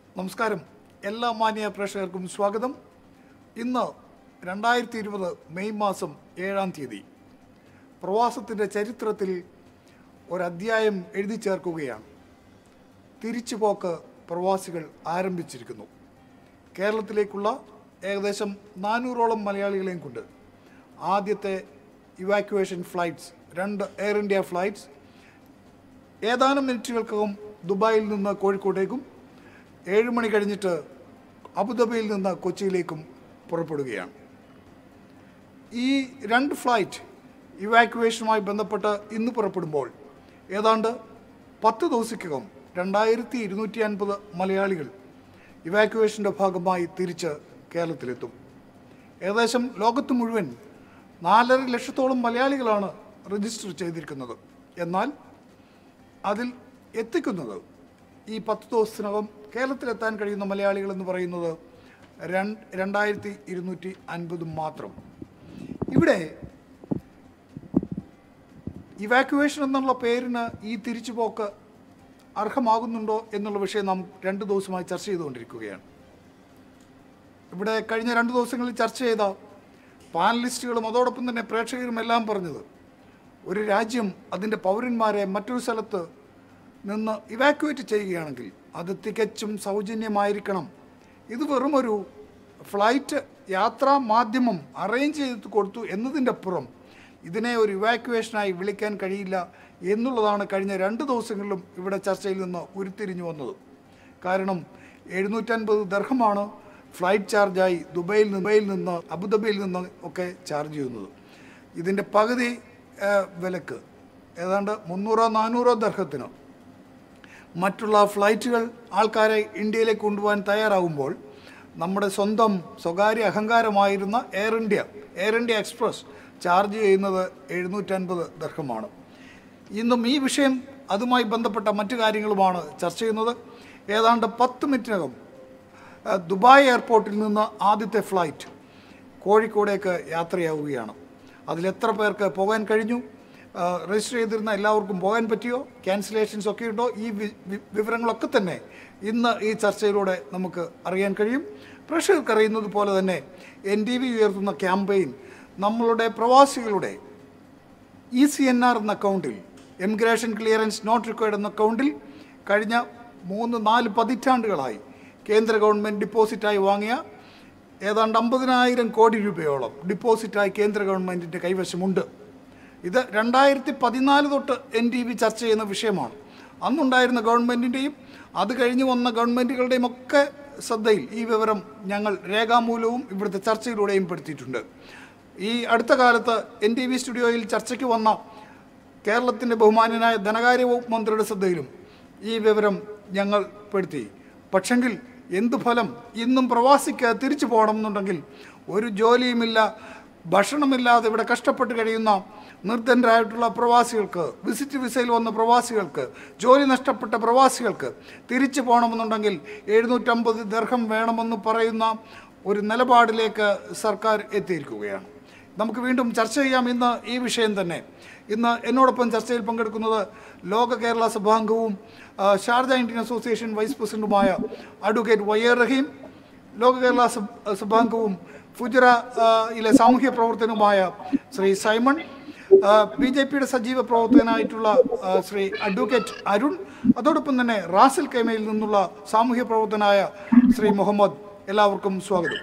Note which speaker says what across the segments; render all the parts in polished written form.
Speaker 1: നമസ്കാരം. എല്ലാ മാന്യ പ്രേക്ഷകർക്കും സ്വാഗതം. ഇന്ന് 2020 മെയ് മാസം 7-ാം തീയതി പ്രവാസത്തിൻ്റെ ചരിത്രത്തിൽ ഒരധ്യായം എഴുതി ചേർക്കുകയാണ്. തിരിച്ചുപോക്ക് പ്രവാസികൾ ആരംഭിച്ചിരിക്കുന്നു. കേരളത്തിലേക്കുള്ള ഏകദേശം 400ഓളം മലയാളികളെയും കൊണ്ട് ആദ്യത്തെ evacuation flights, 2 Air India flights ഏതാനും മിനിറ്റുകൾക്കകം ദുബായിൽ നിന്ന് കോഴിക്കോട്ടേക്കും 7 മണി കഴിഞ്ഞിട്ട് അബുദാബിയിൽ നിന്ന് കൊച്ചിയിലേക്കും പുറപ്പെടുകയാണ്. ഈ 2 ഫ്ലൈറ്റ് ഇവാക്യുവേഷനുമായി ബന്ധപ്പെട്ട് ഇന്ന് പുറപ്പെടുമ്പോൾ ഏതാണ്ട് 10 ദിവസത്തിനകം 2250 മലയാളികൾ ഇവാക്യുവേഷൻ്റെ ഭാഗമായി തിരിച്ച് കേരളത്തിലെത്തും. ഏകദേശം ലോകത്ത് മുഴുവൻ 4.5 ലക്ഷത്തോളം മലയാളികളാണ് രജിസ്റ്റർ ചെയ്തിരിക്കുന്നത്. എന്നാൽ അതിൽ എത്തിക്കുന്നത് ഈ 10 ദിവസത്തിനകം കേരളത്തിലെത്താൻ കഴിയുന്ന മലയാളികൾ എന്ന് പറയുന്നത് 2250 മാത്രം. ഇവിടെ ഇവാക്യുവേഷൻ എന്നുള്ള പേരിന് ഈ തിരിച്ചുപോക്ക് അർഹമാകുന്നുണ്ടോ എന്നുള്ള വിഷയം നാം 2 ദിവസമായി ചർച്ച ചെയ്തുകൊണ്ടിരിക്കുകയാണ്. ഇവിടെ കഴിഞ്ഞ 2 ദിവസങ്ങളിൽ ചർച്ച ചെയ്ത പാനലിസ്റ്റുകളും അതോടൊപ്പം തന്നെ പ്രേക്ഷകരും എല്ലാം പറഞ്ഞത്, ഒരു രാജ്യം അതിൻ്റെ പൗരന്മാരെ മറ്റൊരു സ്ഥലത്ത് നിന്ന് ഇവാക്യുവേറ്റ് ചെയ്യുകയാണെങ്കിൽ അത് തികച്ചും സൗജന്യമായിരിക്കണം. ഇത് വെറുമൊരു ഫ്ലൈറ്റ് യാത്രാ മാധ്യമം അറേഞ്ച് ചെയ്ത് കൊടുത്തു എന്നതിൻ്റെ അപ്പുറം ഇതിനെ ഒരു ഇവാക്യുവേഷനായി വിളിക്കാൻ കഴിയില്ല എന്നുള്ളതാണ് കഴിഞ്ഞ 2 ദിവസങ്ങളിലും ഇവിടെ ചർച്ചയിൽ നിന്ന് ഉരുത്തിരിഞ്ഞു വന്നത്. കാരണം 750 ദർഹമാണ് ഫ്ലൈറ്റ് ചാർജായി ദുബൈയിൽ നിന്ന് അബുദാബിയിൽ നിന്ന് ഒക്കെ ചാർജ് ചെയ്യുന്നത്. ഇതിൻ്റെ പകുതി വിലക്ക് ഏതാണ്ട് 300-400 ദർഹത്തിന് മറ്റുള്ള ഫ്ലൈറ്റുകൾ ആൾക്കാരെ ഇന്ത്യയിലേക്ക് കൊണ്ടുപോകാൻ തയ്യാറാകുമ്പോൾ നമ്മുടെ സ്വന്തം സ്വകാര്യ അഹങ്കാരമായിരുന്ന എയർ ഇന്ത്യ എക്സ്പ്രസ് ചാർജ് ചെയ്യുന്നത് 750 ദർഹമാണ്. ഇന്നും ഈ വിഷയം അതുമായി ബന്ധപ്പെട്ട മറ്റു കാര്യങ്ങളുമാണ് ചർച്ച ചെയ്യുന്നത്. ഏതാണ്ട് 10 മിനിറ്റിനകം ദുബായ് എയർപോർട്ടിൽ നിന്ന് ആദ്യത്തെ ഫ്ലൈറ്റ് കോഴിക്കോടേക്ക് യാത്രയാവുകയാണ്. അതിലെത്ര പേർക്ക് പോകാൻ കഴിഞ്ഞു, രജിസ്റ്റർ ചെയ്തിരുന്ന എല്ലാവർക്കും പോകാൻ പറ്റിയോ, ക്യാൻസലേഷൻസ് ഒക്കെ ഉണ്ടോ, ഈ വിവരങ്ങളൊക്കെ തന്നെ ഇന്ന് ഈ ചർച്ചയിലൂടെ നമുക്ക് അറിയാൻ കഴിയും. പ്രേക്ഷകർക്ക് അറിയുന്നത് പോലെ തന്നെ NTV ഉയർത്തുന്ന ക്യാമ്പയിൻ നമ്മളുടെ പ്രവാസികളുടെ ECNR എന്ന അക്കൗണ്ടിൽ, എമിഗ്രേഷൻ ക്ലിയറൻസ് നോട്ട് റിക്വയർഡ് എന്ന അക്കൗണ്ടിൽ കഴിഞ്ഞ 3-4 പതിറ്റാണ്ടുകളായി കേന്ദ്ര ഗവൺമെൻറ് ഡിപ്പോസിറ്റായി വാങ്ങിയ ഏതാണ്ട് 50,000 കോടി രൂപയോളം ഡിപ്പോസിറ്റായി കേന്ദ്ര ഗവൺമെൻറ്റിൻ്റെ കൈവശമുണ്ട്. ഇത് 2014 തൊട്ട് NTV ചർച്ച ചെയ്യുന്ന വിഷയമാണ്. അന്നുണ്ടായിരുന്ന ഗവൺമെൻറ്റിൻ്റെയും അത് കഴിഞ്ഞ് വന്ന ഗവൺമെൻറ്റുകളുടെയും ഒക്കെ ശ്രദ്ധയിൽ ഈ വിവരം ഞങ്ങൾ രേഖാമൂലവും ഇവിടുത്തെ ചർച്ചയിലൂടെയും പെടുത്തിയിട്ടുണ്ട്. ഈ അടുത്ത കാലത്ത് NTV സ്റ്റുഡിയോയിൽ ചർച്ചയ്ക്ക് വന്ന കേരളത്തിൻ്റെ ബഹുമാന്യനായ ധനകാര്യ വകുപ്പ് മന്ത്രിയുടെ ശ്രദ്ധയിലും ഈ വിവരം ഞങ്ങൾ പെടുത്തി. പക്ഷെങ്കിൽ എന്തു ഫലം? ഇന്നും പ്രവാസിക്ക് തിരിച്ചു പോകണമെന്നുണ്ടെങ്കിൽ ഒരു ജോലിയുമില്ല, ഭക്ഷണമില്ലാതെ ഇവിടെ കഷ്ടപ്പെട്ട് കഴിയുന്ന നിർദ്ധനരായിട്ടുള്ള പ്രവാസികൾക്ക്, വിസിറ്റ് വിസയിൽ വന്ന പ്രവാസികൾക്ക്, ജോലി നഷ്ടപ്പെട്ട പ്രവാസികൾക്ക് തിരിച്ചു പോകണമെന്നുണ്ടെങ്കിൽ 750 ദർഹം വേണമെന്ന് പറയുന്ന ഒരു നിലപാടിലേക്ക് സർക്കാർ എത്തിയിരിക്കുകയാണ്. നമുക്ക് വീണ്ടും ചർച്ച ചെയ്യാം ഇന്ന് ഈ വിഷയം തന്നെ. ഇന്ന് എന്നോടൊപ്പം ചർച്ചയിൽ പങ്കെടുക്കുന്നത് ലോക കേരള സഭാംഗവും ഷാർജ ഇന്ത്യൻ അസോസിയേഷൻ വൈസ് പ്രസിഡന്റുമായ അഡ്വക്കേറ്റ് YR റഹീം, ലോക കേരള സഭാംഗവും ഫുജറയിലെ സാമൂഹ്യ പ്രവർത്തനവുമായ ശ്രീ സൈമൺ, BJPയുടെ സജീവ പ്രവർത്തകനായിട്ടുള്ള ശ്രീ അഡ്വക്കേറ്റ് അരുൺ, അതോടൊപ്പം തന്നെ റാസൽ കൈമയിൽ നിന്നുള്ള സാമൂഹ്യ പ്രവർത്തനായ ശ്രീ മുഹമ്മദ്. എല്ലാവർക്കും സ്വാഗതം.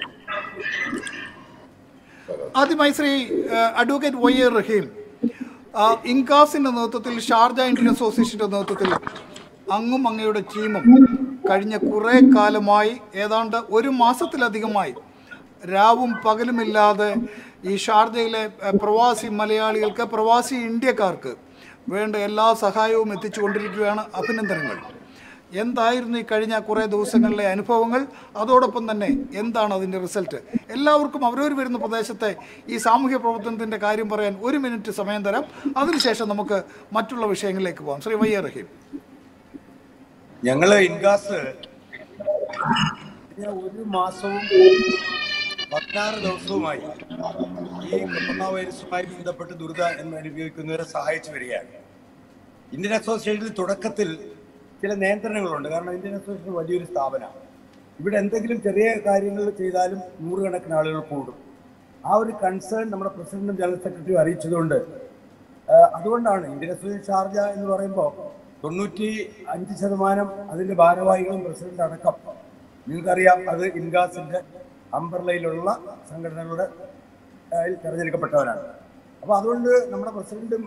Speaker 1: ആദ്യമായി ശ്രീ അഡ്വക്കേറ്റ് YR റഹീം, ഇൻകാസിൻ്റെ നേതൃത്വത്തിൽ, ഷാർജ ഇന്ത്യൻ അസോസിയേഷൻ്റെ നേതൃത്വത്തിൽ അങ്ങും അങ്ങയുടെ ടീമും കഴിഞ്ഞ കുറേ കാലമായി, ഏതാണ്ട് 1 മാസത്തിലധികമായി രാവും പകലുമില്ലാതെ ഈ ഷാർജയിലെ പ്രവാസി മലയാളികൾക്ക്, പ്രവാസി ഇന്ത്യക്കാർക്ക് വേണ്ട എല്ലാ സഹായവും എത്തിച്ചു കൊണ്ടിരിക്കുകയാണ്. അഭിനന്ദനങ്ങൾ. എന്തായിരുന്നു ഈ കഴിഞ്ഞ കുറേ ദിവസങ്ങളിലെ അനുഭവങ്ങൾ? അതോടൊപ്പം തന്നെ എന്താണ് അതിൻ്റെ റിസൾട്ട്? എല്ലാവർക്കും അവരവർ വരുന്ന പ്രദേശത്തെ ഈ സാമൂഹ്യ പ്രവർത്തനത്തിൻ്റെ കാര്യം പറയാൻ 1 മിനിറ്റ് സമയം തരാം. അതിനുശേഷം നമുക്ക് മറ്റുള്ള വിഷയങ്ങളിലേക്ക് പോകാം. ശ്രീ YR റഹീം.
Speaker 2: ഞങ്ങൾ ഇൻഗാസ് 1 മാസവും 16 ദിവസവുമായി ഈ കൊറോണ വൈറസുമായി ബന്ധപ്പെട്ട് ദുരിതം അനുഭവിക്കുന്നവരെ സഹായിച്ചു വരികയാണ്. ഇന്ത്യൻ അസോസിയേഷനിൽ തുടക്കത്തിൽ ചില നിയന്ത്രണങ്ങളുണ്ട്. കാരണം ഇന്ത്യൻ അസോസിയേഷൻ വലിയൊരു സ്ഥാപനമാണ്. ഇവിടെ എന്തെങ്കിലും ചെറിയ കാര്യങ്ങൾ ചെയ്താലും നൂറുകണക്കിന് ആളുകൾ കൂടും. ആ ഒരു കൺസേൺ നമ്മുടെ പ്രസിഡന്റും ജനറൽ സെക്രട്ടറിയും അറിയിച്ചതുകൊണ്ട് അതുകൊണ്ടാണ് ഇന്ത്യൻ അസോസിയേഷൻ ഷാർജ എന്ന് പറയുമ്പോൾ 95% അതിൻ്റെ ഭാരവാഹികളും പ്രസിഡന്റ് അടക്കം നിങ്ങൾക്കറിയാം അത് ഇൻഗാസിൻ്റെ അംബർലയിലുള്ള സംഘടനകളുടെ തിരഞ്ഞെടുക്കപ്പെട്ടവരാണ്. അപ്പോൾ അതുകൊണ്ട് നമ്മുടെ പ്രസിഡന്റും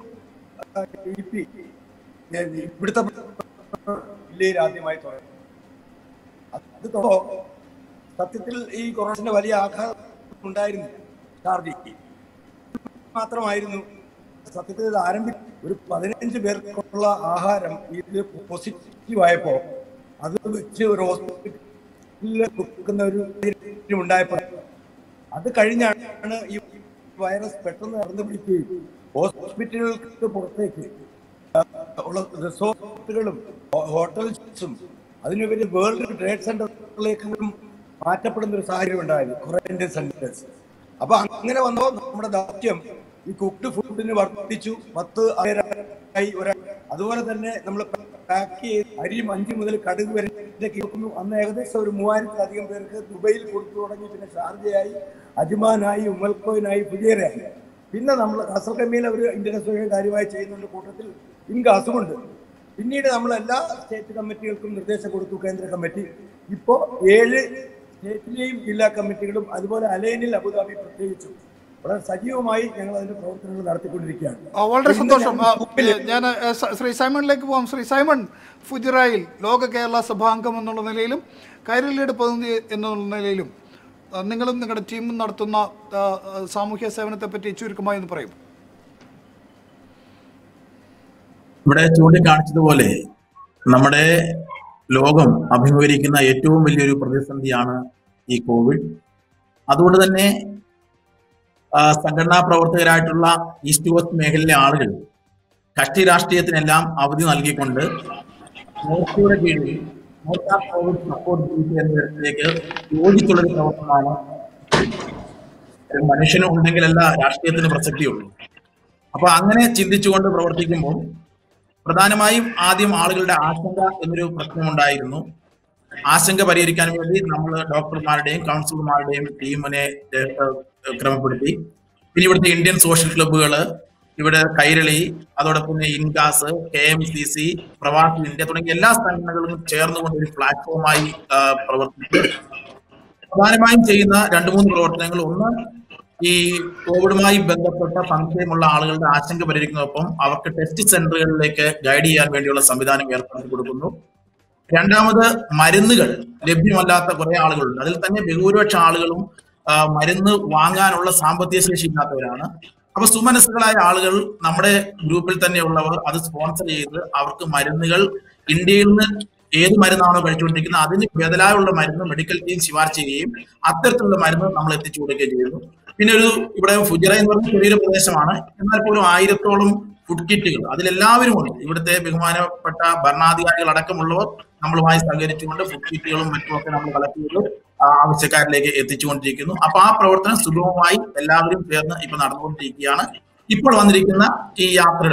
Speaker 2: ഇവിടുത്തെ ജില്ലയിൽ ആദ്യമായി തുടങ്ങി. അത് സത്യത്തിൽ ഈ കൊറോണയുടെ വലിയ ആഘാതം ഉണ്ടായിരുന്നു. ഷാർജയ്ക്ക് മാത്രമായിരുന്നു സത്യത്തിൽ ഇത് ഒരു 15 പേർക്കുള്ള ആഹാരം ഇത് പോസിറ്റീവായപ്പോൾ അത് വെച്ച് ഒരു ഹോസ്പിറ്റലിൽ കൊടുക്കുന്ന ഒരു ഉണ്ടായപ്പോൾ അത് കഴിഞ്ഞാണ് ഈ വൈറസ് പെട്ടെന്ന് നടന്നു പിടിക്കുകയും ഹോസ്പിറ്റലുകൾക്ക് പുറത്തേക്ക് ഉള്ള റിസോർട്ടുകളും ഹോട്ടൽസും അതിനുപരി വേൾഡ് ട്രേഡ് സെന്ററിലേക്കും മാറ്റപ്പെടുന്ന ഒരു സാഹചര്യം ഉണ്ടായിരുന്നു, ക്വാറന്റൈൻ സെന്റേഴ്സ്. അപ്പൊ അങ്ങനെ വന്നോ നമ്മുടെ ദൗത്യം ഈ കുക്ക്ഡ് ഫുഡിന് വർദ്ധിച്ചു. 10 അതുപോലെ തന്നെ നമ്മൾ പാക്ക് ചെയ്ത് അരിയും 5 മുതൽ കടുക് വരെ അന്ന് ഏകദേശം ഒരു 3000-ലധികം പേർക്ക് ദുബൈയിൽ കൊടുത്തു തുടങ്ങി. പിന്നെ ഷാർജയായി, അജ്മാനായി, ഉമ്മൽക്കോയിനായി, ഫുജേറയായി. പിന്നെ നമ്മൾ കാസർഗോഡ് അവർ ഇന്ത്യൻ അസോസിയേഷൻ കാര്യമായി ചെയ്യുന്നുണ്ട്, കൂട്ടത്തിൽ ഇൻഗാസുമുണ്ട്. പിന്നീട് നമ്മൾ എല്ലാ സ്റ്റേറ്റ് കമ്മിറ്റികൾക്കും നിർദ്ദേശം കൊടുത്തു, കേന്ദ്ര കമ്മിറ്റി. ഇപ്പോൾ 7 സ്റ്റേറ്റിലെയും ജില്ലാ കമ്മിറ്റികളും അതുപോലെ അലൈനിൽ അബുദാബി പ്രത്യേകിച്ചും വളരെ സജീവമായി ഞങ്ങൾ അതിന്റെ പ്രവർത്തനങ്ങൾ നടത്തിക്കൊണ്ടിരിക്കുകയാണ്.
Speaker 1: വളരെ സന്തോഷം. ഞാൻ ശ്രീ സൈമണിലേക്ക് പോകാം. ശ്രീ സൈമൺ, ഫുജിറയിൽ ലോക കേരള സഭാംഗം എന്നുള്ള നിലയിലും കൈരളിയുടെ പ്രതിനിധി എന്നുള്ള നിലയിലും നിങ്ങളും നിങ്ങളുടെ ടീമും നടത്തുന്ന സാമൂഹ്യ സേവനത്തെ പറ്റി ചുരുക്കമായി എന്ന് പറയും.
Speaker 3: ഇവിടെ ചൂണ്ടിക്കാണിച്ചതുപോലെ നമ്മുടെ ലോകം അഭിമുഖീകരിക്കുന്ന ഏറ്റവും വലിയൊരു പ്രതിസന്ധിയാണ് ഈ കോവിഡ്. അതുകൊണ്ട് തന്നെ സംഘടനാ പ്രവർത്തകരായിട്ടുള്ള ഈസ്റ്റ് കോസ്റ്റ് മേഖലയിലെ ആളുകൾ കക്ഷി രാഷ്ട്രീയത്തിനെല്ലാം അവധി നൽകിക്കൊണ്ട് മോർച്ചയുടെ കീഴിൽ മോർച്ച കോവിഡ് സപ്പോർട്ട് ഗ്രൂപ്പ് എന്ന തരത്തിലേക്ക് യോജിച്ചുള്ളൊരു പ്രവർത്തനമാണ്. മനുഷ്യനും ഉണ്ടെങ്കിലല്ല രാഷ്ട്രീയത്തിന് പ്രസക്തിയുള്ളൂ. അപ്പൊ അങ്ങനെ ചിന്തിച്ചുകൊണ്ട് പ്രവർത്തിക്കുമ്പോൾ പ്രധാനമായും ആദ്യം ആളുകളുടെ ആശങ്ക എന്നൊരു പ്രശ്നമുണ്ടായിരുന്നു. ആശങ്ക പരിഹരിക്കാൻ വേണ്ടി നമ്മൾ ഡോക്ടർമാരുടെയും കൗൺസിലർമാരുടെയും ടീമിനെ ക്രമപ്പെടുത്തി. പിന്നെ ഇവിടുത്തെ ഇന്ത്യൻ സോഷ്യൽ ക്ലബ്ബുകൾ, ഇവിടെ കൈരളി, അതോടൊപ്പം തന്നെ ഇൻഗാസ്, KMCC, പ്രവാസി ഇന്ത്യ തുടങ്ങിയ എല്ലാ സംഘടനകളും ചേർന്നുകൊണ്ട് ഒരു പ്ലാറ്റ്ഫോമായി പ്രവർത്തിച്ചു. പ്രധാനമായും ചെയ്യുന്ന 2-3 പ്രവർത്തനങ്ങൾ. ഒന്ന്, ഈ കോവിഡുമായി ബന്ധപ്പെട്ട സംശയമുള്ള ആളുകളുടെ ആശങ്ക പരിഹരിക്കുന്നതോടൊപ്പം അവർക്ക് ടെസ്റ്റ് സെന്ററുകളിലേക്ക് ഗൈഡ് ചെയ്യാൻ വേണ്ടിയുള്ള സംവിധാനം ഏർപ്പെടുത്തി കൊടുക്കുന്നു. രണ്ടാമത്, മരുന്നുകൾ ലഭ്യമല്ലാത്ത കുറെ ആളുകളുണ്ട്. അതിൽ തന്നെ ബഹുഭൂരിപക്ഷ ആളുകളും മരുന്ന് വാങ്ങാനുള്ള സാമ്പത്തിക ശേഷി ഇല്ലാത്തവരാണ്. അപ്പൊ സുമനസ്സുകളായ ആളുകൾ, നമ്മുടെ ഗ്രൂപ്പിൽ തന്നെയുള്ളവർ അത് സ്പോൺസർ ചെയ്ത് അവർക്ക് മരുന്നുകൾ ഇന്ത്യയിൽ നിന്ന് ഏത് മരുന്നാണോ കഴിച്ചുകൊണ്ടിരിക്കുന്നത് അതിന് ബദലായുള്ള മരുന്ന് മെഡിക്കൽ ടീം ശുപാർശ ചെയ്യുകയും അത്തരത്തിലുള്ള മരുന്ന് നമ്മൾ എത്തിച്ചു കൊടുക്കുകയും ചെയ്യുന്നു. പിന്നെ ഇവിടെ ഫുജിറ എന്ന് പറഞ്ഞ ചെറിയൊരു പ്രദേശമാണ്, എന്നാൽ പോലും 1000-ഓളം ഫുഡ് കിറ്റുകൾ അതിലെല്ലാവരും ഉണ്ട്. ഇവിടുത്തെ ബഹുമാനപ്പെട്ട ഭരണാധികാരികൾ അടക്കമുള്ളവർ നമ്മളുമായി സഹകരിച്ചുകൊണ്ട് ഫുഡ് കിറ്റുകളും മറ്റുമൊക്കെ നമ്മൾ കളക്ട് ചെയ്ത് ആവശ്യക്കാരിലേക്ക് എത്തിച്ചുകൊണ്ടിരിക്കുന്നു. അപ്പൊ ആ പ്രവർത്തനം സുഗമമായി എല്ലാവരും ചേർന്ന് ഇപ്പൊ നടന്നുകൊണ്ടിരിക്കുകയാണ്. ഇപ്പോൾ വന്നിരിക്കുന്ന ഈ യാത്രയുടെ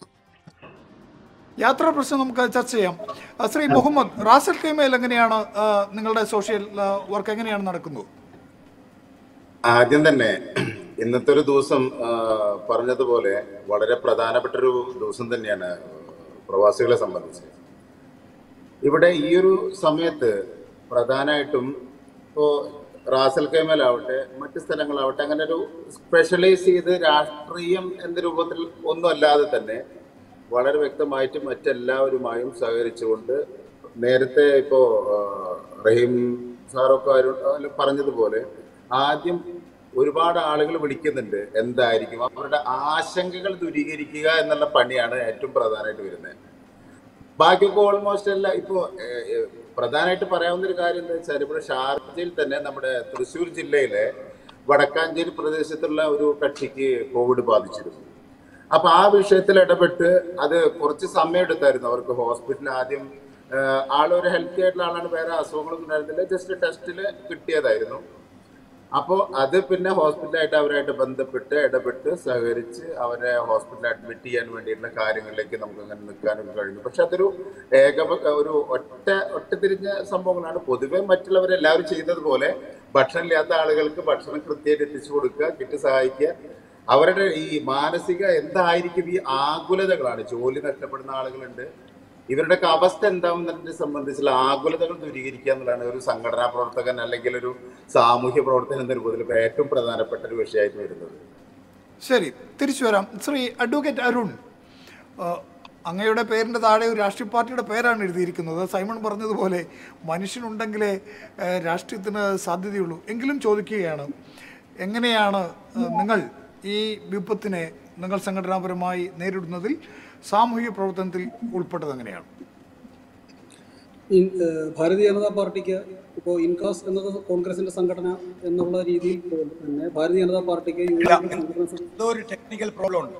Speaker 1: പ്രശ്നം നമുക്ക് ചർച്ച ചെയ്യാം. ശ്രീ മുഹമ്മദ്, റാസൽ ഖൈമയിൽ എങ്ങനെയാണ് നിങ്ങളുടെ സോഷ്യൽ വർക്ക് എങ്ങനെയാണ് നടക്കുന്നത്?
Speaker 4: ആദ്യം തന്നെ ഇന്നത്തെ ഒരു ദിവസം പറഞ്ഞതുപോലെ വളരെ പ്രധാനപ്പെട്ടൊരു ദിവസം തന്നെയാണ് പ്രവാസികളെ സംബന്ധിച്ച്. ഇവിടെ ഈ ഒരു സമയത്ത് പ്രധാനമായിട്ടും ഇപ്പോൾ റാസൽ ഖൈമയിലാവട്ടെ മറ്റ് സ്ഥലങ്ങളാവട്ടെ അങ്ങനെ ഒരു സ്പെഷ്യലൈസ് ചെയ്ത് രാഷ്ട്രീയം എന്ന രൂപത്തിൽ ഒന്നും അല്ലാതെ തന്നെ വളരെ വ്യക്തമായിട്ട് മറ്റെല്ലാവരുമായും സഹകരിച്ചുകൊണ്ട് നേരത്തെ ഇപ്പോൾ റഹീം സാറൊക്കെ പറഞ്ഞതുപോലെ ആദ്യം ഒരുപാട് ആളുകൾ വിളിക്കുന്നുണ്ട്, എന്തായിരിക്കും അവരുടെ ആശങ്കകൾ ദൂരീകരിക്കുക എന്നുള്ള പണിയാണ് ഏറ്റവും പ്രധാനമായിട്ട് വരുന്നത്. ബാക്കിയൊക്കെ ഓൾമോസ്റ്റ് എല്ലാം ഇപ്പോൾ പ്രധാനമായിട്ട് പറയാവുന്ന ഒരു കാര്യം എന്താ വെച്ചാൽ ഇവിടെ ഷാർജയിൽ തന്നെ നമ്മുടെ തൃശ്ശൂർ ജില്ലയിലെ വടക്കാഞ്ചേരി പ്രദേശത്തുള്ള ഒരു കക്ഷിക്ക് കോവിഡ് ബാധിച്ചിരുന്നു. അപ്പൊ ആ വിഷയത്തിൽ ഇടപെട്ട് അത് കുറച്ച് സമയം എടുത്തായിരുന്നു. അവർക്ക് ഹോസ്പിറ്റലിൽ ആദ്യം ആളൊരു ഹെൽത്തി ആയിട്ടുള്ള ആളാണ്, വേറെ അസുഖങ്ങളൊന്നും ഉണ്ടായിരുന്നില്ല, ജസ്റ്റ് ടെസ്റ്റിൽ കിട്ടിയതായിരുന്നു. അപ്പോൾ അത് പിന്നെ ഹോസ്പിറ്റലായിട്ട് അവരായിട്ട് ബന്ധപ്പെട്ട് ഇടപെട്ട് സഹകരിച്ച് അവരെ ഹോസ്പിറ്റലിൽ അഡ്മിറ്റ് ചെയ്യാൻ വേണ്ടിയിട്ടുള്ള കാര്യങ്ങളിലേക്ക് നമുക്ക് അങ്ങനെ നിൽക്കാനൊക്കെ കഴിഞ്ഞു. പക്ഷെ അതൊരു ഒരു ഒറ്റത്തിരിഞ്ഞ സംഭവങ്ങളാണ്. പൊതുവെ മറ്റുള്ളവരെല്ലാവരും ചെയ്യുന്നത് ഭക്ഷണം ഇല്ലാത്ത ആളുകൾക്ക് ഭക്ഷണം കൃത്യമായിട്ട് എത്തിച്ചു കൊടുക്കുക, കിട്ടി സഹായിക്കുക. അവരുടെ ഈ മാനസിക എന്തായിരിക്കും ഈ ആകുലതകളാണ്. ജോലി നഷ്ടപ്പെടുന്ന ആളുകളുണ്ട്, ഇവരുടെയൊക്കെ അവസ്ഥ എന്താവുന്നതിനെ സംബന്ധിച്ചുള്ള ആകുലതകൾ ദൂരീകരിക്കുക എന്നുള്ളതാണ് ഒരു സംഘടനാ പ്രവർത്തകൻ അല്ലെങ്കിൽ ഒരു സാമൂഹ്യ പ്രവർത്തകൻ എന്ന രൂപത്തിൽ ഏറ്റവും പ്രധാനപ്പെട്ട ഒരു വിഷയമായിട്ട് വരുന്നത്.
Speaker 1: ശരി, തിരിച്ചു വരാം. ശ്രീ അഡ്വക്കേറ്റ് അരുൺ, അങ്ങയുടെ പേരിൻ്റെ താഴെ ഒരു രാഷ്ട്രീയ പാർട്ടിയുടെ പേരാണ് എഴുതിയിരിക്കുന്നത്. സൈമൺ പറഞ്ഞതുപോലെ മനുഷ്യനുണ്ടെങ്കിലേ രാഷ്ട്രീയത്തിന് സാധ്യതയുള്ളൂ. എങ്കിലും ചോദിക്കുകയാണ്, എങ്ങനെയാണ് നിങ്ങൾ ഈ വിപത്തിനെ നിങ്ങൾ സംഘടനാപരമായി നേരിടുന്നതിൽ സാമൂഹിക പ്രവർത്തനത്തിൽ ഉൾപ്പെട്ടത് എങ്ങനെയാണ്?
Speaker 5: ഭാരതീയ ജനതാ പാർട്ടിക്ക് ഇപ്പോൾ ഇൻകാസ് എന്നത് കോൺഗ്രസിന്റെ സംഘടന എന്നുള്ള രീതിയിൽ തന്നെ ഭാരതീയ ജനതാ പാർട്ടിക്ക്
Speaker 2: ഒരു ടെക്നിക്കൽ പ്രോബ്ലം ഉണ്ട്.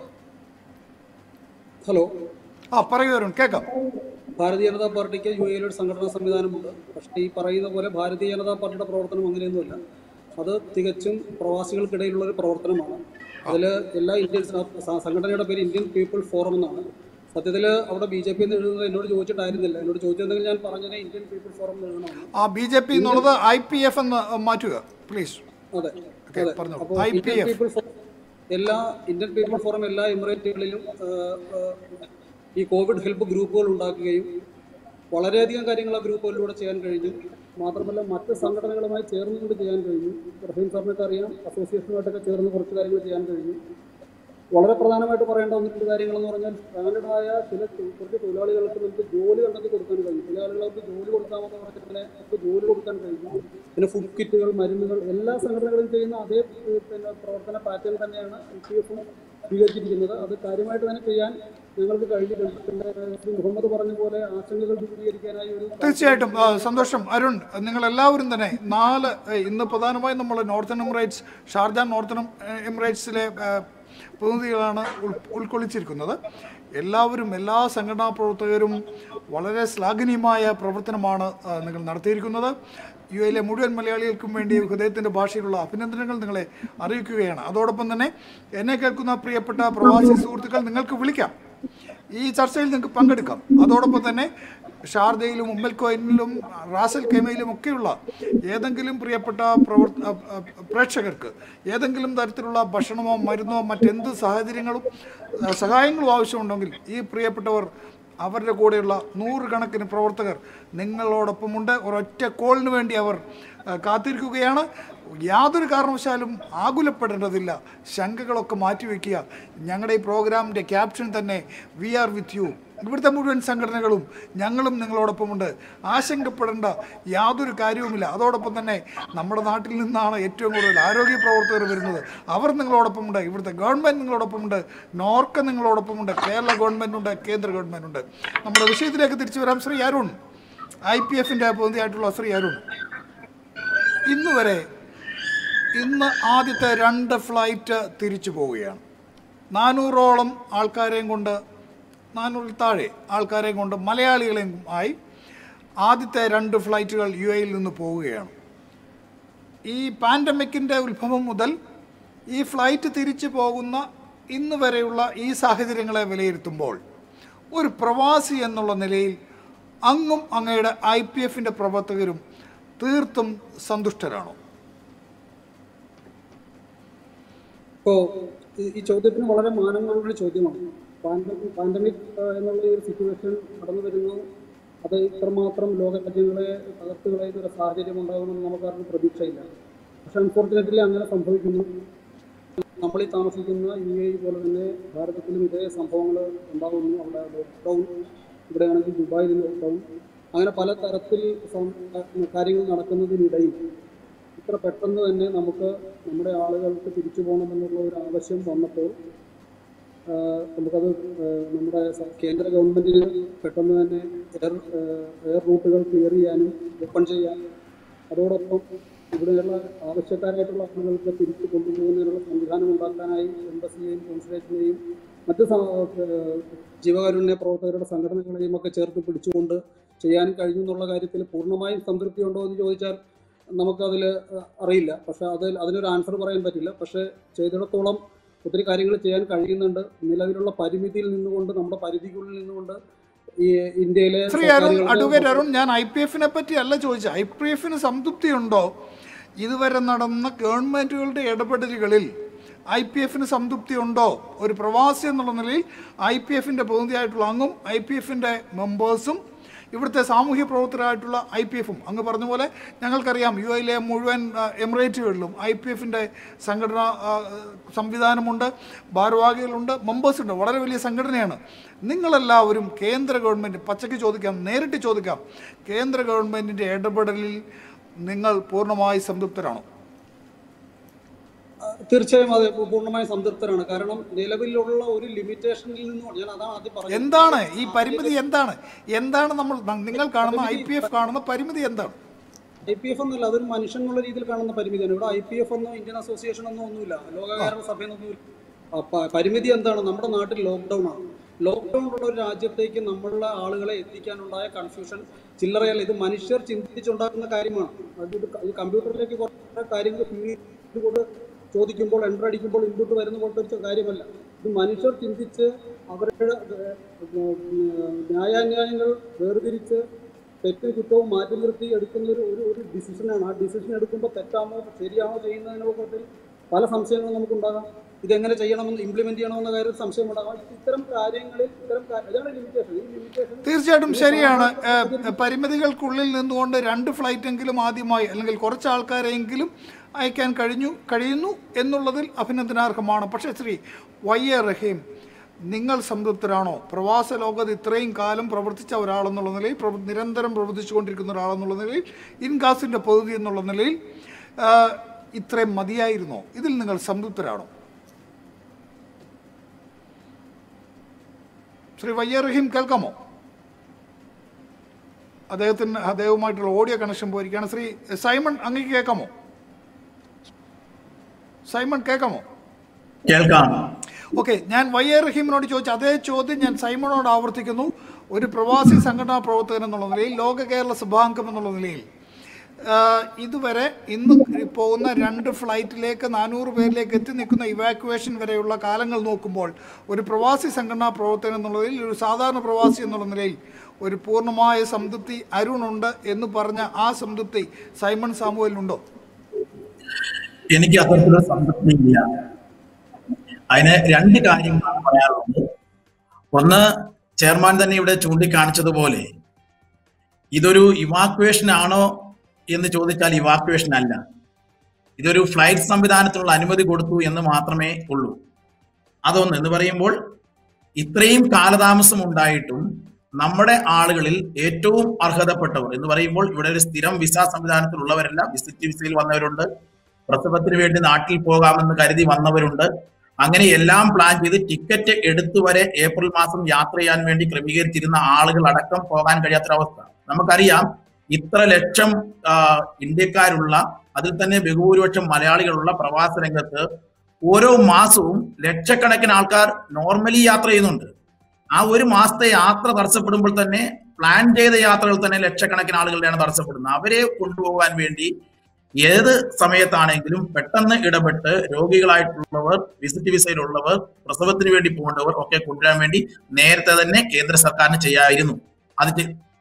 Speaker 5: ഹലോ,
Speaker 1: പറയൂ, കേൾക്കാം.
Speaker 5: ഭാരതീയ ജനതാ പാർട്ടിക്ക് UAE ഒരു സംഘടനാ സംവിധാനമുണ്ട്. പക്ഷേ ഈ പറയുന്ന പോലെ ഭാരതീയ ജനതാ പാർട്ടിയുടെ പ്രവർത്തനം അങ്ങനെയൊന്നുമല്ല. അത് തികച്ചും പ്രവാസികൾക്കിടയിലുള്ള ഒരു പ്രവർത്തനമാണ്. അതിൽ എല്ലാ സംഘടനയുടെ പേര് ഇന്ത്യൻ പീപ്പിൾ ഫോറം എന്നാണ്. സത്യത്തിൽ അവിടെ BJP എന്ന് എഴുതുന്നത് എന്നോട് ചോദിച്ചിട്ടായിരുന്നില്ല. എന്നോട് ചോദിച്ചിരുന്നെങ്കിൽ ഞാൻ പറഞ്ഞത് ഇന്ത്യൻ പീപ്പിൾ ഫോറം എന്ന് എഴുതണം.
Speaker 1: BJP എന്നുള്ളത് IPF എന്ന് മാറ്റുക പ്ലീസ്.
Speaker 5: അതെ അതെ. അപ്പോൾ Indian people forum Indian people forum എല്ലാ എമിറേറ്റുകളിലും ഈ കോവിഡ് ഹെൽപ്പ് ഗ്രൂപ്പുകൾ ഉണ്ടാക്കുകയും വളരെയധികം കാര്യങ്ങൾ ആ ഗ്രൂപ്പുകളിലൂടെ ചെയ്യാൻ കഴിഞ്ഞു. മാത്രമല്ല മറ്റ് സംഘടനകളുമായി ചേർന്നുകൊണ്ട് ചെയ്യാൻ കഴിഞ്ഞു. റഹീം സാറിനൊക്കെ അറിയാം, അസോസിയേഷനുമായിട്ടൊക്കെ ചേർന്ന് കുറച്ച് കാര്യങ്ങൾ ചെയ്യാൻ കഴിഞ്ഞു. വളരെ പ്രധാനമായിട്ട് പറയേണ്ട ഒന്ന് രണ്ട് കാര്യങ്ങളെന്ന് പറഞ്ഞാൽ സ്റ്റാൻഡേർഡായ കുറച്ച് തൊഴിലാളികൾക്ക് നമുക്ക് ജോലി കണ്ടെത്തി കൊടുക്കാൻ കഴിയും. ചില ആളുകൾക്ക് ജോലി കൊടുക്കാമെന്ന് പറഞ്ഞാൽ നമുക്ക് ജോലി കൊടുക്കാൻ കഴിഞ്ഞു. പിന്നെ ഫുഡ് കിറ്റുകൾ, മരുന്നുകൾ എല്ലാ സംഘടനകളും ചെയ്യുന്ന അതേ പ്രവർത്തന പാറ്റേൺ തന്നെയാണ് IPF സ്വീകരിച്ചിരിക്കുന്നത്. അത് കാര്യമായിട്ട് തന്നെ ചെയ്യാൻ ഞങ്ങൾക്ക് കഴിഞ്ഞിട്ടുണ്ട്. പിന്നെ ശ്രീ മുഹമ്മദ് പറഞ്ഞ പോലെ ആശങ്കകൾ ദൂരീകരിക്കാനായി
Speaker 1: തീർച്ചയായിട്ടും സന്തോഷം. അരുൺ, നിങ്ങളെല്ലാവരും തന്നെ ഇന്ന് പ്രധാനമായും നമ്മൾ നോർത്തേൺ എമിറേറ്റ്സ്, ഷാർജ നോർത്തേൺ എമിറേറ്റ്സിലെ പ്രതിനിധികളാണ് ഉൾക്കൊള്ളിച്ചിരിക്കുന്നത്. എല്ലാവരും, എല്ലാ സംഘടനാ പ്രവർത്തകരും വളരെ ശ്ലാഘനീയമായ പ്രവർത്തനമാണ് നിങ്ങൾ നടത്തിയിരിക്കുന്നത്. UAE മുഴുവൻ മലയാളികൾക്കും വേണ്ടി ഹൃദയത്തിൻ്റെ ഭാഷയിലുള്ള അഭിനന്ദനങ്ങൾ നിങ്ങളെ അറിയിക്കുകയാണ്. അതോടൊപ്പം തന്നെ എന്നെ കേൾക്കുന്ന പ്രിയപ്പെട്ട പ്രവാസി സുഹൃത്തുക്കൾ, നിങ്ങൾക്ക് വിളിക്കാം, ഈ ചർച്ചയിൽ നിങ്ങൾക്ക് പങ്കെടുക്കാം. അതോടൊപ്പം തന്നെ ഷാർജയിലും ഉമ്മൽ കോയിനിലും റാസൽ ഖൈമയിലും ഒക്കെയുള്ള ഏതെങ്കിലും പ്രിയപ്പെട്ട പ്രേക്ഷകർക്ക് ഏതെങ്കിലും തരത്തിലുള്ള ഭക്ഷണമോ മരുന്നോ മറ്റെന്ത് സഹായങ്ങളും ആവശ്യമുണ്ടെങ്കിൽ ഈ പ്രിയപ്പെട്ടവർ, അവരുടെ കൂടെയുള്ള നൂറുകണക്കിന് പ്രവർത്തകർ നിങ്ങളോടൊപ്പമുണ്ട്. ഒരൊറ്റ കോളിന് വേണ്ടി അവർ കാത്തിരിക്കുകയാണ്. യാതൊരു കാരണവശാലും ആകുലപ്പെടേണ്ടതില്ല, ശങ്കകളൊക്കെ മാറ്റിവെക്കുക. ഞങ്ങളുടെ ഈ പ്രോഗ്രാമിൻ്റെ ക്യാപ്ഷൻ തന്നെ വി ആർ വിത്ത് യു. ഇവിടുത്തെ മുഴുവൻ സംഘടനകളും ഞങ്ങളും നിങ്ങളോടൊപ്പമുണ്ട്, ആശങ്കപ്പെടേണ്ട യാതൊരു കാര്യവുമില്ല. അതോടൊപ്പം തന്നെ നമ്മുടെ നാട്ടിൽ നിന്നാണ് ഏറ്റവും കൂടുതൽ ആരോഗ്യ പ്രവർത്തകർ വരുന്നത്, അവർ നിങ്ങളോടൊപ്പമുണ്ട്. ഇവിടുത്തെ ഗവൺമെൻറ് നിങ്ങളോടൊപ്പമുണ്ട്, നോർക്ക നിങ്ങളോടൊപ്പമുണ്ട്, കേരള ഗവൺമെൻറ്റുണ്ട്, കേന്ദ്ര ഗവൺമെൻറ്റുണ്ട്. നമ്മുടെ വിഷയത്തിലേക്ക് തിരിച്ചു വരാം. ശ്രീ അരുൺ, IPFൻ്റെ പ്രതിനിധിയായിട്ടുള്ള ശ്രീ അരുൺ, ഇന്ന് ആദ്യത്തെ 2 ഫ്ലൈറ്റ് തിരിച്ചു പോവുകയാണ്. 400ഓളം ആൾക്കാരെയും കൊണ്ട്, 400 താഴെ ആൾക്കാരെയും കൊണ്ട്, മലയാളികളെയും ആയി ആദ്യത്തെ 2 ഫ്ലൈറ്റുകൾ UAE നിന്ന് പോവുകയാണ്. ഈ പാൻഡമിക്കിൻ്റെ ഉത്ഭവം മുതൽ ഈ ഫ്ലൈറ്റ് തിരിച്ചു പോകുന്ന ഇന്ന് വരെയുള്ള ഈ സാഹചര്യങ്ങളെ വിലയിരുത്തുമ്പോൾ ഒരു പ്രവാസി എന്നുള്ള നിലയിൽ അങ്ങും അങ്ങയുടെ IPFൻ്റെ പ്രവർത്തകരും തീർത്തും സന്തുഷ്ടരാണോ?
Speaker 5: ഇപ്പോൾ ഈ ചോദ്യത്തിന് വളരെ മാനങ്ങളുള്ള ചോദ്യമാണ്. പാൻഡമിക് എന്നുള്ള ഈ ഒരു സിറ്റുവേഷൻ കടന്നു വരുന്നു, അത് ഇത്രമാത്രം ലോകരാജ്യങ്ങളെ തകർത്ത് കളയുന്ന ഒരു സാഹചര്യം ഉണ്ടാകുമെന്ന് നമുക്കാർക്കും പ്രതീക്ഷയില്ല. പക്ഷെ അൺഫോർച്ചുനേറ്റ്ലി അങ്ങനെ സംഭവിക്കുന്നു. നമ്മൾ ഈ താമസിക്കുന്ന UAE പോലെ തന്നെ ഭാരതത്തിലും ഇതേ സംഭവങ്ങൾ ഉണ്ടാകുന്നു. അവിടെ ലോക്ക്ഡൗൺ, ഇവിടെയാണെങ്കിൽ ദുബായിൽ ലോക്ക്ഡൗൺ, അങ്ങനെ പല തരത്തിൽ കാര്യങ്ങൾ നടക്കുന്നതിനിടയിൽ ഇത്ര പെട്ടെന്ന് തന്നെ നമ്മുടെ ആളുകൾക്ക് തിരിച്ചു പോകണമെന്നുള്ള ഒരു ആവശ്യം വന്നപ്പോൾ നമുക്കത് നമ്മുടെ കേന്ദ്ര ഗവൺമെൻറ്റിന് പെട്ടെന്ന് തന്നെ എയർ റൂട്ടുകൾ ക്ലിയർ ചെയ്യാനും ഓപ്പൺ ചെയ്യാനും അതോടൊപ്പം ഇവിടെയുള്ള ആവശ്യക്കാരായിട്ടുള്ള ആളുകൾക്ക് തിരിച്ചു കൊണ്ടുപോകുന്നതിനുള്ള സംവിധാനം ഉണ്ടാക്കാനായി എംബസിയെയും കോൺസുലേറ്റിനെയും മറ്റ് ജീവകാരുണ്യ പ്രവർത്തകരുടെ സംഘടനകളെയും ഒക്കെ ചേർത്ത് പിടിച്ചുകൊണ്ട് ചെയ്യാനും കഴിഞ്ഞു എന്നുള്ള കാര്യത്തിൽ പൂർണ്ണമായും സംതൃപ്തി ഉണ്ടോ എന്ന് ചോദിച്ചാൽ നമുക്കതിൽ അറിയില്ല. പക്ഷെ അതിനൊരു ആൻസർ പറയാൻ പറ്റില്ല. പക്ഷെ ചെയ്തിടത്തോളം ഒത്തിരി കാര്യങ്ങൾ ചെയ്യാൻ കഴിയുന്നുണ്ട്. നിലവിലുള്ള പരിമിതിയിൽ നിന്നുകൊണ്ട്, നമ്മുടെ പരിധിക്കുള്ളിൽ നിന്നുകൊണ്ട് ഈ ഇന്ത്യയിലെ
Speaker 1: അഡ്വക്കേറ്റ് അരുൺ, ഞാൻ IPF-നെ പറ്റി അല്ല ചോദിച്ചത്. IPF-ന് സംതൃപ്തിയുണ്ടോ? ഇതുവരെ നടന്ന ഗവൺമെൻറ്റുകളുടെ ഇടപെടലുകളിൽ IPF-ന് സംതൃപ്തി ഉണ്ടോ? ഒരു പ്രവാസി എന്നുള്ള നിലയിൽ IPF-ന്റെ പ്രതിനിധിയായിട്ടുള്ള അങ്ങും IPF-ന്റെ മെമ്പേഴ്സും ഇവിടുത്തെ സാമൂഹ്യ പ്രവർത്തകരായിട്ടുള്ള IPF-ഉം, അങ്ങ് പറഞ്ഞ പോലെ ഞങ്ങൾക്കറിയാം UAE-ലെ മുഴുവൻ എമിറേറ്റുകളിലും IPF-ന്റെ സംഘടനാ സംവിധാനമുണ്ട്, ഭാരവാഹികളുണ്ട്, മെമ്പേഴ്സുണ്ട്. വളരെ വലിയ സംഘടനയാണ്. നിങ്ങളെല്ലാവരും കേന്ദ്ര ഗവൺമെൻറ്, പച്ചയ്ക്ക് ചോദിക്കാം, നേരിട്ട് ചോദിക്കാം, കേന്ദ്ര ഗവൺമെൻറ്റിൻ്റെ ഇടപെടലിൽ നിങ്ങൾ പൂർണ്ണമായി സംതൃപ്തരാണോ?
Speaker 5: തീർച്ചയായും അത് പൂർണ്ണമായും സംതൃപ്തരാണ്. കാരണം നിലവിലുള്ള ഒരു ലിമിറ്റേഷനിൽ നിന്നും ഞാൻ അതാണ് ആദ്യം പറഞ്ഞത്.
Speaker 1: എന്താണ് ഈ പരിമിതി? എന്താണ് നിങ്ങൾ കാണുന്ന IPF കാണുന്ന പരിമിതി എന്താണ്?
Speaker 5: IPF എന്നല്ല, അതൊരു മനുഷ്യൻ എന്നുള്ള രീതിയിൽ കാണുന്ന പരിമിതിയാണ്. ഇവിടെ IPF എന്നോ ഇന്ത്യൻ അസോസിയേഷൻ എന്നോ ഒന്നുമില്ല, ലോകകാരണ സഭയെന്നൊന്നുമില്ല. പരിമിതി എന്താണ്? നമ്മുടെ നാട്ടിൽ ലോക്ക്ഡൗൺ ആണ്. ലോക്ക്ഡൗൺ ഉള്ള ഒരു രാജ്യത്തേക്ക് നമ്മളുടെ ആളുകളെ എത്തിക്കാനുണ്ടായ കൺഫ്യൂഷൻ ചില്ലറയല്ല. ഇത് മനുഷ്യർ ചിന്തിച്ചുണ്ടാക്കുന്ന കാര്യമാണ്. ഈ കമ്പ്യൂട്ടറിലേക്ക് കുറേ കാര്യങ്ങൾ ഫീഡ് കൊണ്ട് ചോദിക്കുമ്പോൾ, എൻ്റർ അടിക്കുമ്പോൾ ഇൻപുട്ട് വരുന്ന പോലത്തെ ഒരു കാര്യമല്ല. ഇത് മനുഷ്യർ ചിന്തിച്ച് അവരുടെ ന്യായാന്യായങ്ങൾ വേർതിരിച്ച് തെറ്റും കുറ്റവും മാറ്റി നിർത്തി എടുക്കുന്ന ഒരു ഡിസിഷനാണ്. ആ ഡിസിഷൻ എടുക്കുമ്പോൾ തെറ്റാണോ ശരിയാണോ ചെയ്യുന്നതിനെക്കുറിച്ച് പല സംശയങ്ങളും നമുക്കുണ്ടാകാം. ഇതെങ്ങനെ ചെയ്യണമെന്ന്, ഇംപ്ലിമെന്റ് ചെയ്യണമെന്ന കാര്യത്തിൽ സംശയമുണ്ടാകാം. ഇത്തരം കാര്യങ്ങളിൽ ഇതാണ് ലിമിറ്റേഷൻ. ഈ ലിമിറ്റേഷൻ
Speaker 1: തീർച്ചയായിട്ടും ശരിയാണ്. പരിമിതികൾക്കുള്ളിൽ നിന്നുകൊണ്ട് 2 ഫ്ലൈറ്റെങ്കിലും ആദ്യമായി, അല്ലെങ്കിൽ കുറച്ച് ആൾക്കാരെങ്കിലും അയക്കാൻ കഴിയുന്നു എന്നുള്ളതിൽ അഭിനന്ദനാർഹമാണ്. പക്ഷേ ശ്രീ YA റഹീം, നിങ്ങൾ സംതൃപ്തരാണോ? പ്രവാസ ലോകത്ത് ഇത്രയും കാലം പ്രവർത്തിച്ച ഒരാളെന്നുള്ള നിലയിൽ, നിരന്തരം പ്രവർത്തിച്ചുകൊണ്ടിരിക്കുന്ന ഒരാളെന്നുള്ള നിലയിൽ, ഇൻഗാസിൻ്റെ പദ്ധതി എന്നുള്ള നിലയിൽ ഇത്രയും മതിയായിരുന്നോ? ഇതിൽ നിങ്ങൾ സംതൃപ്തരാണോ? ശ്രീ YA റഹീം കേൾക്കാമോ? അദ്ദേഹവുമായിട്ടുള്ള ഓഡിയോ കണക്ഷൻ പോയിരിക്കുകയാണ്. ശ്രീ സൈമൺ, അങ്ങേക്ക് കേൾക്കാമോ? സൈമൺ കേൾക്കാമോ?
Speaker 3: കേൾക്കാം.
Speaker 1: ഓക്കെ, ഞാൻ YA റഹീമിനോട് ചോദിച്ച അതേ ചോദ്യം ഞാൻ സൈമണോട് ആവർത്തിക്കുന്നു. ഒരു പ്രവാസി സംഘടനാ പ്രവർത്തകൻ എന്നുള്ള നിലയിൽ, ലോക കേരള സഭാംഗം എന്നുള്ള നിലയിൽ, ഇതുവരെ ഇന്ന് പോകുന്ന 2 ഫ്ലൈറ്റിലേക്ക് 400 പേരിലേക്ക് എത്തി നിൽക്കുന്ന ഇവാക്യുവേഷൻ വരെയുള്ള കാലങ്ങൾ നോക്കുമ്പോൾ, ഒരു പ്രവാസി സംഘടനാ പ്രവർത്തകൻ എന്നുള്ള നിലയിൽ, ഒരു സാധാരണ പ്രവാസി എന്നുള്ള നിലയിൽ ഒരു പൂർണ്ണമായ സംതൃപ്തി അരുണുണ്ട് എന്ന് പറഞ്ഞ ആ സംതൃപ്തി സൈമൺ സാമുവലിനുണ്ടോ?
Speaker 3: എനിക്ക് അത്തരത്തിലുള്ള സംതൃപ്തിയില്ല. അതിന് 2 കാര്യങ്ങളാണ് പറയാറുള്ളത്. ഒന്ന്, ചെയർമാൻ തന്നെ ഇവിടെ ചൂണ്ടിക്കാണിച്ചതുപോലെ, ഇതൊരു ഇവാക്യുവേഷൻ ആണോ എന്ന് ചോദിച്ചാൽ ഇവാക്യുവേഷൻ അല്ല. ഇതൊരു ഫ്ലൈറ്റ് സംവിധാനത്തിനുള്ള അനുമതി കൊടുത്തു എന്ന് മാത്രമേ ഉള്ളൂ. അതൊന്ന് എന്ന് പറയുമ്പോൾ, ഇത്രയും കാലതാമസം ഉണ്ടായിട്ടും നമ്മുടെ ആളുകളിൽ ഏറ്റവും അർഹതപ്പെട്ടവർ എന്ന് പറയുമ്പോൾ, ഇവിടെ ഒരു സ്ഥിരം വിസ സംവിധാനത്തിലുള്ളവരല്ല, വിസിറ്റ് വിസയിൽ വന്നവരുണ്ട്, പ്രസവത്തിന് വേണ്ടി നാട്ടിൽ പോകാമെന്ന് കരുതി വന്നവരുണ്ട്. അങ്ങനെ എല്ലാം പ്ലാൻ ചെയ്ത് ടിക്കറ്റ് എടുത്തു വരെ ഏപ്രിൽ മാസം യാത്ര ചെയ്യാൻ വേണ്ടി ക്രമീകരിച്ചിരുന്ന ആളുകൾ അടക്കം പോകാൻ കഴിയാത്തൊരവസ്ഥ. നമുക്കറിയാം, ഇത്ര ലക്ഷം ഇന്ത്യക്കാരുള്ള, അതിൽ തന്നെ ബഹുഭൂരിപക്ഷം മലയാളികളുള്ള പ്രവാസ രംഗത്ത് ഓരോ മാസവും ലക്ഷക്കണക്കിന് ആൾക്കാർ നോർമലി യാത്ര ചെയ്യുന്നുണ്ട്. ആ ഒരു മാസത്തെ യാത്ര തടസ്സപ്പെടുമ്പോൾ തന്നെ, പ്ലാൻ ചെയ്ത യാത്രകൾ തന്നെ ലക്ഷക്കണക്കിന് ആളുകളുടെയാണ് തടസ്സപ്പെടുന്നത്. അവരെ കൊണ്ടുപോകാൻ വേണ്ടി ഏത് സമയത്താണെങ്കിലും പെട്ടെന്ന് ഇടപെട്ട് രോഗികളായിട്ടുള്ളവർ, വിസിറ്റ് വിസയിലുള്ളവർ, പ്രസവത്തിന് വേണ്ടി പോകേണ്ടവർ ഒക്കെ കൊണ്ടുവരാൻ വേണ്ടി നേരത്തെ തന്നെ കേന്ദ്ര സർക്കാരിന് ചെയ്യായിരുന്നു. അത്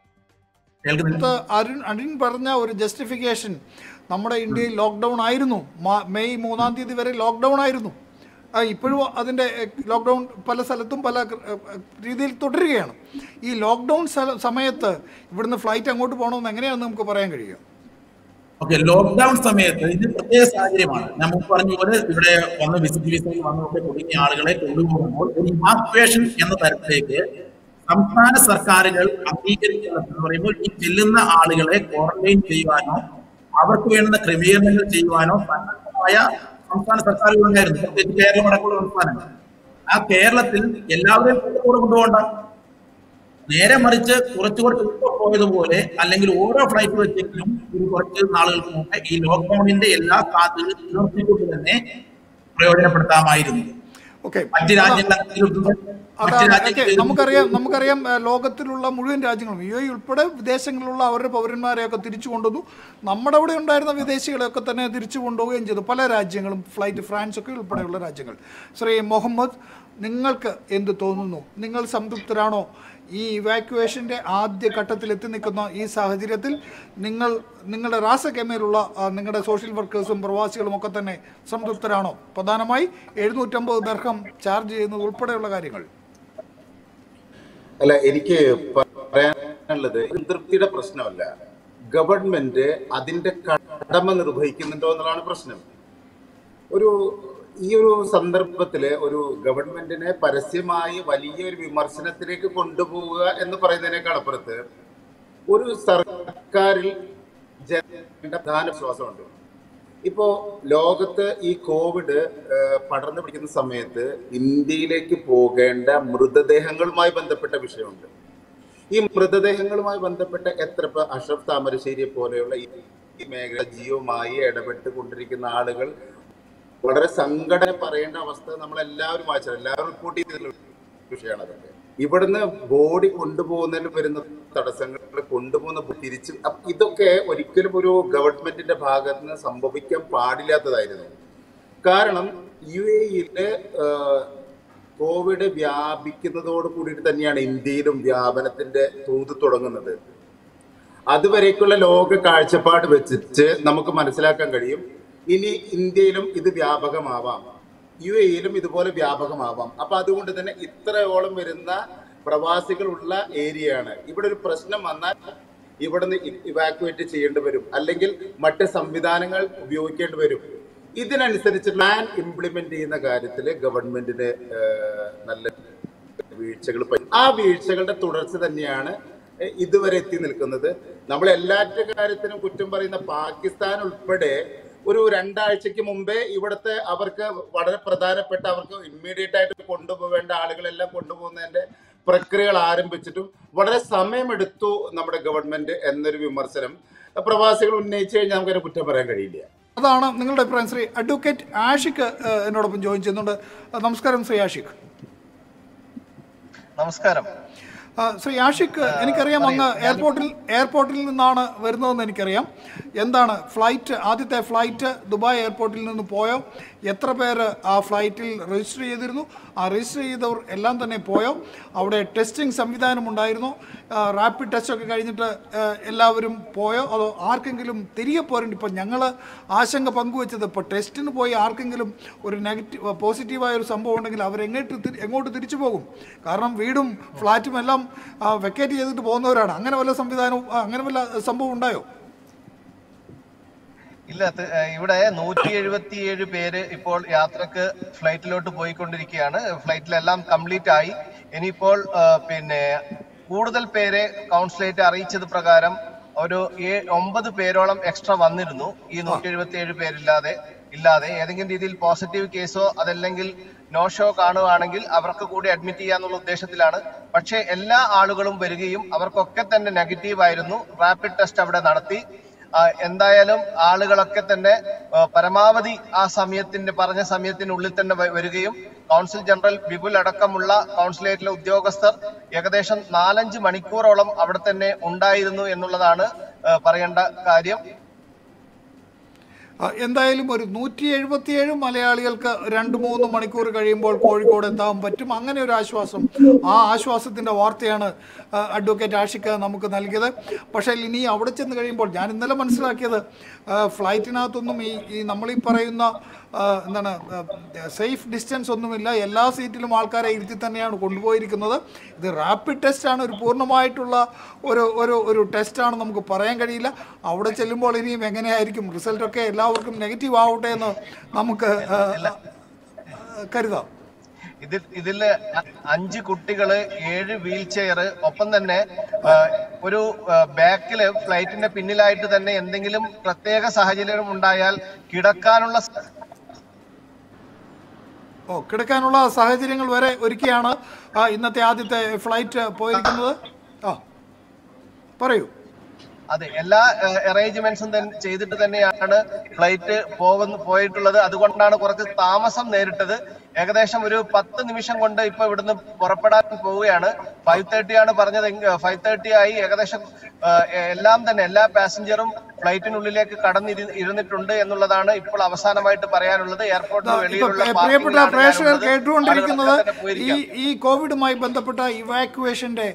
Speaker 1: അരുൺ പറഞ്ഞ ഒരു ജസ്റ്റിഫിക്കേഷൻ, നമ്മുടെ ഇന്ത്യയിൽ ലോക്ക്ഡൗൺ ആയിരുന്നു, മെയ് 3-ാം തീയതി വരെ ലോക്ക്ഡൗൺ ആയിരുന്നു. ഇപ്പോഴും അതിൻ്റെ ലോക്ക്ഡൗൺ പല സ്ഥലത്തും പല രീതിയിൽ തുടരുകയാണ്. ഈ ലോക്ക്ഡൗൺ സമയത്ത് ഇവിടുന്ന് ഫ്ലൈറ്റ് അങ്ങോട്ട് പോകണമെന്ന് എങ്ങനെയാണെന്ന് നമുക്ക് പറയാൻ കഴിയുക?
Speaker 3: ഓക്കെ, ലോക്ക്ഡൌൺ സമയത്ത് ഇത് പ്രത്യേക സാഹചര്യമാണ്. ഞാൻ മുമ്പ് പറഞ്ഞ പോലെ, ഇവിടെ വന്ന് വിസിറ്റ് വിസയിൽ വന്നൊക്കെ തുടങ്ങിയ ആളുകളെ കൊണ്ടുപോകുമ്പോൾ ഒരു ഇവാക്യുവേഷൻ എന്ന തരത്തിലേക്ക് സംസ്ഥാന സർക്കാരുകൾ അംഗീകരിക്കുന്നത് പറയുമ്പോൾ, ഈ ചെല്ലുന്ന ആളുകളെ ക്വാറന്റൈൻ ചെയ്യുവാനോ അവർക്ക് വേണ്ടുന്ന ക്രമീകരണങ്ങൾ ചെയ്യുവാനോ സന്നദ്ധമായ സംസ്ഥാന സർക്കാരുകൾ ഉണ്ടായിരുന്നു, പ്രത്യേകിച്ച് കേരളം അടക്കമുള്ള സംസ്ഥാനങ്ങൾ. ആ കേരളത്തിൽ എല്ലാവരെയും കൂടെ കൊണ്ടുപോകണ്ട, നേരെ മറിച്ച് കുറച്ച് പോയതുപോലെ, അല്ലെങ്കിൽ ഓരോ ഫ്ലൈറ്റ് വെച്ചെങ്കിലും ഒരു കുറച്ച് നാളുകൾക്ക് മുമ്പേ ഈ ലോക്ക്ഡൌണിന്റെ എല്ലാ സാധ്യതകളും തന്നെ പ്രയോജനപ്പെടുത്താമായിരുന്നു.
Speaker 1: ഓക്കെ,
Speaker 3: മറ്റ്
Speaker 1: നമുക്കറിയാം ലോകത്തിലുള്ള മുഴുവൻ രാജ്യങ്ങളും UAE ഉൾപ്പെടെ വിദേശങ്ങളിലുള്ള അവരുടെ പൗരന്മാരെയൊക്കെ തിരിച്ചു കൊണ്ടുവന്നു. നമ്മുടെ അവിടെ ഉണ്ടായിരുന്ന വിദേശികളെയൊക്കെ തന്നെ തിരിച്ചു കൊണ്ടുപോവുകയും ചെയ്തു പല രാജ്യങ്ങളും, ഫ്ലൈറ്റ് ഫ്രാൻസൊക്കെ ഉൾപ്പെടെയുള്ള രാജ്യങ്ങൾ. ശ്രീ മുഹമ്മദ്, നിങ്ങൾക്ക് എന്ത് തോന്നുന്നു? നിങ്ങൾ സംതൃപ്തരാണോ? ഈ ഇവാക്യുവേഷൻ്റെ ആദ്യ ഘട്ടത്തിൽ എത്തി നിൽക്കുന്ന ഈ സാഹചര്യത്തിൽ നിങ്ങളുടെ റാസക്കെമയിലുള്ള നിങ്ങളുടെ സോഷ്യൽ വർക്കേഴ്സും പ്രവാസികളും ഒക്കെ തന്നെ സംതൃപ്തരാണോ? പ്രധാനമായി 750 ദിർഹം ചാർജ് ചെയ്യുന്നത് ഉൾപ്പെടെയുള്ള കാര്യങ്ങൾ.
Speaker 4: അല്ല, എനിക്ക് പറയാനുള്ളത് തൃപ്തിയുടെ പ്രശ്നമല്ല, ഗവൺമെന്റ് അതിന്റെ കടമ നിർവഹിക്കുന്നുണ്ടോ എന്നുള്ളതാണ് പ്രശ്നം. ഈ ഒരു സന്ദർഭത്തില് ഒരു ഗവൺമെന്റിനെ പരസ്യമായി വലിയൊരു വിമർശനത്തിലേക്ക് കൊണ്ടുപോവുക എന്ന് പറയുന്നതിനേക്കാൾ അപ്പുറത്ത് ഒരു സർക്കാരിൽ പ്രധാന വിശ്വാസമുണ്ട്. ഇപ്പോ ലോകത്ത് ഈ കോവിഡ് പടർന്നു പിടിക്കുന്ന സമയത്ത് ഇന്ത്യയിലേക്ക് പോകേണ്ട മൃതദേഹങ്ങളുമായി ബന്ധപ്പെട്ട വിഷയമുണ്ട്. ഈ മൃതദേഹങ്ങളുമായി ബന്ധപ്പെട്ട ഇപ്പൊ അഷ്റഫ് താമരശ്ശേരിയെ പോലെയുള്ള ഈ മേഖല ജിയോമായി ഇടപെട്ടുകൊണ്ടിരിക്കുന്ന ആളുകൾ വളരെ സങ്കടം പറയേണ്ട അവസ്ഥ നമ്മളെല്ലാവരും വായിച്ചത്, എല്ലാവരും റിപ്പോർട്ട് ചെയ്തിട്ടുള്ള വിഷയമാണ്. അതൊക്കെ ഇവിടുന്ന് ബോഡി കൊണ്ടുപോകുന്നതിന് വരുന്ന തടസ്സങ്ങൾ, കൊണ്ടുപോകുന്ന തിരിച്ച്, ഇതൊക്കെ ഒരിക്കലും ഒരു ഗവൺമെന്റിന്റെ ഭാഗത്ത് നിന്ന് സംഭവിക്കാൻ പാടില്ലാത്തതായിരുന്നു. കാരണം UAE-യിലെ കോവിഡ് വ്യാപിക്കുന്നതോട് കൂടിയിട്ട് തന്നെയാണ് ഇന്ത്യയിലും വ്യാപനത്തിന്റെ തോത് തുടങ്ങുന്നത്. അതുവരേക്കുള്ള ലോക കാഴ്ചപ്പാട് വെച്ചിട്ട് നമുക്ക് മനസ്സിലാക്കാൻ കഴിയും, ഇനി ഇന്ത്യയിലും ഇത് വ്യാപകമാവാം, UAE-യിലും ഇതുപോലെ വ്യാപകമാവാം. അപ്പൊ അതുകൊണ്ട് തന്നെ ഇത്രയോളം വരുന്ന പ്രവാസികളുള്ള ഏരിയയാണ്. ഇവിടെ ഒരു പ്രശ്നം വന്നാൽ ഇവിടുന്ന് ഇവാക്യുവേറ്റ് ചെയ്യേണ്ടി വരും, അല്ലെങ്കിൽ മറ്റ് സംവിധാനങ്ങൾ ഉപയോഗിക്കേണ്ടി വരും. ഇതിനനുസരിച്ച് പ്ലാൻ ഇംപ്ലിമെന്റ് ചെയ്യുന്ന കാര്യത്തിൽ ഗവൺമെന്റിന് നല്ല വീഴ്ചകൾ, ആ വീഴ്ചകളുടെ തുടർച്ച തന്നെയാണ് ഇതുവരെ എത്തി നിൽക്കുന്നത്. നമ്മൾ എല്ലാറ്റ കാര്യത്തിനും കുറ്റം പറയുന്ന പാകിസ്ഥാൻ ഉൾപ്പെടെ ഒരു 2 ആഴ്ചക്ക് മുമ്പേ ഇവിടുത്തെ അവർക്ക് വളരെ പ്രധാനപ്പെട്ട, അവർക്ക് ഇമ്മീഡിയറ്റ് ആയിട്ട് കൊണ്ടുപോകേണ്ട ആളുകളെല്ലാം കൊണ്ടുപോകുന്നതിന്റെ പ്രക്രിയകൾ ആരംഭിച്ചിട്ടും വളരെ സമയമെടുത്തു നമ്മുടെ ഗവൺമെന്റ് എന്നൊരു വിമർശനം പ്രവാസികൾ ഉന്നയിച്ചു കഴിഞ്ഞാൽ നമുക്കതിനെ കുറ്റം പറയാൻ കഴിയില്ല.
Speaker 1: അതാണ് നിങ്ങളുടെ അഭിപ്രായം. ശ്രീ അഡ്വക്കേറ്റ് ആഷിഖ് എന്നോടൊപ്പം ജോയിൻ ചെയ്യുന്നുണ്ട്. നമസ്കാരം ശ്രീ ആഷിഖ്.
Speaker 6: നമസ്കാരം
Speaker 1: ശ്രീ ആഷിഖ്, എനിക്കറിയാം അങ്ങ് എയർപോർട്ടിൽ നിന്നാണ് വരുന്നതെന്ന് എനിക്കറിയാം. എന്താണ് ആദ്യത്തെ ഫ്ലൈറ്റ് ദുബായ് എയർപോർട്ടിൽ നിന്ന് പോയോ? എത്ര പേര് ആ ഫ്ലൈറ്റിൽ രജിസ്റ്റർ ചെയ്തിരുന്നു? ആ രജിസ്റ്റർ ചെയ്തവർ എല്ലാം തന്നെ പോയോ? അവിടെ ടെസ്റ്റിംഗ് സംവിധാനം ഉണ്ടായിരുന്നോ? റാപ്പിഡ് ടെസ്റ്റൊക്കെ കഴിഞ്ഞിട്ട് എല്ലാവരും പോയോ? അതോ ആർക്കെങ്കിലും തിരികെ പോരേണ്ടി? ഇപ്പം ഞങ്ങൾ ആശങ്ക പങ്കുവെച്ചത്, ഇപ്പോൾ ടെസ്റ്റിന് പോയി ആർക്കെങ്കിലും ഒരു പോസിറ്റീവായ ഒരു സംഭവം ഉണ്ടെങ്കിൽ എങ്ങോട്ട് തിരിച്ചു പോകും? കാരണം വീടും ഫ്ലാറ്റും എല്ലാം വെക്കേറ്റ് ചെയ്തിട്ട് പോകുന്നവരാണ്. അങ്ങനെ വല്ല സംഭവം ഉണ്ടായോ?
Speaker 6: ഇല്ല, ഇവിടെ 177 പേര് ഇപ്പോൾ യാത്രക്ക് ഫ്ലൈറ്റിലോട്ട് പോയിക്കൊണ്ടിരിക്കുകയാണ്. ഫ്ലൈറ്റിലെല്ലാം കംപ്ലീറ്റ് ആയി. ഇനിയിപ്പോൾ കൂടുതൽ പേരെ കൗൺസിലേറ്റ് അറിയിച്ചത് പ്രകാരം ഒരു 9 പേരോളം എക്സ്ട്രാ വന്നിരുന്നു. ഈ 177 പേരില്ലാതെ ഏതെങ്കിലും രീതിയിൽ പോസിറ്റീവ് കേസോ അതല്ലെങ്കിൽ നോ ഷോ കാണുകയാണെങ്കിൽ അവർക്ക് കൂടി അഡ്മിറ്റ് ചെയ്യാന്നുള്ള ഉദ്ദേശത്തിലാണ്. പക്ഷേ എല്ലാ ആളുകളും വരികയും അവർക്കൊക്കെ തന്നെ നെഗറ്റീവ് ആയിരുന്നു. റാപ്പിഡ് ടെസ്റ്റ് അവിടെ നടത്തി. എന്തായാലും ആളുകളൊക്കെ തന്നെ പരമാവധി ആ പറഞ്ഞ സമയത്തിനുള്ളിൽ തന്നെ വരികയും കൗൺസിൽ ജനറൽ ബിപുൽ അടക്കമുള്ള കൗൺസിലേറ്റിലെ ഉദ്യോഗസ്ഥർ ഏകദേശം 4-5 മണിക്കൂറോളം അവിടെ തന്നെ ഉണ്ടായിരുന്നു എന്നുള്ളതാണ് പറയേണ്ട കാര്യം.
Speaker 1: എന്തായാലും ഒരു 177 മലയാളികൾക്ക് 2-3 മണിക്കൂർ കഴിയുമ്പോൾ കോഴിക്കോട് എത്താൻ പറ്റും. അങ്ങനെ ഒരു ആശ്വാസം, ആ ആശ്വാസത്തിൻ്റെ വാർത്തയാണ് അഡ്വക്കേറ്റ് ആഷിഖ് നമുക്ക് നൽകിയത്. പക്ഷേ ഇനി അവിടെ ചെന്ന് കഴിയുമ്പോൾ ഞാൻ ഇന്നലെ മനസ്സിലാക്കിയത് ഫ്ലൈറ്റിനകത്തൊന്നും ഈ നമ്മളീ പറയുന്ന സേഫ് ഡിസ്റ്റൻസ് ഒന്നുമില്ല. എല്ലാ സീറ്റിലും ആൾക്കാരെ ഇരുത്തി തന്നെയാണ് കൊണ്ടുപോയിരിക്കുന്നത്. ഇത് റാപ്പിഡ് ടെസ്റ്റാണ്, ഒരു പൂർണ്ണമായിട്ടുള്ള ഒരു ടെസ്റ്റാണ്, നമുക്ക് പറയാൻ കഴിയില്ല. അവിടെ ചെല്ലുമ്പോൾ ഇനിയും എങ്ങനെയായിരിക്കും റിസൾട്ടൊക്കെ എല്ലാവർക്കും നെഗറ്റീവ് ആവട്ടെ എന്ന് നമുക്ക് കരുതാം.
Speaker 6: ഇതില് 5 കുട്ടികള്, 7 വീൽ ചെയർ, ഒപ്പം തന്നെ ഒരു ബാക്കില് ഫ്ലൈറ്റിന്റെ പിന്നിലായിട്ട് തന്നെ എന്തെങ്കിലും പ്രത്യേക സാഹചര്യം ഉണ്ടായാൽ
Speaker 1: കിടക്കാനുള്ള സാഹചര്യങ്ങൾ വരെ ഒരുക്കിയാണ് ഇന്നത്തെ ആദ്യത്തെ ഫ്ലൈറ്റ് പോയിരിക്കുന്നത്. പറയൂ.
Speaker 6: അതെ, എല്ലാ അറേഞ്ച്മെന്റ്സും ചെയ്തിട്ട് തന്നെയാണ് ഫ്ലൈറ്റ് പോയിട്ടുള്ളത്. അതുകൊണ്ടാണ് കുറച്ച് താമസം നേരിട്ടത്. ഏകദേശം ഒരു 10 നിമിഷം കൊണ്ട് ഇപ്പൊ ഇവിടുന്ന് പുറപ്പെടാൻ പോവുകയാണ്. 5:30 ആണ് പറഞ്ഞത്. 5:30 ആയി. ഏകദേശം എല്ലാ പാസഞ്ചറും ഫ്ലൈറ്റിനുള്ളിലേക്ക് കടന്നിരുന്നിട്ടുണ്ട് എന്നുള്ളതാണ് ഇപ്പോൾ അവസാനമായിട്ട് പറയാനുള്ളത്. എയർപോർട്ടിന് വെളിയിലുള്ള
Speaker 1: പ്രിയപ്പെട്ട പ്രേക്ഷകർ കേട്ടുകൊണ്ടിരിക്കുന്നത് ഈ കോവിഡുമായി ബന്ധപ്പെട്ട ഇവാക്യുവേഷന്റെ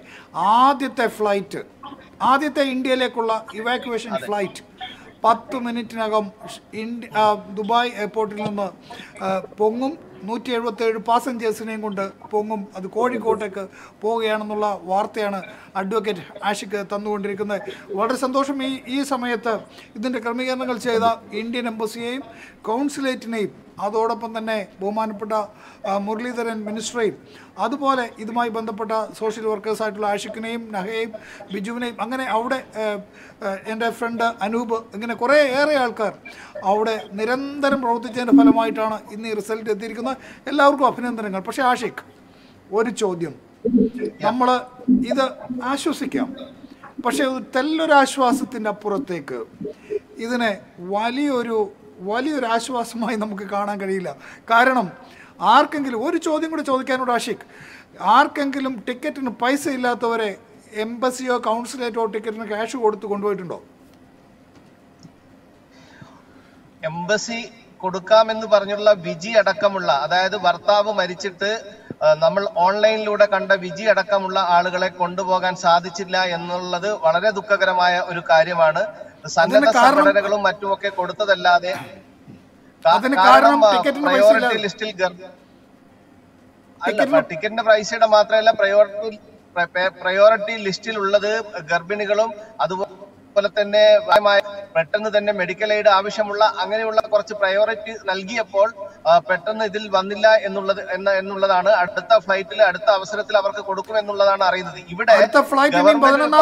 Speaker 1: ആദ്യത്തെ ഇന്ത്യയിലേക്കുള്ള ഇവാക്യുവേഷൻ ഫ്ലൈറ്റ് 10 മിനിറ്റിനകം ദുബായ് എയർപോർട്ടിൽ നിന്ന് പൊങ്ങും. 177 പാസഞ്ചേഴ്സിനെയും കൊണ്ട് പൊങ്ങും. അത് കോഴിക്കോട്ടേക്ക് പോവുകയാണെന്നുള്ള വാർത്തയാണ് അഡ്വക്കേറ്റ് ആഷിഖ് തന്നുകൊണ്ടിരിക്കുന്നത്. വളരെ സന്തോഷം. ഈ സമയത്ത് ഇതിൻ്റെ ക്രമീകരണങ്ങൾ ചെയ്ത ഇന്ത്യൻ എംബസിയെയും കൗൺസിലേറ്റിനെയും അതോടൊപ്പം തന്നെ ബഹുമാനപ്പെട്ട മുരളീധരൻ മിനിസ്റ്ററെയും അതുപോലെ ഇതുമായി ബന്ധപ്പെട്ട സോഷ്യൽ വർക്കേഴ്സായിട്ടുള്ള ആഷിഖിനെയും നഹയെയും ബിജുവിനെയും അങ്ങനെ അവിടെ എൻ്റെ ഫ്രണ്ട് അനൂപ് ഇങ്ങനെ കുറേ ഏറെ ആൾക്കാർ അവിടെ നിരന്തരം പ്രവർത്തിച്ചതിൻ്റെ ഫലമായിട്ടാണ് ഇന്ന് ഈ റിസൾട്ട് എത്തിയിരിക്കുന്നത്. എല്ലാവർക്കും അഭിനന്ദനങ്ങൾ. പക്ഷേ ആഷിഖ്, ഒരു ചോദ്യം. നമ്മൾ ഇത് ആശ്വസിക്കാം, പക്ഷേ തെല്ലൊരാശ്വാസത്തിൻ്റെ അപ്പുറത്തേക്ക് ഇതിനെ വലിയൊരു ആശ്വാസമായി നമുക്ക് കാണാൻ കഴിയില്ല. കാരണം ആർക്കെങ്കിലും ഒരു ചോദ്യം കൂടി ചോദിക്കാനോട് ആഷിഖ്, ആർക്കെങ്കിലും ടിക്കറ്റിന് പൈസ ഇല്ലാത്തവരെ എംബസിയോ കൗൺസിലേറ്റോ ടിക്കറ്റിന് ക്യാഷ് കൊടുത്ത് കൊണ്ടുപോയിട്ടുണ്ടോ?
Speaker 6: എംബസി കൊടുക്കാമെന്ന് പറഞ്ഞുള്ള വിജി അടക്കമുള്ള, അതായത് ഭർത്താവ് മരിച്ചിട്ട് നമ്മൾ ഓൺലൈനിലൂടെ കണ്ട വിജി അടക്കമുള്ള ആളുകളെ കൊണ്ടുപോകാൻ സാധിച്ചില്ല എന്നുള്ളത് വളരെ ദുഃഖകരമായ ഒരു കാര്യമാണ്. സന്നദ്ധ സംഘടനകളും മറ്റുമൊക്കെ കൊടുത്തതല്ലാതെ പ്രയോറിറ്റി ലിസ്റ്റിൽ ടിക്കറ്റിന്റെ പൈസയുടെ മാത്രമല്ല പ്രയോറിറ്റി ലിസ്റ്റിൽ ഉള്ളത് ഗർഭിണികളും അതുപോലെ തന്നെ പെട്ടെന്ന് തന്നെ മെഡിക്കൽ എയ്ഡ് ആവശ്യമുള്ള അങ്ങനെയുള്ള കുറച്ച് പ്രയോറിറ്റി നൽകിയപ്പോൾ പെട്ടെന്ന് ഇതിൽ വന്നില്ല എന്നുള്ളതാണ്. അടുത്ത ഫ്ലൈറ്റിൽ അടുത്ത അവസരത്തിൽ അവർക്ക് കൊടുക്കും എന്നുള്ളതാണ് അറിയുന്നത്. ഇവിടെ
Speaker 1: അടുത്ത ഫ്ലൈറ്റ് ഇനി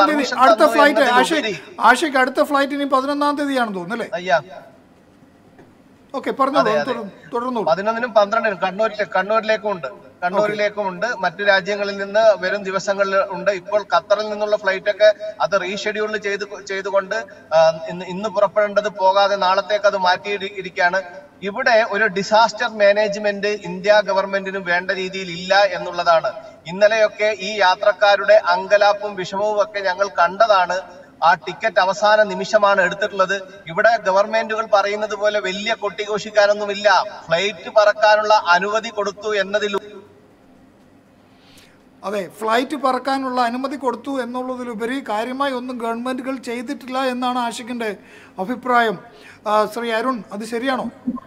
Speaker 1: 11-ാം തീയതിയാണെന്ന് തോന്നുന്നല്ലേ?
Speaker 6: അയ്യാ,
Speaker 1: ഓക്കെ, പറഞ്ഞോളൂ, തുടർന്നു.
Speaker 6: 11-നും 12-നും കണ്ണൂരിലേക്കും ഉണ്ട്. മറ്റു രാജ്യങ്ങളിൽ നിന്ന് വരും ദിവസങ്ങളിൽ ഉണ്ട്. ഇപ്പോൾ ഖത്തറിൽ നിന്നുള്ള ഫ്ലൈറ്റ് ഒക്കെ അത് റീഷെഡ്യൂൾ ചെയ്തുകൊണ്ട് ഇന്ന് പുറപ്പെടേണ്ടത് പോകാതെ നാളത്തേക്ക് അത് മാറ്റിയിരിക്കുകയാണ്. ഇവിടെ ഒരു ഡിസാസ്റ്റർ മാനേജ്മെന്റ് ഇന്ത്യ ഗവൺമെന്റിന് വേണ്ട രീതിയിൽ ഇല്ല എന്നുള്ളതാണ്. ഇന്നലെയൊക്കെ ഈ യാത്രക്കാരുടെ അങ്കലാപ്പും വിഷമവും ഒക്കെ ഞങ്ങൾ കണ്ടതാണ്. ആ ടിക്കറ്റ് അവസാന നിമിഷമാണ് എടുത്തിട്ടുള്ളത്. ഇവിടെ ഗവൺമെന്റുകൾ പറയുന്നത് പോലെ വലിയ കൊട്ടിഘോഷിക്കാനൊന്നുമില്ല. ഫ്ലൈറ്റ് പറക്കാനുള്ള അനുമതി കൊടുത്തു എന്നതിലും
Speaker 1: അതെ, ഫ്ലൈറ്റ് പറക്കാനുള്ള അനുമതി കൊടുത്തു എന്നുള്ളതിലുപരി കാര്യമായി ഒന്നും ഗവൺമെന്റുകൾ ചെയ്തിട്ടില്ല എന്നാണ് ആഷിഖിന്റെ അഭിപ്രായം. ശ്രീ അരുൺ, അത് ശരിയാണോ?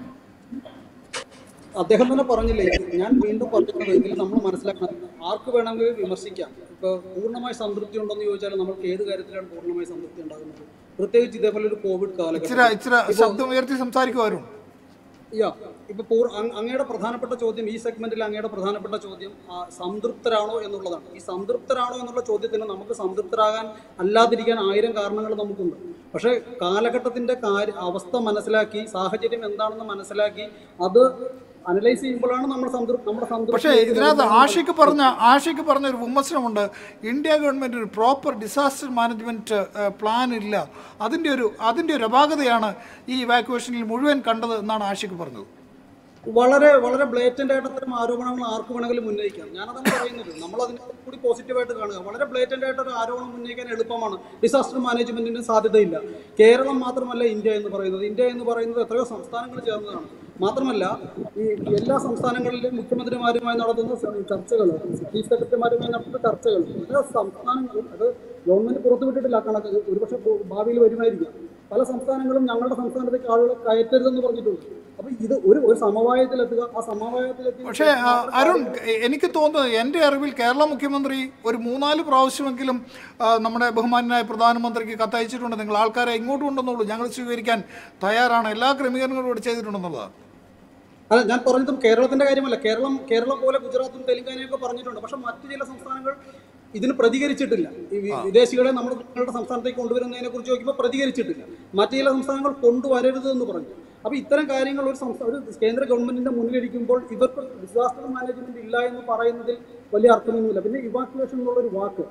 Speaker 5: അദ്ദേഹം തന്നെ പറഞ്ഞില്ലേ, ഞാൻ വീണ്ടും പറഞ്ഞത് ഇതിൽ നമ്മൾ മനസ്സിലാക്കണം, ആർക്ക് വേണമെങ്കിൽ വിമർശിക്കാം. ഇപ്പോൾ പൂർണ്ണമായി സംതൃപ്തി ഉണ്ടെന്ന് ചോദിച്ചാൽ നമുക്ക് ഏത് കാര്യത്തിലാണ് പൂർണ്ണമായി സംതൃപ്തി ഉണ്ടാകുന്നത്? പ്രത്യേകിച്ച് ഇതേപോലെ ഒരു കോവിഡ് കാലഘട്ടം.
Speaker 1: ശബ്ദം ഉയർത്തി സംസാരിക്കുവാരും.
Speaker 5: ഇപ്പൊ അങ്ങയുടെ പ്രധാനപ്പെട്ട ചോദ്യം, ഈ സെഗ്മെന്റിൽ അങ്ങയുടെ പ്രധാനപ്പെട്ട ചോദ്യം സംതൃപ്തരാണോ എന്നുള്ളതാണ്. ഈ സംതൃപ്തരാണോ എന്നുള്ള ചോദ്യത്തിന് നമുക്ക് സംതൃപ്തരാകാൻ അല്ലാതിരിക്കാൻ 1000 കാരണങ്ങൾ നമുക്കുണ്ട്. പക്ഷേ കാലഘട്ടത്തിന്റെ അവസ്ഥ മനസ്സിലാക്കി, സാഹചര്യം എന്താണെന്ന് മനസ്സിലാക്കി അത് അനലൈസ് ചെയ്യുമ്പോഴാണ് നമ്മുടെ സംതൃപ്തി.
Speaker 1: പക്ഷേ ഇതിനകത്ത് ആഷിഖ് പറഞ്ഞ ഒരു വിമർശനമുണ്ട്. ഇന്ത്യ ഗവൺമെന്റ് ഒരു പ്രോപ്പർ ഡിസാസ്റ്റർ മാനേജ്മെന്റ് പ്ലാൻ ഇല്ല. അതിന്റെ ഒരു അപാകതയാണ് ഈ ഇവാക്യുവേഷനിൽ മുഴുവൻ കണ്ടത് എന്നാണ് ആഷിഖ് പറഞ്ഞത്.
Speaker 5: വളരെ വളരെ ബ്ലേറ്റന്റ് ആയിട്ട് അത്തരം ആരോപണങ്ങൾ ആർക്ക് വേണമെങ്കിലും ഉന്നയിക്കാം. ഞാനതാണ് പറയുന്നത്. നമ്മൾ അതിനെ കൂടി പോസിറ്റീവായിട്ട് കാണുക. വളരെ ബ്ലേറ്റന്റ് ആയിട്ട് ഒരു ആരോപണം ഉന്നയിക്കാൻ എളുപ്പമാണ്. ഡിസാസ്റ്റർ മാനേജ്മെന്റിന് സാധ്യതയില്ല. കേരളം മാത്രമല്ല ഇന്ത്യ എന്ന് പറയുന്നത് എത്രയോ സംസ്ഥാനങ്ങൾ ചേർന്നതാണ്. മാത്രമല്ല ഈ എല്ലാ സംസ്ഥാനങ്ങളിലെയും മുഖ്യമന്ത്രിമാരുമായി നടത്തുന്ന ചർച്ചകൾ, ചീഫ് സെക്രട്ടറിമാരുമായി നടത്തുന്ന ചർച്ചകൾ എല്ലാ സംസ്ഥാനങ്ങളും, അത് ഗവൺമെന്റ് പുറത്തുവിട്ടിട്ടില്ല കണക്ക്, ഒരുപക്ഷെ ഭാവിയിൽ വരുമായിരിക്കാം. പല സംസ്ഥാനങ്ങളും ഞങ്ങളുടെ സംസ്ഥാനത്തേക്ക് ആളുകളെ കയറ്റരുതെന്ന് പറഞ്ഞിട്ടുണ്ട്. അപ്പൊ ഇത് ഒരു സമവായത്തിലെത്തുക, ആ സമവായത്തിലെത്തി.
Speaker 1: പക്ഷേ അരുൺ, എനിക്ക് തോന്നുന്നത് എൻ്റെ അറിവിൽ കേരള മുഖ്യമന്ത്രി ഒരു 3-4 പ്രാവശ്യമെങ്കിലും നമ്മുടെ ബഹുമാനായ പ്രധാനമന്ത്രിക്ക് കത്തയച്ചിട്ടുണ്ട്. നിങ്ങൾ ആൾക്കാരെ ഇങ്ങോട്ട് കൊണ്ടുവന്നുള്ളൂ, ഞങ്ങൾ സ്വീകരിക്കാൻ തയ്യാറാണ്, എല്ലാ ക്രമീകരണങ്ങളും ഇവിടെ ചെയ്തിട്ടുണ്ടെന്നുള്ളതാണ്.
Speaker 5: അല്ല, ഞാൻ പറഞ്ഞതും കേരളത്തിന്റെ കാര്യമല്ല. കേരളം പോലെ ഗുജറാത്തും തെലങ്കാനയൊക്കെ പറഞ്ഞിട്ടുണ്ട്. പക്ഷെ മറ്റു ചില സംസ്ഥാനങ്ങൾ ഇതിന് പ്രതികരിച്ചിട്ടില്ല. ഈ വിദേശികളെ ഞങ്ങളുടെ സംസ്ഥാനത്തേക്ക് കൊണ്ടുവരുന്നതിനെ കുറിച്ച് നോക്കിയപ്പോൾ പ്രതികരിച്ചിട്ടില്ല. മറ്റു ചില സംസ്ഥാനങ്ങൾ കൊണ്ടുവരരുത് എന്ന് പറഞ്ഞു. അപ്പോൾ ഇത്തരം കാര്യങ്ങൾ ഒരു കേന്ദ്ര ഗവൺമെന്റിന്റെ മുന്നിലിരിക്കുമ്പോൾ ഇവർക്ക് ഡിസാസ്റ്റർ മാനേജ്മെന്റ് ഇല്ല എന്ന് പറയുന്നതിൽ വലിയ അർത്ഥമൊന്നുമില്ല. പിന്നെ ഇവാക്യുവേഷൻ എന്നുള്ളൊരു വാക്ക്,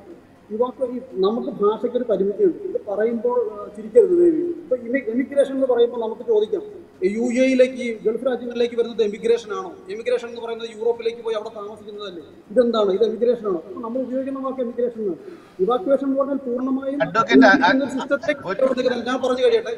Speaker 5: നമുക്ക് ഭാഷയ്ക്കൊരു പരിമിതിയുണ്ട്. ഇത് പറയുമ്പോൾ ചിരിക്കരുത് ദേവി. ഇപ്പൊ എമിഗ്രേഷൻ എന്ന് പറയുമ്പോൾ നമുക്ക് ചോദിക്കാം, UAE-യിലേക്ക്, ഗൾഫ് രാജ്യങ്ങളിലേക്ക് വരുന്നത് എമിഗ്രേഷൻ ആണോ? എമിഗ്രേഷൻ എന്ന് പറയുന്നത് യൂറോപ്പിലേക്ക് പോയി അവിടെ താമസിക്കുന്നതല്ലേ? ഇതെന്താണ്? ഇത് എമിഗ്രേഷൻ ആണോ? അപ്പൊ നമ്മൾ ഉപയോഗിക്കുന്ന വാക്ക് എമിഗ്രേഷൻ ആണ്. ഇവാക്യുവേഷൻ എന്ന് പറഞ്ഞാൽ പൂർണ്ണമായും സിസ്റ്റത്തെ ഞാൻ പറഞ്ഞു കഴിയട്ടെ.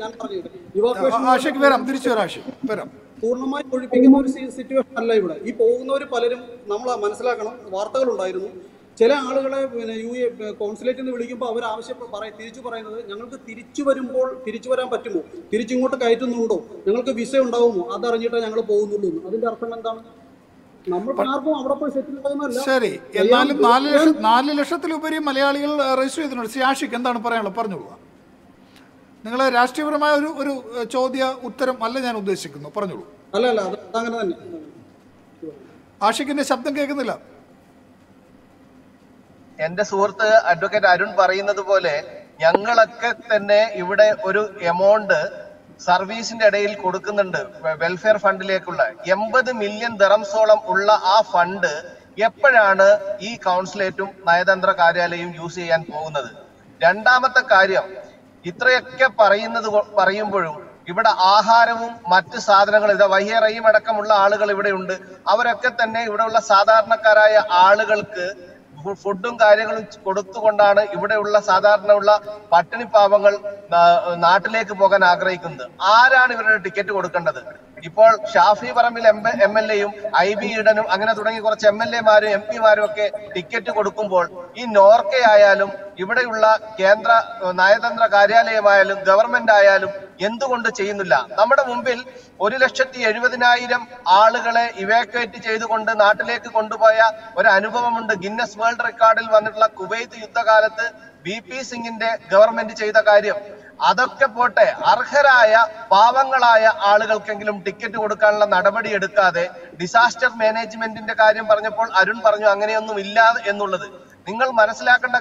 Speaker 5: പൂർണ്ണമായും ഒഴിപ്പിക്കുന്ന ഒരു സിറ്റുവേഷൻ അല്ല ഇവിടെ. ഈ പോകുന്നവർ പലരും നമ്മൾ മനസ്സിലാക്കണം, വാർത്തകളുണ്ടായിരുന്നു. ചില ആളുകളെ കോൺസുലേറ്റിൽ നിന്ന് വിളിക്കുമ്പോൾ അവർ തിരിച്ചു പറയുന്നത്, ഞങ്ങൾക്ക് തിരിച്ചു വരാൻ പറ്റുമോ, തിരിച്ചിങ്ങോട്ട് കയറ്റുന്നുണ്ടോ, ഞങ്ങൾക്ക് വിസ ഉണ്ടാവുമോ, അതറിഞ്ഞിട്ടേ ഞങ്ങൾ പോകുന്നുള്ളൂ. അതിന്റെ അർത്ഥം എന്താണ്? നമ്മൾ ആർക്കും അവിടെ പോയി സെറ്റിൽ ആകുന്നതല്ല.
Speaker 1: ശരി, എന്നാലും 4 ലക്ഷത്തിലുപരി മലയാളികൾ രജിസ്റ്റർ ചെയ്തിട്ടുണ്ട്. ശ്രീ ആഷിഖ് എന്താണ് പറയാനുള്ളത്? പറഞ്ഞോളൂ. നിങ്ങൾ രാഷ്ട്രീയപരമായ ഒരു ചോദ്യ ഉത്തരം അല്ല ഞാൻ ഉദ്ദേശിക്കുന്നു, പറഞ്ഞോളൂ.
Speaker 5: അല്ല, അതങ്ങനെ തന്നെ.
Speaker 1: ആഷിഖിന്റെ ശബ്ദം കേൾക്കുന്നില്ല.
Speaker 6: എന്റെ സുഹൃത്ത് അഡ്വക്കേറ്റ് അരുൺ പറയുന്നത് പോലെ ഞങ്ങളൊക്കെ തന്നെ ഇവിടെ ഒരു എമൗണ്ട് സർവീസിന്റെ ഇടയിൽ കൊടുക്കുന്നുണ്ട് വെൽഫെയർ ഫണ്ടിലേക്കുള്ള 80 മില്യൺ ദിറംസോളം ഉള്ള ആ ഫണ്ട് എപ്പോഴാണ് ഈ കൗൺസിലേറ്റും നയതന്ത്ര കാര്യാലയവും യൂസ് ചെയ്യാൻ പോകുന്നത്? രണ്ടാമത്തെ കാര്യം, ഇത്രയൊക്കെ പറയുമ്പോഴും ഇവിടെ ആഹാരവും മറ്റ് സാധനങ്ങളും, ഇതാ വയ്യ റഹീം അടക്കമുള്ള ആളുകൾ ഇവിടെ ഉണ്ട്. അവരൊക്കെ തന്നെ ഇവിടെയുള്ള സാധാരണക്കാരായ ആളുകൾക്ക് ഫുഡും കാര്യങ്ങളും കൊടുത്തുകൊണ്ടാണ് ഇവിടെയുള്ള സാധാരണയുള്ള പട്ടിണി പാവങ്ങൾ നാട്ടിലേക്ക് പോകാൻ ആഗ്രഹിക്കുന്നത്. ആരാണ് ഇവരുടെ ടിക്കറ്റ് കൊടുക്കേണ്ടത്? ഇപ്പോൾ ഷാഫി പറമ്പിൽ MLA-യും IB ഈഡനും അങ്ങനെ തുടങ്ങി കുറച്ച് MLA-മാരും MP-മാരും ഒക്കെ ടിക്കറ്റ് കൊടുക്കുമ്പോൾ ഈ നോർക്ക ആയാലും ഇവിടെയുള്ള കേന്ദ്ര നയതന്ത്ര കാര്യാലയമായാലും ഗവൺമെന്റ് ആയാലും എന്തുകൊണ്ട് ചെയ്യുന്നില്ല? നമ്മുടെ മുമ്പിൽ 1,70,000 ആളുകളെ ഇവാക്യുവേറ്റ് ചെയ്തുകൊണ്ട് നാട്ടിലേക്ക് കൊണ്ടുപോയ ഒരു അനുഭവമുണ്ട്. ഗിന്നസ് വേൾഡ് റെക്കോർഡിൽ വന്നിട്ടുള്ള കുവൈത്ത് യുദ്ധകാലത്ത് BP സിംഗിന്റെ ഗവൺമെന്റ് ചെയ്ത കാര്യം. അതൊക്കെ പോട്ടെ, അർഹരായ പാവങ്ങളായ ആളുകൾക്കെങ്കിലും ടിക്കറ്റ് കൊടുക്കാനുള്ള നടപടി എടുക്കാതെ ഡിസാസ്റ്റർ മാനേജ്മെന്റിന്റെ കാര്യം പറഞ്ഞപ്പോൾ അരുൺ പറഞ്ഞു അങ്ങനെയൊന്നും ഇല്ല എന്നുള്ളത്. നിങ്ങൾ മനസ്സിലാക്കേണ്ട.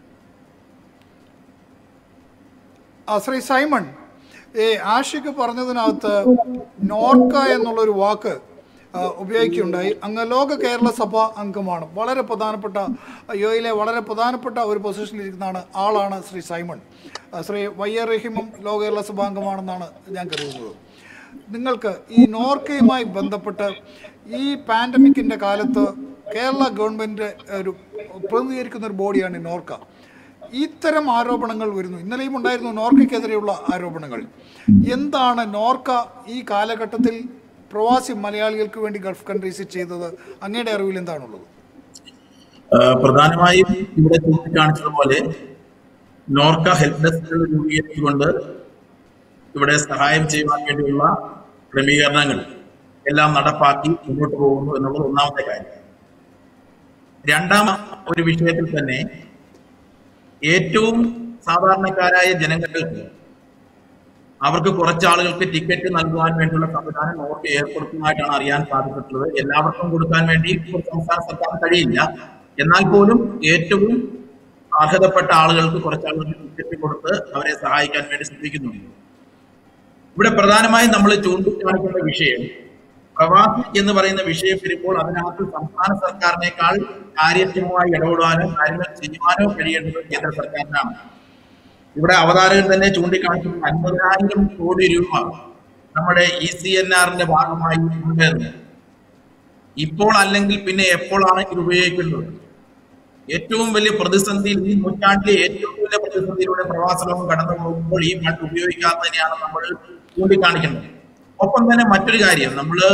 Speaker 1: ശ്രീ സൈമൺ, ആഷിഖ് പറഞ്ഞതിനകത്ത് നോർക്ക എന്നുള്ളൊരു വാക്ക് ഉപയോഗിക്കുകയുണ്ടായി. അങ്ങ് ലോക കേരള സഭ അംഗമാണ്, വളരെ പ്രധാനപ്പെട്ട യുഎയിലെ വളരെ പ്രധാനപ്പെട്ട ഒരു പൊസിഷനിലിരിക്കുന്ന ആളാണ് ശ്രീ സൈമൺ. ശ്രീ വയ്യ റഹീമും ലോക കേരള സഭ അംഗമാണെന്നാണ് ഞാൻ കരുതുന്നത്. നിങ്ങൾക്ക് ഈ നോർക്കയുമായി ബന്ധപ്പെട്ട് ഈ പാൻഡമിക്കിൻ്റെ കാലത്ത് കേരള ഗവൺമെൻറ് പ്രതിനിധീകരിക്കുന്ന ഒരു ബോഡിയാണ് നോർക്ക. ഇത്തരം ആരോപണങ്ങൾ വരുന്നു. ഇന്നലെയും ഉണ്ടായിരുന്നു നോർക്കയ്ക്കെതിരെയുള്ള ആരോപണങ്ങൾ. എന്താണ് നോർക്ക ഈ കാലഘട്ടത്തിൽ പ്രവാസി മലയാളികൾക്ക് വേണ്ടി ഗൾഫ് കൺട്രീസിൽ ചെയ്തത്? അങ്ങയുടെ അറിവിൽ എന്താണുള്ളത്?
Speaker 3: പ്രധാനമായും ഇവിടെ ചൂണ്ടിക്കാണിച്ചതുപോലെ നോർക്ക ഹെൽപ്പ് ഡെസ്ക് രൂപീകരിച്ചുകൊണ്ട് ഇവിടെ സഹായം ചെയ്യുവാൻ വേണ്ടിയുള്ള ക്രമീകരണങ്ങൾ എല്ലാം നടപ്പാക്കി മുന്നോട്ട് പോകുന്നു എന്നുള്ളത് ഒന്നാമത്തെ കാര്യം. രണ്ടാമത്തെ ഒരു വിഷയത്തിൽ തന്നെ ഏറ്റവും സാധാരണക്കാരായ ജനങ്ങൾക്ക് അവർക്ക് കുറച്ചാളുകൾക്ക് ടിക്കറ്റ് നൽകുവാൻ വേണ്ടിയുള്ള സംവിധാനം നോർക്ക ഏർപ്പെടുത്തുന്നതായിട്ടാണ് അറിയാൻ സാധിച്ചിട്ടുള്ളത്. എല്ലാവർക്കും കൊടുക്കാൻ വേണ്ടി സംസ്ഥാന സർക്കാർ കഴിയില്ല. എന്നാൽ പോലും ഏറ്റവും അർഹതപ്പെട്ട ആളുകൾക്ക് കുറച്ചാളുകൾക്ക് ടിക്കറ്റ് കൊടുത്ത് അവരെ സഹായിക്കാൻ വേണ്ടി ശ്രമിക്കുന്നുണ്ട്. ഇവിടെ പ്രധാനമായും നമ്മൾ ചൂണ്ടിക്കാണിക്കുന്ന വിഷയം പ്രവാസി എന്ന് പറയുന്ന വിഷയം വരുമ്പോൾ അതിനകത്ത് സംസ്ഥാന സർക്കാരിനേക്കാൾ കാര്യക്ഷമമായി ഇടപെടാനോ കാര്യങ്ങൾ ചെയ്യുവാനോ കഴിയേണ്ടത് കേന്ദ്ര സർക്കാരിനാണ്. ഇവിടെ അവതാരകൻ തന്നെ ചൂണ്ടിക്കാണിച്ചത് 50,000 കോടി രൂപ നമ്മുടെ ECNR-ന്റെ ഭാഗമായി ഉണ്ടായിരുന്നു. ഇപ്പോൾ അല്ലെങ്കിൽ പിന്നെ എപ്പോഴാണ് ഇത് ഉപയോഗിക്കേണ്ടത്? ഏറ്റവും വലിയ പ്രതിസന്ധിയിൽ, ഈ നൂറ്റാണ്ടിലെ ഏറ്റവും വലിയ പ്രതിസന്ധിയിലൂടെ പ്രവാസ ലോകം കടന്നു പോകുമ്പോൾ ഈ ഫണ്ട് ഉപയോഗിക്കാത്തതിനെയാണ് നമ്മൾ ചൂണ്ടിക്കാണിക്കേണ്ടത്. ഒപ്പം തന്നെ മറ്റൊരു കാര്യം, നമ്മള്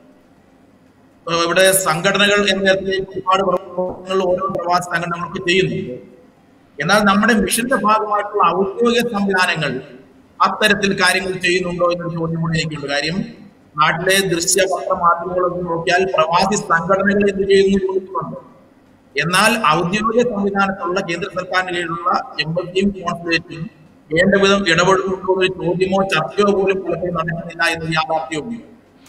Speaker 3: ഇവിടെ സംഘടനകൾ എന്ന ഒരുപാട് പ്രവർത്തനങ്ങൾ ഓരോ പ്രവാസി സംഘടനകൾക്ക് ചെയ്യുന്നുണ്ട്. എന്നാൽ നമ്മുടെ മിഷന്റെ ഭാഗമായിട്ടുള്ള ഔദ്യോഗിക സംവിധാനങ്ങൾ അത്തരത്തിൽ കാര്യങ്ങൾ ചെയ്യുന്നുണ്ടോ എന്നൊരു ചോദ്യം കൂടി എനിക്കുണ്ട്. കാര്യം നാട്ടിലെ ദൃശ്യ പത്രമാധ്യമങ്ങളൊക്കെ നോക്കിയാൽ പ്രവാസി സംഘടനകൾ എന്ത് ചെയ്യുന്നു ചോദിക്കുന്നുണ്ട്. എന്നാൽ ഔദ്യോഗിക സംവിധാനത്തിലുള്ള കേന്ദ്ര സർക്കാരിന് കീഴിലുള്ള എംബസിയും കോൺസുലേറ്റും വേണ്ട വിധം ഇടപെടുന്നുണ്ടോ എന്നൊരു ചോദ്യമോ ചർച്ചയോ പോലും പലപ്പോഴും നടക്കുന്നില്ല എന്ന് യാഥാർത്ഥ്യമുണ്ട്.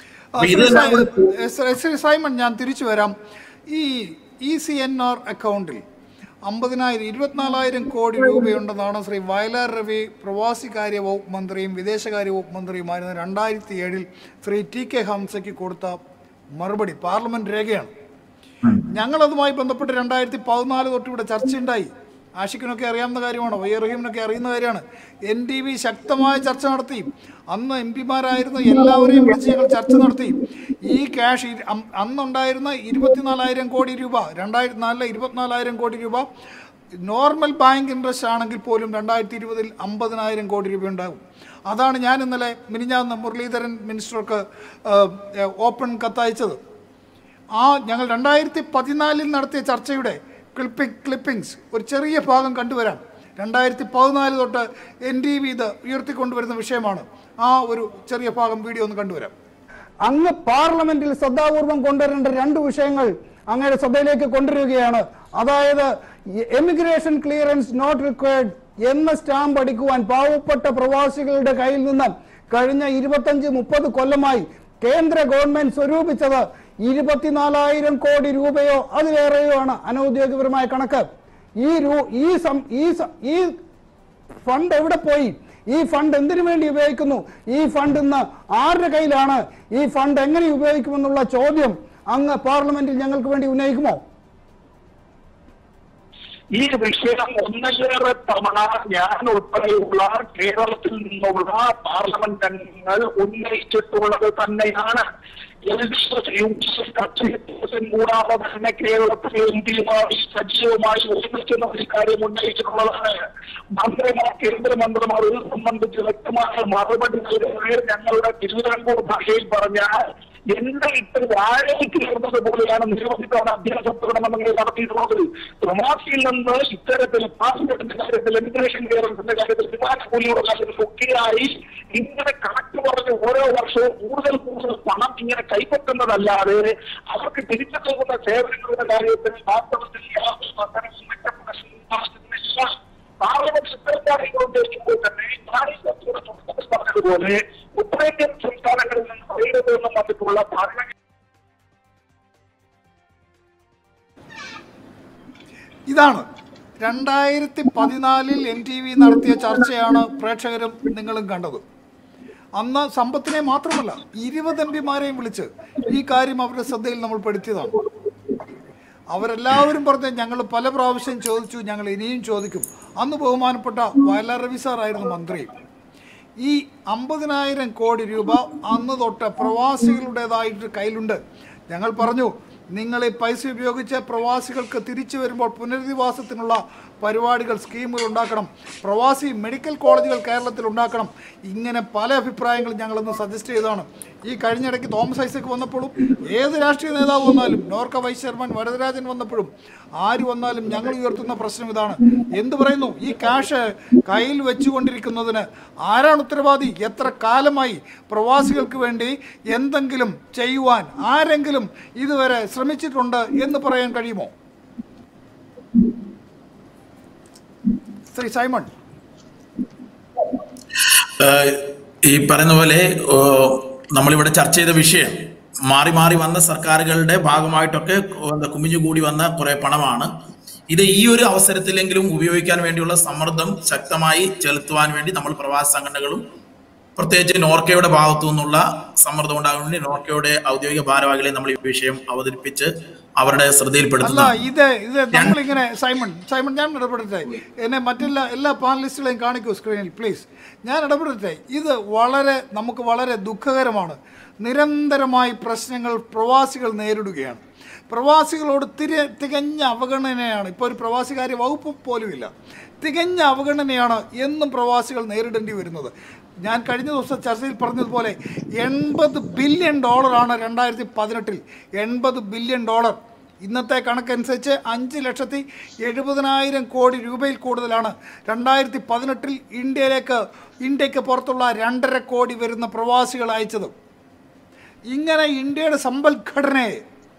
Speaker 1: സൈമൺ, ഞാൻ തിരിച്ചു വരാം. ഈ ECNR അക്കൗണ്ടിൽ 24,000 കോടി രൂപയുണ്ടെന്നാണ് ശ്രീ വയലാർ രവി പ്രവാസികാര്യ വകുപ്പ് മന്ത്രിയും വിദേശകാര്യ വകുപ്പ് മന്ത്രിയുമായിരുന്ന 2007 ശ്രീ TK ഹംസയ്ക്ക് കൊടുത്ത മറുപടി പാർലമെന്റ് രേഖയാണ്. ഞങ്ങളതുമായി ബന്ധപ്പെട്ട് 2014 തൊട്ട് ഇവിടെ ചർച്ചയുണ്ടായി. ആഷിഖിനൊക്കെ അറിയാവുന്ന കാര്യമാണ്, വൈ റഹീമിനൊക്കെ അറിയുന്ന കാര്യമാണ്. NTV ശക്തമായ ചർച്ച നടത്തി. അന്ന് MP മാരായിരുന്ന എല്ലാവരെയും വിളിച്ച് ഞങ്ങൾ ചർച്ച നടത്തി. ഈ ക്യാഷ് അന്നുണ്ടായിരുന്ന 24,000 കോടി രൂപ, 2004 24,000 കോടി രൂപ നോർമൽ ബാങ്ക് ഇൻട്രസ്റ്റ് ആണെങ്കിൽ പോലും 2020 50,000 കോടി രൂപ ഉണ്ടാകും. അതാണ് ഞാൻ ഇന്നലെ മിനിഞ്ഞാന്ന് മുരളീധരൻ മിനിസ്റ്റർക്ക് ഓപ്പൺ കത്തയച്ചത്. ഞങ്ങൾ 2014 നടത്തിയ ചർച്ചയുടെ ക്ലിപ്പിങ്സ് ഒരു ചെറിയ ഭാഗം കണ്ടുവരാം. 2014 തൊട്ട് NTV ഇത് ഉയർത്തിക്കൊണ്ടുവരുന്ന വിഷയമാണ്. ആ ഒരു ചെറിയ ഭാഗം വീഡിയോ ഒന്ന് കണ്ടുവരാം.
Speaker 7: അങ്ങ് പാർലമെന്റിൽ ശ്രദ്ധാപൂർവം കൊണ്ടുവരേണ്ട 2 വിഷയങ്ങൾ അങ്ങയുടെ ശ്രദ്ധയിലേക്ക് കൊണ്ടുവരികയാണ്. അതായത് എമിഗ്രേഷൻ ക്ലിയറൻസ് നോട്ട് റിക്വയർഡ് എന്ന സ്റ്റാമ്പ് അടിക്കുവാൻ പാവപ്പെട്ട പ്രവാസികളുടെ കയ്യിൽ നിന്ന് കഴിഞ്ഞ 25-30 കൊല്ലമായി കേന്ദ്ര ഗവൺമെന്റ് സ്വരൂപിച്ചത് 24,000 കോടി രൂപയോ അതിലേറെയോ ആണ് അനൌദ്യോഗികപരമായ കണക്ക്. ഈ ഫണ്ട് എവിടെ പോയി? ഈ ഫണ്ട് എന്തിനു വേണ്ടി ഉപയോഗിക്കുന്നു? ഈ ഫണ്ട് ഇന്ന് ആരുടെ കയ്യിലാണ്? ഈ ഫണ്ട് എങ്ങനെ ഉപയോഗിക്കുമെന്നുള്ള ചോദ്യം അങ്ങ് പാർലമെന്റിൽ ഞങ്ങൾക്ക് വേണ്ടി ഉന്നയിക്കുമോ?
Speaker 8: ഈ വിഷയം ഒന്നിലേറെ തവണ ഞാൻ ഉൾപ്പെടെയുള്ള കേരളത്തിൽ നിന്നുള്ള പാർലമെന്റ് അംഗങ്ങൾ ഉന്നയിച്ചിട്ടുള്ളത് തന്നെയാണ്. കൂടാതെ തന്നെ കേരളത്തിലെ ഇന്ത്യയുമായി സജീവമായി ഒരുമിക്കുന്ന ഒരു കാര്യം ഉന്നയിച്ചിട്ടുള്ളതാണ്. മന്ത്രിമാർ, കേന്ദ്രമന്ത്രിമാർ ഇത് സംബന്ധിച്ച് വ്യക്തമായ മറുപടി നൽകുന്നത് ഞങ്ങളുടെ തിരുവിതാംകൂർ ഭാഷയിൽ പറഞ്ഞാൽ എന്റെ ഇത്ര വാഴയ്ക്ക് ചേർന്നത് പോലെയാണ് നിരവധി തവണ അഭ്യാസ പ്രകടനങ്ങൾ നടത്തിയിട്ടുള്ളത്. പ്രവാസിയിൽ നിന്ന് ഇത്തരത്തിൽ പാസ്പോർട്ടിന്റെ കാര്യത്തിൽ, എമിഗ്രേഷൻ ക്ലിയറൻസിന്റെ കാര്യത്തിൽ, വിമാനക്കൂലിയുടെ കാര്യത്തിലൊക്കെയായി ഇങ്ങനെ കണക്ക് പറഞ്ഞ് ഓരോ വർഷവും കൂടുതൽ പണം ഇങ്ങനെ കൈപ്പറ്റുന്നതല്ലാതെ അവർക്ക് തിരിച്ചു പോകുന്ന സേവനങ്ങളുടെ കാര്യത്തിൽ വാസ്തവത്തിൽ പാർലമെന്റ് സെക്രട്ടറികൾ ഉദ്ദേശിക്കുമ്പോൾ തന്നെ പറഞ്ഞതുപോലെ ഉത്തരേന്ത്യൻ സംസ്ഥാനങ്ങളിൽ നിന്ന് പറയുന്നത് നിന്നും വന്നിട്ടുള്ള ഭരണ
Speaker 1: ഇതാണ് 2014 NTV നടത്തിയ ചർച്ചയാണ് പ്രേക്ഷകരും നിങ്ങളും കണ്ടത്. അന്ന് സമ്പത്തിനെ മാത്രമല്ല 20 MP മാരെയും വിളിച്ച് ഈ കാര്യം അവരുടെ ശ്രദ്ധയിൽ നമ്മൾ പെടുത്തിയതാണ്. അവരെല്ലാവരും പറഞ്ഞ് ഞങ്ങൾ പല പ്രാവശ്യം ചോദിച്ചു, ഞങ്ങൾ ഇനിയും ചോദിക്കും. അന്ന് ബഹുമാനപ്പെട്ട വയലാർ രവി സാറായിരുന്നു മന്ത്രി. ഈ 50,000 കോടി രൂപ അന്ന് തൊട്ട് പ്രവാസികളുടേതായിട്ട് കയ്യിലുണ്ട്. ഞങ്ങൾ പറഞ്ഞു, നിങ്ങൾ ഈ പൈസ ഉപയോഗിച്ച് പ്രവാസികൾക്ക് തിരിച്ചു വരുമ്പോൾ പുനരധിവാസത്തിനുള്ള പരിപാടികൾ, സ്കീമുകൾ ഉണ്ടാക്കണം, പ്രവാസി മെഡിക്കൽ കോളേജുകൾ കേരളത്തിൽ ഉണ്ടാക്കണം. ഇങ്ങനെ പല അഭിപ്രായങ്ങളും ഞങ്ങളൊന്ന് സജസ്റ്റ് ചെയ്തതാണ്. ഈ കഴിഞ്ഞിടയ്ക്ക് തോമസ് ഐസക് വന്നപ്പോഴും ഏത് രാഷ്ട്രീയ നേതാവ് വന്നാലും, നോർക്ക വൈസ് ചെയർമാൻ വരദരാജൻ വന്നപ്പോഴും ആര് വന്നാലും ഞങ്ങൾ ഉയർത്തുന്ന പ്രശ്നം ഇതാണ്. എന്ത് പറയുന്നു? ഈ ക്യാഷ് കയ്യിൽ വെച്ചുകൊണ്ടിരിക്കുന്നതിന് ആരാണ് ഉത്തരവാദി? എത്ര കാലമായി പ്രവാസികൾക്ക് വേണ്ടി എന്തെങ്കിലും ചെയ്യുവാൻ ആരെങ്കിലും ഇതുവരെ ശ്രമിച്ചിട്ടുണ്ട് എന്ന് പറയാൻ കഴിയുമോ? ശ്രീ സൈമൺ.
Speaker 3: ഈ പറയുന്ന പോലെ നമ്മളിവിടെ ചർച്ച ചെയ്ത വിഷയം മാറി മാറി വന്ന സർക്കാരുകളുടെ ഭാഗമായിട്ടൊക്കെ കുമിഞ്ഞുകൂടി വന്ന കുറെ പണമാണ്. ഇത് ഈ ഒരു അവസരത്തിലെങ്കിലും ഉപയോഗിക്കാൻ വേണ്ടിയുള്ള സമ്മർദ്ദം ശക്തമായി ചെലുത്തുവാൻ വേണ്ടി നമ്മൾ പ്രവാസ സംഘടനകളും പ്രത്യേകിച്ച് നോർക്കയുടെ ഭാഗത്തു നിന്നുള്ള സമ്മർദ്ദം ഉണ്ടാകാൻ വേണ്ടി നോർക്കയുടെ ഔദ്യോഗിക ഭാരവാഹികളെ നമ്മൾ ഈ വിഷയം അവതരിപ്പിച്ച് അവരുടെ ശ്രദ്ധയിൽപ്പെടുത്തുന്നു.
Speaker 1: ഇത് നമ്മളിങ്ങനെ സൈമൺ ഞാൻ ഇടപെടട്ടെ, എന്നെ എല്ലാ പാനലിസ്റ്റുകളെയും കാണിക്കൂ സ്ക്രീനിൽ പ്ലീസ്. ഞാൻ ഇടപെടട്ടെ. ഇത് നമുക്ക് വളരെ ദുഃഖകരമാണ്. നിരന്തരമായി പ്രശ്നങ്ങൾ പ്രവാസികൾ നേരിടുകയാണ്. പ്രവാസികളോട് തികഞ്ഞ അവഗണനയാണ്. ഇപ്പോൾ ഒരു പ്രവാസികാര്യ വകുപ്പ് പോലുമില്ല. തികഞ്ഞ അവഗണനയാണ് എന്നും പ്രവാസികൾ നേരിടേണ്ടി വരുന്നത്. ഞാൻ കഴിഞ്ഞ ദിവസം ചർച്ചയിൽ പറഞ്ഞതുപോലെ $80 ബില്യൺ 2018 $80 ബില്യൺ. ഇന്നത്തെ കണക്കനുസരിച്ച് 5,70,000 കോടി രൂപയിൽ കൂടുതലാണ് 2018 ഇന്ത്യക്ക് പുറത്തുള്ള 2.5 കോടി വരുന്ന പ്രവാസികൾ അയച്ചത്. ഇങ്ങനെ ഇന്ത്യയുടെ സമ്പദ്ഘടനയെ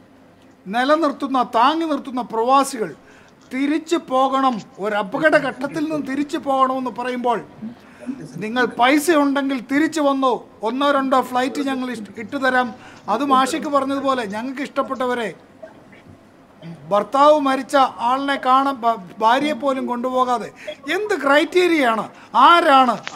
Speaker 1: താങ്ങി നിർത്തുന്ന പ്രവാസികൾ തിരിച്ചു പോകണം, ഒരു അപകടഘട്ടത്തിൽ നിന്ന് തിരിച്ചു പോകണമെന്ന് പറയുമ്പോൾ നിങ്ങൾ പൈസ ഉണ്ടെങ്കിൽ തിരിച്ചു വന്നോ, 1-2 ഫ്ലൈറ്റ് ഞങ്ങൾ ഇട്ടുതരാം. അതും ആഷിക്ക് പറഞ്ഞതുപോലെ ഞങ്ങൾക്ക് ഇഷ്ടപ്പെട്ടവരെ, ഭർത്താവ് മരിച്ച ആളിനെ കാണാൻ ഭാര്യയെ പോലും കൊണ്ടുപോകാതെ. എന്ത് ക്രൈറ്റീരിയയാണ്?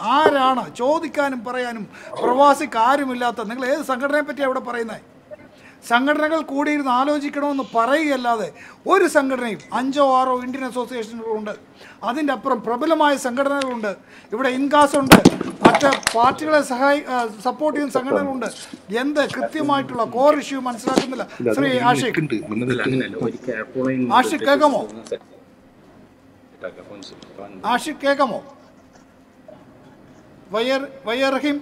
Speaker 1: ആരാണ് ചോദിക്കാനും പറയാനും പ്രവാസിക്ക് ആരുമില്ലാത്ത? നിങ്ങൾ ഏത് സംഘടനയെ പറ്റിയാണ് ഇവിടെ പറയുന്നത്? സംഘടനകൾ കൂടിയിരുന്ന് ആലോചിക്കണമെന്ന് പറയുകയല്ലാതെ ഒരു സംഘടനയും 5 or 6 ഇന്ത്യൻ അസോസിയേഷനുകളുണ്ട്. അതിൻ്റെ അപ്പുറം പ്രബലമായ സംഘടനകളുണ്ട്. ഇവിടെ ഇൻകാസ് ഉണ്ട്, മറ്റ് പാർട്ടികളെ സപ്പോർട്ട് ചെയ്യുന്ന സംഘടനകളുണ്ട്. എന്ത് കൃത്യമായിട്ടുള്ള കോർ ഇഷ്യൂ മനസ്സിലാക്കുന്നില്ല. ശ്രീ ആഷിഖ് കേൾക്കാമോ? ആഷിഖ് കേൾക്കാമോ? വയ്യർ റഹീം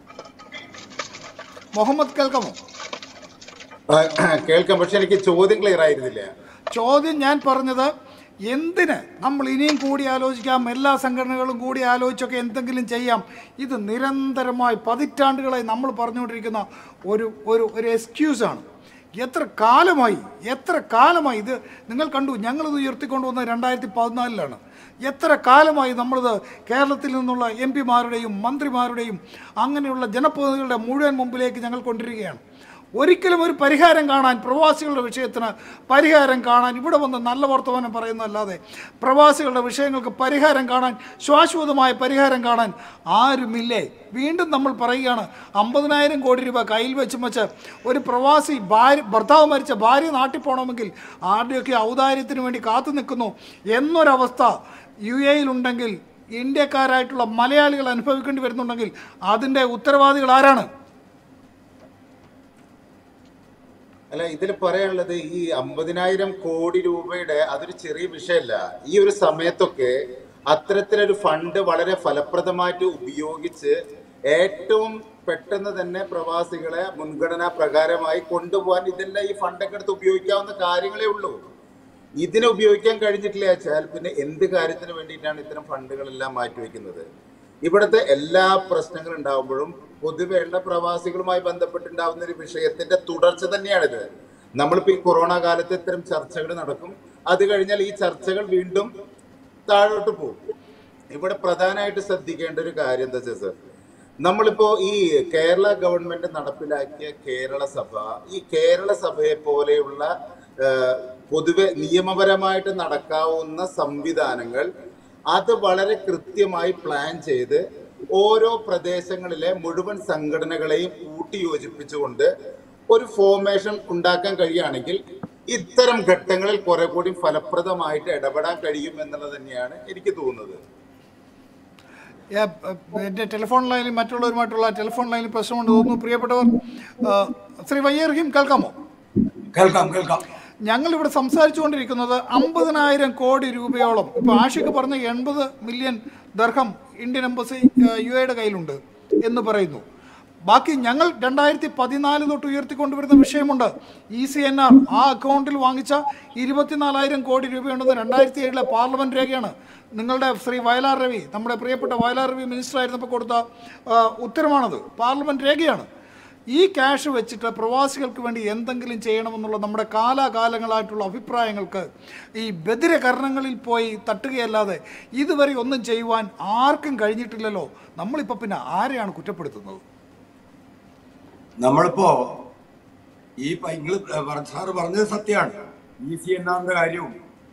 Speaker 1: മുഹമ്മദ് കേൾക്കാമോ?
Speaker 4: കേൾക്കാം, പക്ഷെ എനിക്ക് ചോദ്യം ക്ലിയർ ആയിരുന്നില്ല.
Speaker 1: ചോദ്യം ഞാൻ പറഞ്ഞത്, എന്തിന് നമ്മൾ ഇനിയും കൂടി ആലോചിക്കാം, എല്ലാ സംഘടനകളും കൂടി ആലോചിച്ചൊക്കെ എന്തെങ്കിലും ചെയ്യാം. ഇത് നിരന്തരമായി പതിറ്റാണ്ടുകളായി നമ്മൾ പറഞ്ഞുകൊണ്ടിരിക്കുന്ന ഒരു എക്സ്ക്യൂസാണ്. എത്ര കാലമായി ഇത് നിങ്ങൾ കണ്ടു. ഞങ്ങളിത് ഉയർത്തിക്കൊണ്ടുവന്നത് 2014 എത്ര കാലമായി നമ്മളിത് കേരളത്തിൽ നിന്നുള്ള MP-മാരുടെയും മന്ത്രിമാരുടെയും അങ്ങനെയുള്ള ജനപ്രതിനിധികളുടെ മുഴുവൻ മുമ്പിലേക്ക് ഞങ്ങൾ കൊണ്ടിരിക്കുകയാണ്. ഒരിക്കലും ഒരു പരിഹാരം കാണാൻ, പ്രവാസികളുടെ വിഷയത്തിന് പരിഹാരം കാണാൻ ഇവിടെ വന്ന് നല്ല വർത്തമാനം പറയുന്നതല്ലാതെ പ്രവാസികളുടെ വിഷയങ്ങൾക്ക് പരിഹാരം കാണാൻ, ശാശ്വതമായ പരിഹാരം കാണാൻ ആരുമില്ലേ? വീണ്ടും നമ്മൾ പറയുകയാണ്, 50,000 കോടി രൂപ കയ്യിൽ വെച്ച് ഒരു പ്രവാസി ഭർത്താവ് മരിച്ച ഭാര്യ നാട്ടിൽ പോകണമെങ്കിൽ ആരുടെയൊക്കെ ഔദാര്യത്തിന് വേണ്ടി കാത്തു നിൽക്കുന്നു എന്നൊരവസ്ഥ UAE-യിലുണ്ടെങ്കിൽ, ഇന്ത്യക്കാരായിട്ടുള്ള മലയാളികൾ അനുഭവിക്കേണ്ടി വരുന്നുണ്ടെങ്കിൽ അതിൻ്റെ ഉത്തരവാദികൾ ആരാണ്?
Speaker 4: അല്ല, ഇതിൽ പറയാനുള്ളത് ഈ 50,000 കോടി രൂപയുടെ അതൊരു ചെറിയ വിഷയമല്ല. ഈ ഒരു സമയത്തൊക്കെ അത്തരത്തിലൊരു ഫണ്ട് വളരെ ഫലപ്രദമായിട്ട് ഉപയോഗിച്ച് ഏറ്റവും പെട്ടെന്ന് തന്നെ പ്രവാസികളെ മുൻഗണനാ പ്രകാരമായി കൊണ്ടുപോകാൻ ഇതെല്ലാം ഈ ഫണ്ടൊക്കെ എടുത്ത് ഉപയോഗിക്കാവുന്ന കാര്യങ്ങളേ ഉള്ളൂ. ഇതിനെ ഉപയോഗിക്കാൻ കഴിഞ്ഞിട്ടില്ല വെച്ചാൽ പിന്നെ എന്ത് കാര്യത്തിന് വേണ്ടിയിട്ടാണ് ഇത്തരം ഫണ്ടുകളെല്ലാം മാറ്റിവെക്കുന്നത്? ഇവിടുത്തെ എല്ലാ പ്രശ്നങ്ങളും ഉണ്ടാകുമ്പോഴും പൊതുവേണ്ട പ്രവാസികളുമായി ബന്ധപ്പെട്ടുണ്ടാവുന്ന ഒരു വിഷയത്തിന്റെ തുടർച്ച തന്നെയാണിത്. നമ്മളിപ്പോൾ ഈ കൊറോണ കാലത്ത് ഇത്തരം ചർച്ചകൾ നടക്കും, അത് കഴിഞ്ഞാൽ ഈ ചർച്ചകൾ വീണ്ടും താഴോട്ട് പോകും. ഇവിടെ പ്രധാനമായിട്ട് ശ്രദ്ധിക്കേണ്ട ഒരു കാര്യം എന്താ വെച്ചാൽ സർ, നമ്മളിപ്പോ ഈ കേരള ഗവൺമെന്റ് നടപ്പിലാക്കിയ കേരള സഭ, ഈ കേരള സഭയെ പോലെയുള്ള പൊതുവെ നിയമപരമായിട്ട് നടക്കാവുന്ന സംവിധാനങ്ങൾ അത് വളരെ കൃത്യമായി പ്ലാൻ ചെയ്ത് ഓരോ പ്രദേശങ്ങളിലെ മുഴുവൻ സംഘടനകളെയും കൂട്ടിയോജിപ്പിച്ചുകൊണ്ട് ഒരു ഫോർമേഷൻ ഉണ്ടാക്കാൻ കഴിയുകയാണെങ്കിൽ ഇത്തരം ഘട്ടങ്ങളിൽ കുറെ കൂടി ഫലപ്രദമായിട്ട് ഇടപെടാൻ കഴിയും എന്നുള്ളത് തന്നെയാണ് എനിക്ക് തോന്നുന്നത്.
Speaker 1: എൻ്റെ ടെലിഫോൺ ലൈനിൽ മറ്റുള്ളവരുമായിട്ടുള്ള ടെലിഫോൺ ലൈനിൽ പ്രശ്നമുണ്ട് തോന്നുന്നു. പ്രിയപ്പെട്ടവർ, ശ്രീ വയ്യർ റഹീം കേൾക്കാമോ?
Speaker 2: കേൾക്കാം.
Speaker 1: ഞങ്ങളിവിടെ സംസാരിച്ചുകൊണ്ടിരിക്കുന്നത് 50,000 കോടി രൂപയോളം, ഇപ്പോൾ ആഷിഖ് പറഞ്ഞ 80 മില്യൺ ദർഹം ഇന്ത്യൻ എംബസി UAE-യുടെ കയ്യിലുണ്ട് എന്ന് പറയുന്നു. ബാക്കി ഞങ്ങൾ 2014 തൊട്ട് ഉയർത്തിക്കൊണ്ടുവരുന്ന വിഷയമുണ്ട്. ECNR ആ അക്കൗണ്ടിൽ വാങ്ങിച്ച 24,000 കോടി രൂപയുണ്ടെന്ന് 2007 പാർലമെന്റ് രേഖയാണ്. നിങ്ങളുടെ ശ്രീ വയലാർ രവി, നമ്മുടെ പ്രിയപ്പെട്ട വയലാർ രവി മിനിസ്റ്റർ ആയിരുന്നപ്പോൾ കൊടുത്ത ഉത്തരമാണത്, പാർലമെന്റ് രേഖയാണ്. ഈ ക്യാഷ് വെച്ചിട്ട് പ്രവാസികൾക്ക് വേണ്ടി എന്തെങ്കിലും ചെയ്യണമെന്നുള്ള നമ്മുടെ കാലാകാലങ്ങളായിട്ടുള്ള അഭിപ്രായങ്ങൾക്ക് ഈ ബദിരകരണങ്ങളിൽ പോയി തട്ടുകയല്ലാതെ ഇതുവരെ ഒന്നും ചെയ്യുവാൻ ആർക്കും കഴിഞ്ഞിട്ടില്ലല്ലോ. നമ്മളിപ്പോൾ പിന്നെ ആരെയാണ് കുറ്റപ്പെടുത്തുന്നത്?
Speaker 2: നമ്മളിപ്പോ ഈ സാറ് പറഞ്ഞത് സത്യമാണ്. ECNR കാര്യവും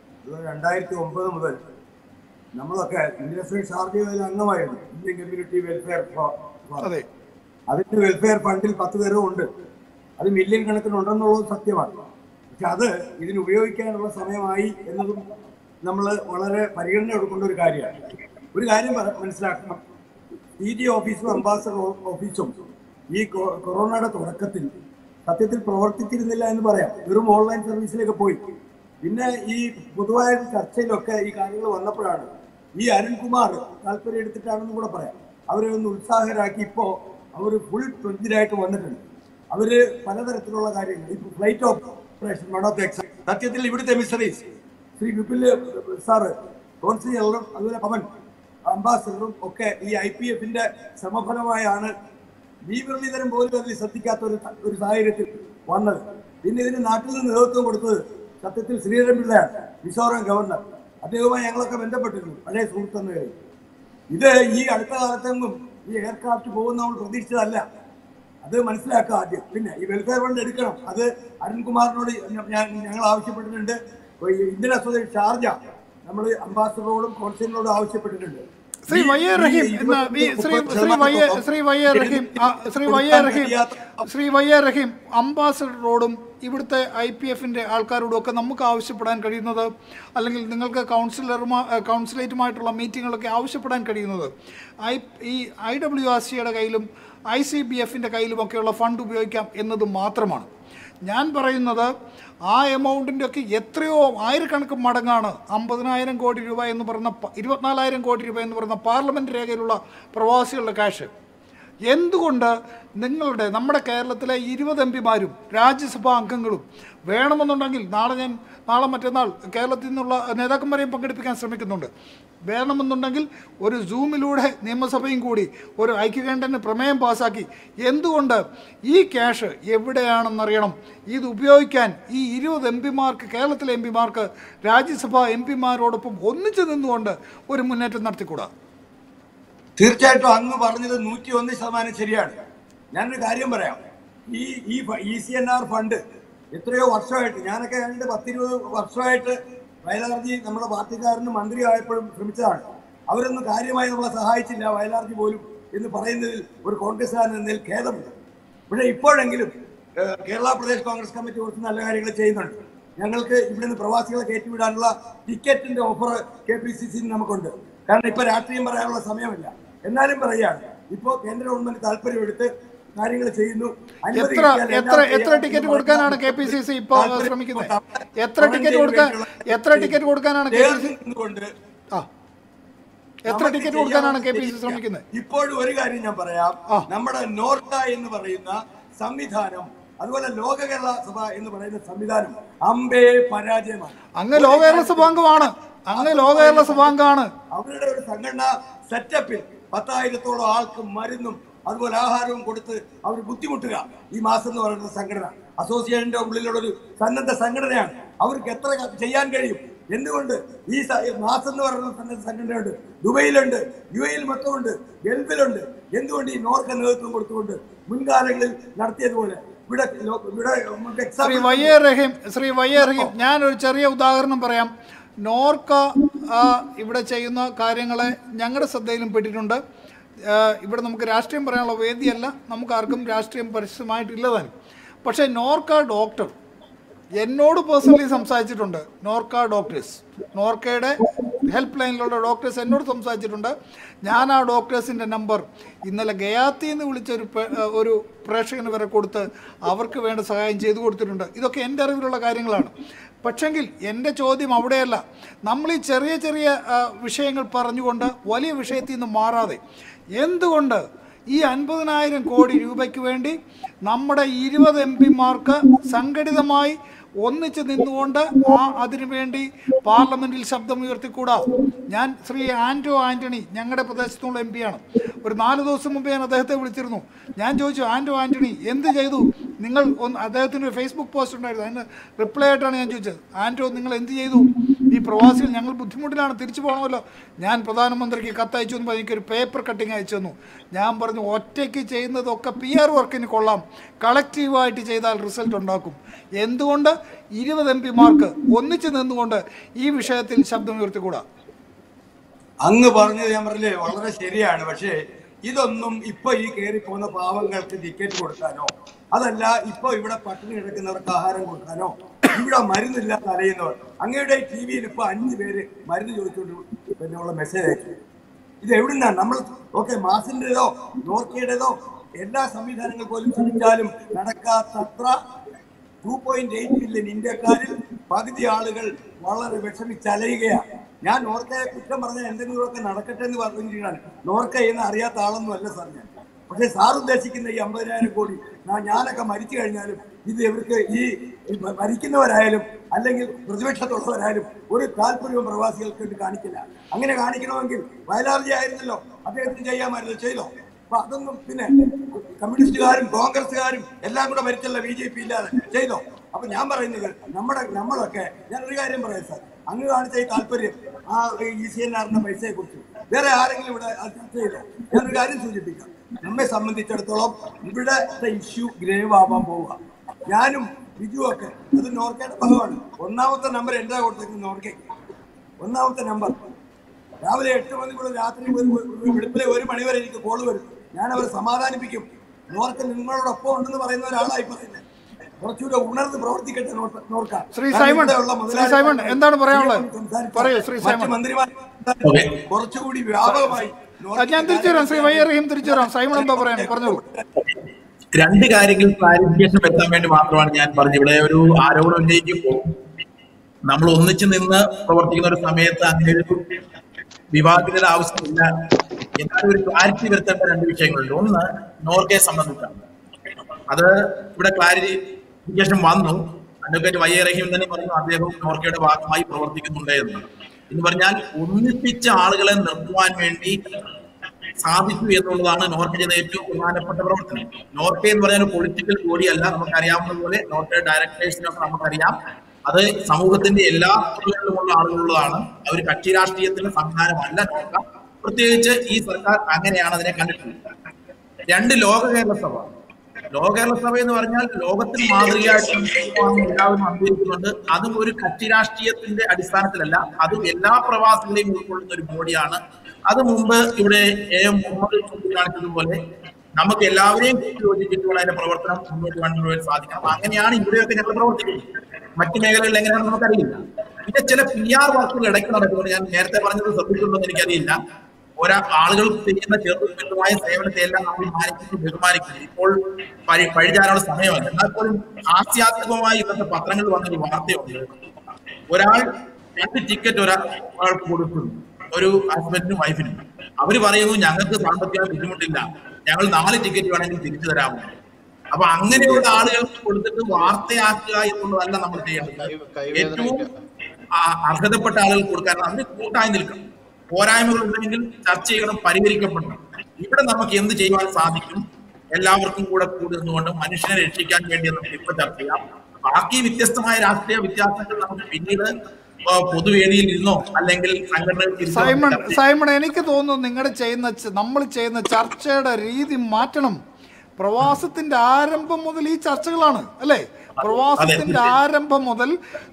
Speaker 2: 2009 മുതൽ നമ്മളൊക്കെ ഇന്റർനാഷണൽ ഷാർജയിൽ അംഗമായിരുന്നു, ഇന്ത്യൻ കമ്മ്യൂണിറ്റി വെൽഫെയർ.
Speaker 1: അതെ,
Speaker 2: അതിന്റെ വെൽഫെയർ ഫണ്ടിൽ 10 പേരും ഉണ്ട്. അത് മില്യൺ കണക്കിനുണ്ടെന്നുള്ളത് സത്യമാണ്. പക്ഷെ അത് ഇതിന് ഉപയോഗിക്കാനുള്ള സമയമായി എന്നതും നമ്മൾ വളരെ പരിഗണന കൊടുക്കേണ്ട ഒരു കാര്യമാണ്. ഒരു കാര്യം മനസ്സിലാക്കണം, PG ഓഫീസും അംബാസഡർ ഓഫീസും ഈ കൊറോണയുടെ തുടക്കത്തിൽ സത്യത്തിൽ പ്രവർത്തിച്ചിരുന്നില്ല എന്ന് പറയാം. വെറും ഓൺലൈൻ സർവീസിലേക്ക് പോയി. പിന്നെ ഈ പൊതുവായ ചർച്ചയിലൊക്കെ ഈ കാര്യങ്ങൾ വന്നപ്പോഴാണ് ഈ അരുൺകുമാർ താല്പര്യം എടുത്തിട്ടാണെന്ന് കൂടെ പറയാം. അവരെ ഒന്ന് ഉത്സാഹരാക്കി ഇപ്പോൾ അവർ ഫുൾ ഫ്ലെഡ്ജായിട്ട് വന്നിട്ടുണ്ട്. അവര് പലതരത്തിലുള്ള കാര്യങ്ങൾ, ഇപ്പൊ flight operation, one of the exam. സത്യത്തിൽ ഇവിടുത്തെ miseries Shri Vipul sir, consul ജനറലും അതുപോലെ പവൻ അംബാസഡറും ഒക്കെ ഈ IPF-ന്റെ സമഫലമായാണ് വി മുരളീധരൻ പോലും അതിൽ ശ്രദ്ധിക്കാത്ത ഒരു സാഹചര്യത്തിൽ വന്നത്. പിന്നെ ഇതിന് നാട്ടിൽ നിന്ന് നേതൃത്വം കൊടുത്തത് സത്യത്തിൽ ശ്രീധരൻ പിള്ളയാണ്, മിസോറാം ഗവർണർ. അദ്ദേഹവുമായി ഞങ്ങളൊക്കെ ബന്ധപ്പെട്ടിരുന്നു, പഴയ സുഹൃത്തെന്ന കാര്യം. ഇത് ഈ അടുത്ത കാലത്തെങ്ങും ഈ എയർക്രാഫ്റ്റ് പോകുന്ന നമ്മൾ പ്രതീക്ഷിച്ചതല്ല. അത് മനസ്സിലാക്കുക ആദ്യം. പിന്നെ ഈ വെൽഫെയർ ഫണ്ട് എടുക്കണം, അത് അരുൺകുമാറിനോട് ഞങ്ങൾ ആവശ്യപ്പെട്ടിട്ടുണ്ട്. ഇന്ത്യൻ അസോസിയേഷൻ ഷാർജ നമ്മൾ അംബാസഡറോടും കോൺസലിനോടും ആവശ്യപ്പെട്ടിട്ടുണ്ട്.
Speaker 1: Shri Y A Rahim ambassador റോഡും ഇവിടുത്തെ IPFന്റെ ആൾക്കാരോടും ഒക്കെ നമുക്ക് ആവശ്യപ്പെടാൻ കഴിയുന്നത്, അല്ലെങ്കിൽ നിങ്ങൾക്ക് കൗൺസിലേറ്റുമായിട്ടുള്ള മീറ്റിങ്ങുകളൊക്കെ ആവശ്യപ്പെടാൻ കഴിയുന്നത് ഈ IWRCയുടെ കയ്യിലും ICBFന്റെ കയ്യിലുമൊക്കെയുള്ള ഫണ്ട് ഉപയോഗിക്കാം എന്നത് മാത്രമാണ്. ഞാൻ പറയുന്നത് ആ എമൗണ്ടിൻ്റെ ഒക്കെ എത്രയോ ആയിരക്കണക്കിന് മടങ്ങാണ് 50,000 കോടി രൂപ എന്ന് പറയുന്ന 24,000 കോടി രൂപ എന്ന് പറയുന്ന പാർലമെൻറ്റ് രേഖയിലുള്ള പ്രവാസികളുടെ ക്യാഷ്. എന്തുകൊണ്ട് നമ്മുടെ കേരളത്തിലെ 20 MPമാരും രാജ്യസഭാ അംഗങ്ങളും വേണമെന്നുണ്ടെങ്കിൽ നാളെ മറ്റന്നാൾ കേരളത്തിൽ നിന്നുള്ള നേതാക്കന്മാരെയും പങ്കെടുപ്പിക്കാൻ ശ്രമിക്കുന്നുണ്ട്. വേണമെന്നുണ്ടെങ്കിൽ ഒരു സൂമിലൂടെ നിയമസഭയും കൂടി ഒരു ഐക്യകണ്ഠന് പ്രമേയം പാസാക്കി എന്തുകൊണ്ട് ഈ ക്യാഷ് എവിടെയാണെന്നറിയണം. ഇത് ഉപയോഗിക്കാൻ ഈ 20 MPമാർക്ക്, കേരളത്തിലെ MPമാർക്ക് രാജ്യസഭാ MPമാരോടൊപ്പം ഒന്നിച്ചു നിന്നുകൊണ്ട് ഒരു മുന്നേറ്റം നടത്തിക്കൂടാ?
Speaker 2: തീർച്ചയായിട്ടും അങ്ങ് പറഞ്ഞത് 101% ശരിയാണ്. ഞാനൊരു കാര്യം പറയാം. ഈ ECNR ഫണ്ട് എത്രയോ വർഷമായിട്ട്, ഞാനൊക്കെ 10-20 വർഷമായിട്ട് വയലാർജി നമ്മുടെ പാർട്ടിക്കാരന് മന്ത്രിയായപ്പോഴും ശ്രമിച്ചതാണ്. അവരൊന്നും കാര്യമായി നമ്മളെ സഹായിച്ചില്ല, വയലാർജി പോലും എന്ന് പറയുന്നതിൽ ഒരു കോൺഗ്രസ്സുകാരൻ എന്നതിൽ ഖേദമുണ്ട്. പക്ഷേ ഇപ്പോഴെങ്കിലും കേരള പ്രദേശ് കോൺഗ്രസ് കമ്മിറ്റി കുറച്ച് നല്ല കാര്യങ്ങൾ ചെയ്യുന്നുണ്ട്. ഞങ്ങൾക്ക് ഇവിടുന്ന് പ്രവാസികളെ കയറ്റിവിടാനുള്ള ടിക്കറ്റിന്റെ ഓഫർ KPCC നമുക്കുണ്ട്. കാരണം ഇപ്പൊ രാഷ്ട്രീയം പറയാനുള്ള സമയമല്ല. എന്നാലും പറയുകയാണ്, ഇപ്പോൾ കേന്ദ്ര ഗവൺമെന്റ് താല്പര്യമെടുത്ത് കാര്യങ്ങൾ ചെയ്യുന്നു.
Speaker 1: എത്ര ടിക്കറ്റ് കൊടുക്കാനാണ് KPCC ഇപ്പോൾ ശ്രമിക്കുന്നത്? എത്ര ടിക്കറ്റ് കൊടുക്കാനാണ് KPCC ശ്രമിക്കുന്നത്?
Speaker 2: ഇപ്പോഴും ഒരു കാര്യം ഞാൻ പറയാം. നമ്മുടെ നോർക്ക എന്ന് പറയുന്ന സംവിധാനം, അതുപോലെ ലോക കേരള സഭ എന്ന് പറയുന്ന സംവിധാനം അമ്പേ പരാജയമാണ്.
Speaker 1: അങ്ങ് ലോക കേരള സഭാംഗമാണ്.
Speaker 2: അവരുടെ ഒരു സംഘടനാ സെറ്റപ്പിൽ 10,000-ഓളം ആൾക്ക് മരുന്നും അതുപോലെ ആഹാരവും കൊടുത്ത് അവർ ബുദ്ധിമുട്ടുക. ഈ മാസം എന്ന് പറയുന്ന സംഘടന അസോസിയേഷന്റെ ഉള്ളിലുള്ള ഒരു സന്നദ്ധ സംഘടനയാണ്. അവർക്ക് എത്ര ചെയ്യാൻ കഴിയും? എന്തുകൊണ്ട് ഈ മാസം എന്ന് പറയുന്ന സന്നദ്ധ സംഘടനയുണ്ട്, ദുബൈയിലുണ്ട്, UAE മൊത്തമുണ്ട്, ഗൾഫിലുണ്ട്. എന്തുകൊണ്ട് ഈ നോർക്ക നേതൃത്വം കൊടുത്തുകൊണ്ട് മുൻകാലങ്ങളിൽ നടത്തിയതുപോലെ
Speaker 1: ശ്രീ വൈ എ റഹീം ഞാനൊരു ചെറിയ ഉദാഹരണം പറയാം. നോർക്ക ഇവിടെ ചെയ്യുന്ന കാര്യങ്ങളെ ഞങ്ങളുടെ ശ്രദ്ധയിലും പെട്ടിട്ടുണ്ട്. ഇവിടെ നമുക്ക് രാഷ്ട്രീയം പറയാനുള്ള വേദിയല്ല, നമുക്ക് ആർക്കും രാഷ്ട്രീയം പരിശുദ്ധമായിട്ടില്ലതാനും. പക്ഷേ നോർക്ക ഡോക്ടർ എന്നോട് പേഴ്സണലി സംസാരിച്ചിട്ടുണ്ട്. നോർക്കയുടെ ഹെൽപ്പ് ലൈനിലുള്ള ഡോക്ടേഴ്സ് എന്നോട് സംസാരിച്ചിട്ടുണ്ട്. ഞാൻ ആ ഡോക്ടേഴ്സിൻ്റെ നമ്പർ ഇന്നലെ ഗയാത്തിൽ നിന്ന് വിളിച്ച ഒരു പ്രേക്ഷകന് വരെ കൊടുത്ത് അവർക്ക് വേണ്ട സഹായം ചെയ്തു കൊടുത്തിട്ടുണ്ട്. ഇതൊക്കെ എൻ്റെ അറിവിലുള്ള കാര്യങ്ങളാണ്. പക്ഷെങ്കിൽ എൻ്റെ ചോദ്യം അവിടെയല്ല. നമ്മൾ ഈ ചെറിയ ചെറിയ വിഷയങ്ങൾ പറഞ്ഞുകൊണ്ട് വലിയ വിഷയത്തിൽ നിന്ന് മാറാതെ എന്തുകൊണ്ട് ഈ 50,000 കോടി രൂപയ്ക്ക് വേണ്ടി നമ്മുടെ 20 MPമാർക്ക് സംഘടിതമായി ഒന്നിച്ച് നിന്നുകൊണ്ട് അതിനുവേണ്ടി പാർലമെന്റിൽ ശബ്ദമുയർത്തിക്കൂടാ? ഞാൻ ശ്രീ ആന്റണി ഞങ്ങളുടെ പ്രദേശത്തുള്ള MP-യാണ്. ഒരു 4 ദിവസം മുമ്പ് ഞാൻ അദ്ദേഹത്തെ വിളിച്ചിരുന്നു. ഞാൻ ചോദിച്ചു, ആന്റണി എന്ത് ചെയ്തു നിങ്ങൾ? അദ്ദേഹത്തിന് ഫേസ്ബുക്ക് പോസ്റ്റ് ഉണ്ടായിരുന്നു, അതിന് റിപ്ലൈ ആയിട്ടാണ് ഞാൻ ചോദിച്ചത്. നിങ്ങൾ എന്ത് ചെയ്തു? ഈ പ്രവാസികൾ ഞങ്ങൾ ബുദ്ധിമുട്ടിലാണ്, തിരിച്ചു പോകണമല്ലോ. ഞാൻ പ്രധാനമന്ത്രിക്ക് കത്തയച്ചു എന്ന് പറഞ്ഞ് എനിക്കൊരു പേപ്പർ കട്ടിങ് അയച്ചു തന്നു. ഞാൻ പറഞ്ഞു, ഒറ്റയ്ക്ക് ചെയ്യുന്നതൊക്കെ PR വർക്കിന് കൊള്ളാം, കളക്റ്റീവായിട്ട് ചെയ്താൽ റിസൾട്ട് ഉണ്ടാക്കും. എന്തുകൊണ്ട് 20 MPമാർക്ക് ഒന്നിച്ചു നിന്നുകൊണ്ട് ഈ വിഷയത്തിൽ ശബ്ദമുയർത്തിക്കൂടാ?
Speaker 2: അങ്ങ് പറഞ്ഞത് ഞാൻ പറഞ്ഞില്ലേ വളരെ ശരിയാണ്. പക്ഷേ ഇതൊന്നും ഇപ്പൊ ഈ കയറി പോകുന്ന പാവങ്ങൾക്ക് ടിക്കറ്റ് കൊടുക്കാനോ, അതല്ല ഇപ്പൊ ഇവിടെ പട്ടിണി കിടക്കുന്നവർക്ക് ആഹാരം കൊടുക്കാനോ, ഇവിടെ മരുന്നില്ലാതെ അറിയുന്നവർ, അങ്ങയുടെ TV-യിൽ ഇപ്പൊ 5 പേര് മരുന്ന് ചോദിച്ചുകൊണ്ട് പിന്നെയുള്ള മെസ്സേജ് അയച്ചു. ഇത് എവിടുന്നാണ്? നമ്മൾ മാസിന്റേതോ നോർക്കയുടേതോ എല്ലാ സംവിധാനങ്ങൾ പോലും ശ്രമിച്ചാലും നടക്കാത്തത്ര 2.8 മില്യൺ ഇന്ത്യക്കാരിൽ പകുതി ആളുകൾ വളരെ വിഷമിച്ചലയുകയാണ്. ഞാൻ നോർക്കയെ കുറ്റം പറഞ്ഞാൽ എന്തെങ്കിലുമൊക്കെ നടക്കട്ടെ എന്ന് പറഞ്ഞിരിക്കുകയാണ്. നോർക്ക എന്ന് അറിയാത്ത ആളൊന്നും അല്ല സാർ ഞാൻ. പക്ഷേ സാർ ഉദ്ദേശിക്കുന്ന ഈ 50,000 കോടി ഞാനൊക്കെ മരിച്ചു കഴിഞ്ഞാലും ഇത് ഇവർക്ക് ഈ മരിക്കുന്നവരായാലും അല്ലെങ്കിൽ പ്രതിപക്ഷത്തുള്ളവരായാലും ഒരു താല്പര്യവും പ്രവാസികൾക്ക് വേണ്ടി കാണിക്കില്ല. അങ്ങനെ കാണിക്കണമെങ്കിൽ വയലാർജി ആയിരുന്നല്ലോ, അദ്ദേഹത്തിന് ചെയ്യാമായിരുന്നു, ചെയ്തോ? അപ്പൊ അതൊന്നും പിന്നെ കമ്മ്യൂണിസ്റ്റുകാരും കോൺഗ്രസ്സുകാരും എല്ലാം കൂടെ ഭരിച്ചല്ല, BJP ഇല്ലാതെ ചെയ്തോ? അപ്പൊ ഞാൻ പറയുന്നത് നമ്മളൊക്കെ ഞാനൊരു കാര്യം പറയാം സാർ, അങ്ങ് കാണിച്ച ഈ താല്പര്യം ആ ECNR പൈസയെ കുറിച്ച് വേറെ ആരെങ്കിലും ഇവിടെ ചർച്ച ചെയ്തോ? ഞാനൊരു കാര്യം സൂചിപ്പിക്കാം. നമ്മെ സംബന്ധിച്ചിടത്തോളം ഇവിടത്തെ ഇഷ്യൂ ഗ്രേവ് ആവാൻ പോവുക. ഞാനും ബിജുവൊക്കെ അത് നോർക്കയുടെ ഭാഗമാണ്. 1ാമത്തെ നമ്പർ എന്താ കൊടുത്തേക്കുന്നത്? നോർക്കയ്ക്ക് 1ാമത്തെ നമ്പർ രാവിലെ 8 മണി മുതൽ രാത്രി വെളുപ്പിലെ 1 മണി വരെ എനിക്ക് കോള് വരും. ഞാൻ അവരെ സമാധാനിപ്പിക്കും. നോർക്ക് നിങ്ങളോടൊപ്പം ഉണ്ടെന്ന് പറയുന്ന ഒരാളായി പറയുന്നത്. കുറച്ചുകൂടെ ഉണർന്ന് പ്രവർത്തിക്കട്ടെ നോർക്ക.
Speaker 1: ശ്രീ സൈമൺ എന്താണ് പറയാനുള്ളത്? പറയൂ ശ്രീ സൈമൺ.
Speaker 2: മന്ത്രിമാർ കുറച്ചുകൂടി വ്യാപകമായി.
Speaker 1: ഞാൻ തിരിച്ചു വരാം. ശ്രീ വൈ റഹീം തിരിച്ചു വരാം. സൈമൺ എന്താ പറയാൻ പറഞ്ഞോളൂ.
Speaker 3: രണ്ട് കാര്യങ്ങൾ ക്ലാരിഫിക്കേഷൻ വരുത്താൻ വേണ്ടി മാത്രമാണ് ഞാൻ പറഞ്ഞത്. ഇവിടെ ഒരു ആരോപണം ഉന്നയിക്കുമ്പോൾ നമ്മൾ ഒന്നിച്ചു നിന്ന് പ്രവർത്തിക്കുന്ന ഒരു സമയത്ത് അങ്ങനെ ഒരു വിവാദത്തിന്റെ ആവശ്യമില്ല. എന്നാലും ഒരു ക്ലാരിറ്റി വരുത്തേണ്ട രണ്ട് വിഷയങ്ങളുണ്ട്. ഒന്ന് നോർക്കയെ സംബന്ധിച്ചാണ്. അത് ഇവിടെ ക്ലാരിഫിക്കേഷൻ വന്നു. അഡ്വക്കേറ്റ് വൈ റഹീം തന്നെ പറഞ്ഞു അദ്ദേഹം നോർക്കയുടെ ഭാഗമായി പ്രവർത്തിക്കുന്നുണ്ട് എന്ന് പറഞ്ഞാൽ ഒന്നിപ്പിച്ച ആളുകളെ നിർത്തുവാൻ വേണ്ടി സാധിച്ചു എന്നുള്ളതാണ് നോർക്ക ചെയ്ത ഏറ്റവും പ്രധാനപ്പെട്ട പ്രവർത്തനം. നോർക്ക എന്ന് പറഞ്ഞാൽ ഒരു പൊളിറ്റിക്കൽ ബോഡിയല്ല. നമുക്കറിയാവുന്ന പോലെ നോർക്കയുടെ ഡയറക്ടേഴ്സിനൊക്കെ നമുക്കറിയാം. അത് സമൂഹത്തിന്റെ എല്ലാ തുറകളിലുമുള്ള ആളുകളുള്ളതാണ്. അവർ കക്ഷി രാഷ്ട്രീയത്തിന്റെ സംവിധാനമല്ല നോർക്ക. പ്രത്യേകിച്ച് ഈ സർക്കാർ അങ്ങനെയാണ് അതിനെ കണ്ടിട്ടുള്ളത്. രണ്ട്, ലോക കേരള സഭ. ലോക കേരള സഭ എന്ന് പറഞ്ഞാൽ ലോകത്തിൽ മാതൃകയായിട്ട് എല്ലാവരും അംഗീകരിക്കുന്നുണ്ട്. അതും ഒരു കക്ഷി രാഷ്ട്രീയത്തിന്റെ അടിസ്ഥാനത്തിലല്ല, അതും എല്ലാ പ്രവാസികളെയും ഉൾക്കൊള്ളുന്ന ഒരു ബോഡിയാണ്. അത് മുമ്പ് ഇവിടെ AM മുഹമ്മദ് ചൂണ്ടിക്കാണിച്ചതുപോലെ നമുക്ക് എല്ലാവരെയും യോജിച്ചിട്ടുള്ള അതിന്റെ പ്രവർത്തനം മുന്നോട്ട് കൊണ്ടുപോകാൻ സാധിക്കണം. അങ്ങനെയാണ് ഇവിടെയൊക്കെ ഞങ്ങൾ പ്രവർത്തിക്കുന്നത്. മറ്റു മേഖലകളിൽ എങ്ങനെയാണെന്ന് നമുക്കറിയില്ല. പിന്നെ ചില PR വർക്കുകൾ ഇടയ്ക്ക് നടക്കുന്നത് ഞാൻ നേരത്തെ പറഞ്ഞത് ശ്രദ്ധിച്ചിട്ടുണ്ടോ എന്ന് എനിക്കറിയില്ല. ആളുകൾ ചെയ്യുന്ന ചെറുതുമായ സേവനത്തെ എല്ലാം നമ്മൾ മാനിക്കുന്നു, ബഹുമാനിക്കുന്നു. ഇപ്പോൾ പഴിചാനുള്ള സമയമല്ല. എന്നാൽ പോലും ഹാസ്യാത്മകമായി ഇന്നത്തെ പത്രങ്ങളിൽ വന്നൊരു വാർത്തയുണ്ട്. ഒരാൾ 2 ടിക്കറ്റ് ഒരാൾക്ക് കൊടുക്കുന്നു, ഒരു ഹസ്ബൻഡിനും വൈഫിനും. അവര് പറയുന്നു ഞങ്ങൾക്ക് സാമ്പത്തിക ബുദ്ധിമുട്ടില്ല, ഞങ്ങൾ 4 ടിക്കറ്റ് വേണമെങ്കിൽ തിരിച്ചു തരാമോ. അപ്പൊ അങ്ങനെയുള്ള ആളുകൾക്ക് കൊടുത്തിട്ട് വാർത്തയാക്കുക എന്നുള്ളതല്ല നമ്മൾ ചെയ്യേണ്ടത്. ഏറ്റവും അർഹതപ്പെട്ട ആളുകൾക്ക് കൊടുക്കാൻ അതിന് കൂട്ടായി നിൽക്കണം. പോരായ്മകൾ ഉണ്ടെങ്കിൽ ചർച്ച ചെയ്യണം, പരിഹരിക്കപ്പെടണം. ഇവിടെ നമുക്ക് എന്ത് ചെയ്യുവാൻ സാധിക്കും? എല്ലാവർക്കും കൂടെ നിന്നുകൊണ്ട് മനുഷ്യനെ രക്ഷിക്കാൻ വേണ്ടി നമുക്ക് ഇപ്പൊ ചർച്ച ചെയ്യാം. ബാക്കി വ്യത്യസ്തമായ രാഷ്ട്രീയ വ്യത്യാസങ്ങൾ നമുക്ക് പിന്നീട് പൊതുവേദിയിൽ ഇരുന്നോ അല്ലെങ്കിൽ സംഘടനയിൽ.
Speaker 1: സൈമൺ, എനിക്ക് തോന്നുന്നു നമ്മൾ ചെയ്യുന്ന ചർച്ചയുടെ രീതി മാറ്റണം. പ്രവാസത്തിന്റെ ആരംഭം മുതൽ ഈ ചർച്ചകളാണ് അല്ലേ? പ്രവാസത്തിന്റെ ആരംഭം മുതൽ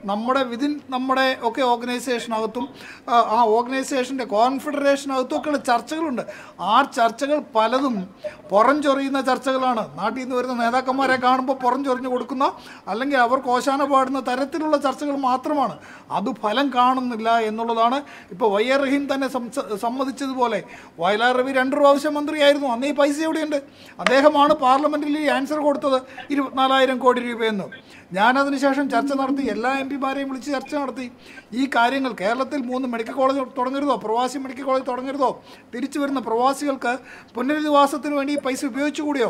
Speaker 1: നമ്മുടെ ഒക്കെ ഓർഗനൈസേഷനകത്തും ആ ഓർഗനൈസേഷന്റെ കോൺഫെഡറേഷനകത്തും ഒക്കെയുള്ള ചർച്ചകളുണ്ട്. ആ ചർച്ചകൾ പലതും പുറംചൊറിയുന്ന ചർച്ചകളാണ്. നാട്ടിൽ നിന്ന് വരുന്ന നേതാക്കന്മാരെ കാണുമ്പോൾ പുറംചൊറിഞ്ഞു കൊടുക്കുന്ന അല്ലെങ്കിൽ അവർ കോശാന പാടുന്ന തരത്തിലുള്ള ചർച്ചകൾ മാത്രമാണ്. അത് ഫലം കാണുന്നില്ല എന്നുള്ളതാണ്. ഇപ്പോൾ വൈ റഹീം തന്നെ സമ്മതിച്ചതുപോലെ വയലാർ രവി 2 പ്രാവശ്യം മന്ത്രിയായിരുന്നു. അന്ന് ഈ പൈസ എവിടെയുണ്ട്? അദ്ദേഹമാണ് പാർലമെന്റിൽ ഈ ആൻസർ കൊടുത്തത് 24,000 കോടി രൂപയെന്ന്. ഞാനതിനുശേഷം ചർച്ച നടത്തി, എല്ലാ MP-മാരെയും വിളിച്ച് ചർച്ച നടത്തി. ഈ കാര്യങ്ങൾ കേരളത്തിൽ 3 മെഡിക്കൽ കോളേജ് തുടങ്ങരുതോ, പ്രവാസി മെഡിക്കൽ കോളേജ് തുടങ്ങരുതോ, തിരിച്ചു വരുന്ന പ്രവാസികൾക്ക് പുനരധിവാസത്തിന് വേണ്ടി പൈസ ഉപയോഗിച്ചുകൂടിയോ?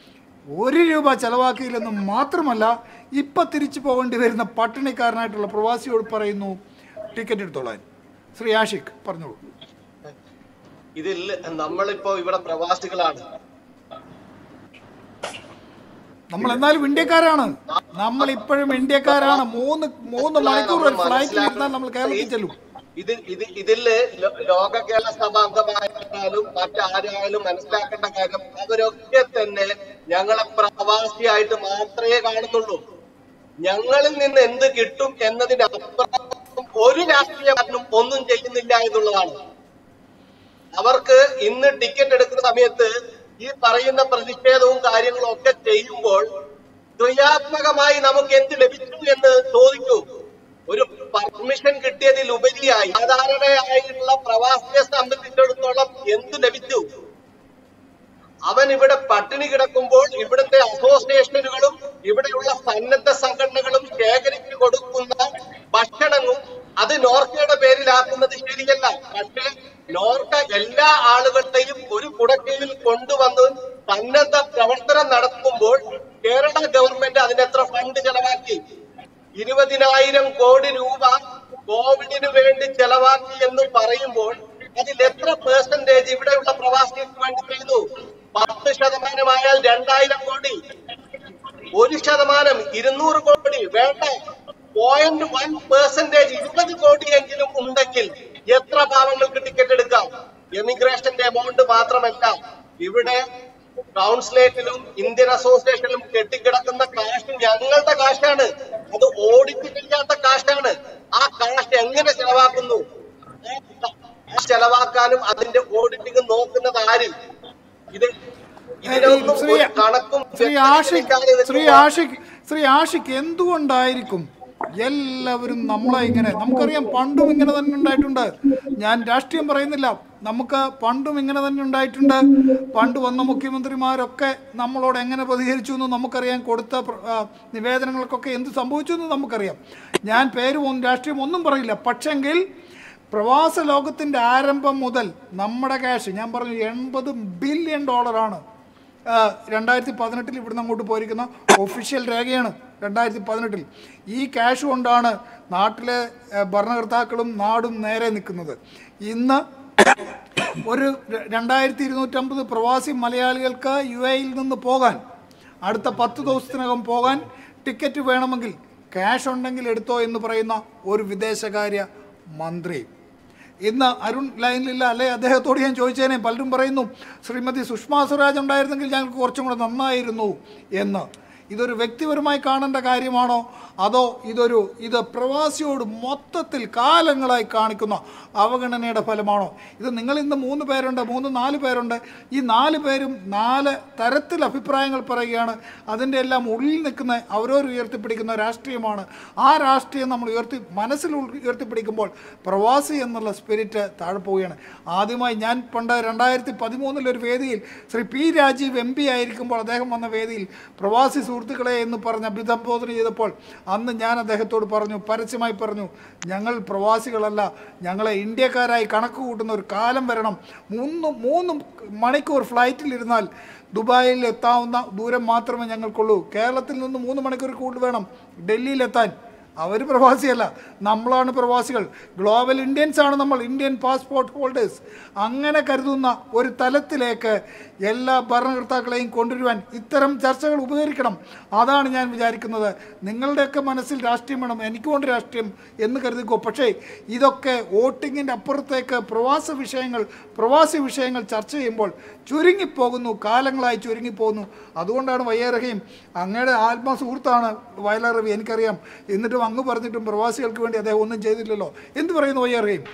Speaker 1: 1 രൂപ ചെലവാക്കിയില്ലെന്നും മാത്രമല്ല, ഇപ്പം തിരിച്ചു പോകേണ്ടി വരുന്ന പട്ടിണിക്കാരനായിട്ടുള്ള പ്രവാസിയോട് പറയുന്നു ടിക്കറ്റ് എടുത്തോളാൻ. ശ്രീ ആഷിഖ് പറഞ്ഞോളൂ.
Speaker 6: ഇതിൽ നമ്മളിപ്പോ ഇവിടെ പ്രവാസികളാണ്.
Speaker 1: നമ്മൾ എന്നാലും ഇന്ത്യക്കാരാണ്. നമ്മൾ ഇപ്പോഴും ഇന്ത്യക്കാരാണ്. 3 മണിക്കൂർ ഫ്ലൈറ്റിൽ ഇരുന്നാൽ നമ്മൾ കേരളത്തിൽ ചെല്ലും.
Speaker 6: ഇതില് ലോക കേരള സഭ അംഗമായാലും മറ്റാരായാലും മനസ്സിലാക്കേണ്ട കാര്യം, അവരൊക്കെ തന്നെ ഞങ്ങളെ പ്രവാസിയായിട്ട് മാത്രമേ കാണുന്നുള്ളൂ. ഞങ്ങളിൽ നിന്ന് എന്ത് കിട്ടും എന്നതിന്റെ അപ്പുറം ഒരു രാഷ്ട്രീയക്കാരനും ഒന്നും ചെയ്യുന്നില്ല എന്നുള്ളതാണ്. അവർക്ക് ഇന്ന് ടിക്കറ്റ് എടുക്കുന്ന സമയത്ത് ഈ പറയുന്ന പ്രതിഷേധവും കാര്യങ്ങളും ഒക്കെ ചെയ്യുമ്പോൾ ക്രിയാത്മകമായി നമുക്ക് എന്ത് ലഭിച്ചു എന്ന് ചോദിക്കൂ. ഒരു പെർമിഷൻ കിട്ടിയതിൽ ഉപരിയായി സാധാരണയായിട്ടുള്ള പ്രവാസിയെ സംബന്ധിച്ചിടത്തോളം എന്ത് ലഭിച്ചു? അവൻ ഇവിടെ പട്ടിണി കിടക്കുമ്പോൾ ഇവിടുത്തെ അസോസിയേഷനുകളും ഇവിടെയുള്ള സന്നദ്ധ സംഘടനകളും ശേഖരിച്ചു കൊടുക്കുന്ന ഭക്ഷണവും അത് നോർക്കയുടെ പേരിലാക്കുന്നത് ശരിയല്ല. പക്ഷേ നോർക്ക എല്ലാ ആളുകളുടെയും ഒരു കുടക്കീഴിൽ കൊണ്ടുവന്ന് സന്നദ്ധ പ്രവർത്തനം നടത്തുമ്പോൾ കേരള ഗവൺമെന്റ് അതിനെത്ര ഫണ്ട് ചെലവാക്കി? 20,000 കോടി രൂപ കോവിഡിന് വേണ്ടി ചെലവാക്കി എന്ന് പറയുമ്പോൾ അതിൽ എത്ര % ഇവിടെയുള്ള പ്രവാസികൾക്ക് വേണ്ടി ചെയ്തു? 10% 2,000 കോടി, 1% 200 കോടി, വേണ്ട 0.1% 20 കോടിയെങ്കിലും ഉണ്ടെങ്കിൽ എത്ര പാവങ്ങൾക്ക് ടിക്കറ്റ് എടുക്കാം? എമിഗ്രേഷന്റെ എമൗണ്ട് മാത്രമല്ല, ഇവിടെ കൗൺസിലേറ്റിലും ഇന്ത്യൻ അസോസിയേഷനിലും കെട്ടിക്കിടക്കുന്ന കാശ് ഞങ്ങളുടെ കാശാണ്. അത് ഓഡിറ്റ് ചെയ്യാത്ത കാശാണ്. ആ കാശ് എങ്ങനെ ചെലവാക്കുന്നു? ചെലവാ ഒരു കണക്കും
Speaker 1: ശ്രീ ആഷിഖ് എന്തുകൊണ്ടായിരിക്കും എല്ലാവരും നമ്മളെ ഇങ്ങനെ, നമുക്കറിയാം പണ്ടും ഇങ്ങനെ തന്നെ ഉണ്ടായിട്ടുണ്ട്. ഞാൻ രാഷ്ട്രീയം പറയുന്നില്ല, നമുക്ക് പണ്ടും ഇങ്ങനെ തന്നെ ഉണ്ടായിട്ടുണ്ട്. പണ്ട് വന്ന മുഖ്യമന്ത്രിമാരൊക്കെ നമ്മളോട് എങ്ങനെ പ്രതികരിച്ചു എന്ന് നമുക്കറിയാം. കൊടുത്ത നിവേദനങ്ങൾക്കൊക്കെ എന്ത് സംഭവിച്ചു എന്ന് നമുക്കറിയാം. ഞാൻ പേരും രാഷ്ട്രീയം ഒന്നും പറയില്ല. പക്ഷെങ്കിൽ പ്രവാസ ലോകത്തിൻ്റെ ആരംഭം മുതൽ നമ്മുടെ ക്യാഷ്, ഞാൻ പറഞ്ഞു $80 ബില്യൺ 2018 ഇവിടുന്ന് അങ്ങോട്ട് പോയിരിക്കുന്ന ഒഫീഷ്യൽ രേഖയാണ്. 2018 ഈ ക്യാഷ് കൊണ്ടാണ് നാട്ടിലെ ഭരണകർത്താക്കളും നാടും നേരെ നിൽക്കുന്നത്. ഇന്ന് ഒരു 2250 പ്രവാസി മലയാളികൾക്ക് UAE-യിൽ നിന്ന് പോകാൻ, അടുത്ത 10 ദിവസത്തിനകം പോകാൻ ടിക്കറ്റ് വേണമെങ്കിൽ ക്യാഷ് ഉണ്ടെങ്കിൽ എടുത്തോ എന്ന് പറയുന്ന ഒരു വിദേശകാര്യ മന്ത്രി. ഇന്ന് അരുൺ ലൈനിലില്ല, അല്ലെ അദ്ദേഹത്തോട് ഞാൻ ചോദിച്ചേനെ. പലരും പറയുന്നു ശ്രീമതി സുഷമ സ്വരാജ് ഉണ്ടായിരുന്നെങ്കിൽ ഞങ്ങൾക്ക് കുറച്ചും കൂടെ നന്നായിരുന്നു എന്ന്. ഇതൊരു വ്യക്തിപരമായി കാണേണ്ട കാര്യമാണോ, അതോ ഇത് പ്രവാസിയോട് മൊത്തത്തിൽ കാലങ്ങളായി കാണിക്കുന്ന അവഗണനയുടെ ഫലമാണോ? ഇത് നിങ്ങൾ ഇന്ന് 3 പേരുണ്ട്, 4 പേരുണ്ട്. ഈ 4 പേരും 4 തരത്തിൽ അഭിപ്രായങ്ങൾ പറയുകയാണ്. അതിൻ്റെ എല്ലാം ഉള്ളിൽ നിൽക്കുന്ന അവരവർ ഉയർത്തിപ്പിടിക്കുന്ന രാഷ്ട്രീയമാണ്. ആ രാഷ്ട്രീയം നമ്മൾ മനസ്സിൽ ഉയർത്തിപ്പിടിക്കുമ്പോൾ പ്രവാസി എന്നുള്ള സ്പിരിറ്റ് താഴെ പോവുകയാണ്. ആദ്യമായി ഞാൻ പണ്ട് 2013 ഒരു വേദിയിൽ ശ്രീ P. രാജീവ് MP ആയിരിക്കുമ്പോൾ അദ്ദേഹം വന്ന വേദിയിൽ പ്രവാസി സുഹൃത്തുക്കളെ എന്ന് പറഞ്ഞ് അഭിസംബോധന ചെയ്തപ്പോൾ അന്ന് ഞാൻ അദ്ദേഹത്തോട് പറഞ്ഞു, പരസ്യമായി പറഞ്ഞു, ഞങ്ങൾ പ്രവാസികളല്ല, ഞങ്ങളെ ഇന്ത്യക്കാരായി കണക്ക് കൂട്ടുന്ന ഒരു കാലം വരണം. 3 മണിക്കൂർ ഫ്ലൈറ്റിലിരുന്നാൽ ദുബായിൽ എത്താവുന്ന ദൂരം മാത്രമേ ഞങ്ങൾക്കുള്ളൂ. കേരളത്തിൽ നിന്ന് 3 മണിക്കൂർ കൂടുതൽ വേണം ഡൽഹിയിലെത്താൻ. അവർ പ്രവാസിയല്ല, നമ്മളാണ് പ്രവാസികൾ. ഗ്ലോബൽ ഇന്ത്യൻസ് ആണ് നമ്മൾ, ഇന്ത്യൻ പാസ്പോർട്ട് ഹോൾഡേഴ്സ്. അങ്ങനെ കരുതുന്ന ഒരു തലത്തിലേക്ക് എല്ലാ ഭരണകർത്താക്കളെയും കൊണ്ടുവരുവാൻ ഇത്തരം ചർച്ചകൾ ഉപകരിക്കണം. അതാണ് ഞാൻ വിചാരിക്കുന്നത്. നിങ്ങളുടെയൊക്കെ മനസ്സിൽ രാഷ്ട്രീയം വേണം, എനിക്കുകൊണ്ട് രാഷ്ട്രീയം എന്ന് കരുതിക്കോ. പക്ഷേ ഇതൊക്കെ വോട്ടിങ്ങിൻ്റെ അപ്പുറത്തേക്ക് പ്രവാസി വിഷയങ്ങൾ ചർച്ച ചെയ്യുമ്പോൾ ചുരുങ്ങിപ്പോകുന്നു, കാലങ്ങളായി ചുരുങ്ങിപ്പോകുന്നു. അതുകൊണ്ടാണ് വയ്യാറഹയും അങ്ങയുടെ ആത്മസുഹൃത്താണ് വയലാർ രവി, എനിക്കറിയാം. എന്നിട്ടും അങ്ങ് പറഞ്ഞിട്ടും പ്രവാസികൾക്ക് വേണ്ടി അദ്ദേഹം ഒന്നും ചെയ്തില്ലല്ലോ. എന്ത് പറയുന്നു വയ്യാറഹയും?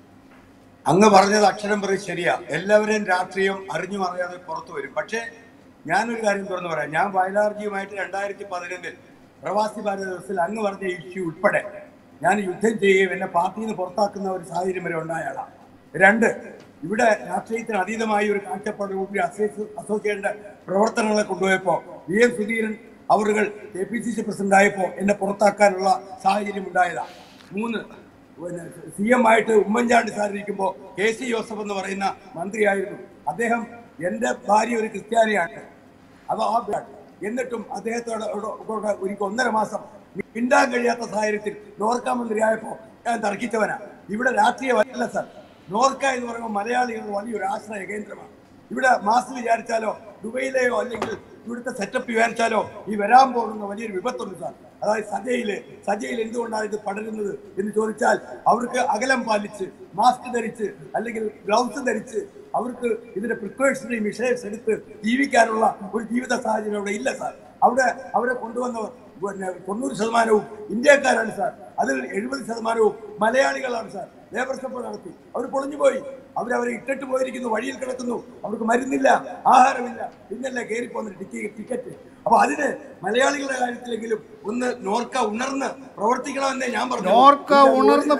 Speaker 2: അങ്ങ് പറഞ്ഞത് അക്ഷരം പറയും ശരിയാ. എല്ലാവരെയും രാഷ്ട്രീയം അറിഞ്ഞു അറിയാതെ പുറത്തു വരും. പക്ഷേ ഞാനൊരു കാര്യം തുറന്നു പറയാം. ഞാൻ വയലാർജിയുമായിട്ട് 2011 പ്രവാസി ഭാരത ദിവസത്തിൽ അങ്ങ് പറഞ്ഞ ഇഷ്യൂ ഉൾപ്പെടെ ഞാൻ യുദ്ധം ചെയ്യുകയും എന്നെ പാർട്ടിയിൽ നിന്ന് പുറത്താക്കുന്ന ഒരു സാഹചര്യം വരെ ഉണ്ടായാളാണ്. 2, ഇവിടെ രാഷ്ട്രീയത്തിന് അതീതമായി ഒരു കാഴ്ചപ്പാടോടുകൂടി അസോസിയേഷന്റെ പ്രവർത്തനങ്ങളെ കൊണ്ടുപോയപ്പോൾ VM സുധീരൻ അവരുകൾ KPCC പ്രസിഡന്റ് ആയപ്പോൾ എന്നെ പുറത്താക്കാനുള്ള സാഹചര്യം ഉണ്ടായതാണ്. 3, CM ആയിട്ട് ഉമ്മൻചാണ്ടി സാറിരിക്കുമ്പോൾ KC ജോസഫ് എന്ന് പറയുന്ന മന്ത്രിയായിരുന്നു. അദ്ദേഹം എൻ്റെ ഭാര്യ ഒരു ക്രിസ്ത്യാനിയാണ്, എന്നിട്ടും അദ്ദേഹത്തോട് എനിക്ക് 1.5 മാസം മിണ്ടാൻ കഴിയാത്ത സാഹചര്യത്തിൽ നോർക്ക മന്ത്രിയായപ്പോൾ ഞാൻ തർക്കിച്ചവനാ. ഇവിടെ രാഷ്ട്രീയമല്ല സാർ. നോർക്ക എന്ന് പറയുമ്പോൾ മലയാളികൾ വലിയൊരു ആശ്രയ കേന്ദ്രമാണ്. ഇവിടെ മാസ് വിചാരിച്ചാലോ ദുബൈയിലെയോ അല്ലെങ്കിൽ ഇവിടുത്തെ സെറ്റപ്പ് വിചാരിച്ചാലോ ഈ വരാൻ പോകുന്ന വലിയൊരു വിപത്തുണ്ട് സാർ. അതായത് സജയിൽ എന്തുകൊണ്ടാണ് ഇത് പടരുന്നത് എന്ന് ചോദിച്ചാൽ അവർക്ക് അകലം പാലിച്ച് മാസ്ക് ധരിച്ച് അല്ലെങ്കിൽ ഗ്ലൗസ് ധരിച്ച് അവർക്ക് ഇതിന്റെ പ്രിക്കോഷണറി മെഷേഴ്സ് എടുത്ത് ജീവിക്കാനുള്ള ഒരു ജീവിത സാഹചര്യം അവിടെ ഇല്ല സാർ. അവരെ കൊണ്ടുവന്നവർ 90% ഇന്ത്യക്കാരാണ് സാർ. അതിൽ 70% മലയാളികളാണ് സാർ. ലേബർ സപ്പോർട്ട് നടത്തി അവർ പൊളിഞ്ഞുപോയി. അവരെ ഇട്ടിട്ട് പോയിരിക്കുന്നു, വഴിയിൽ കിടക്കുന്നു. അവർക്ക് മരുന്നില്ല, ആഹാരമില്ല, പിന്നല്ലേ കയറിപ്പോകുന്ന ടിക്കറ്റ്. അപ്പൊ അതിന് മലയാളികളുടെ കാര്യത്തിലെങ്കിലും ഒന്ന് നോർക്ക ഉണർന്ന് പ്രവർത്തിക്കണമെന്നേ ഞാൻ പറഞ്ഞു.
Speaker 1: നോർക്ക ഉണർന്ന്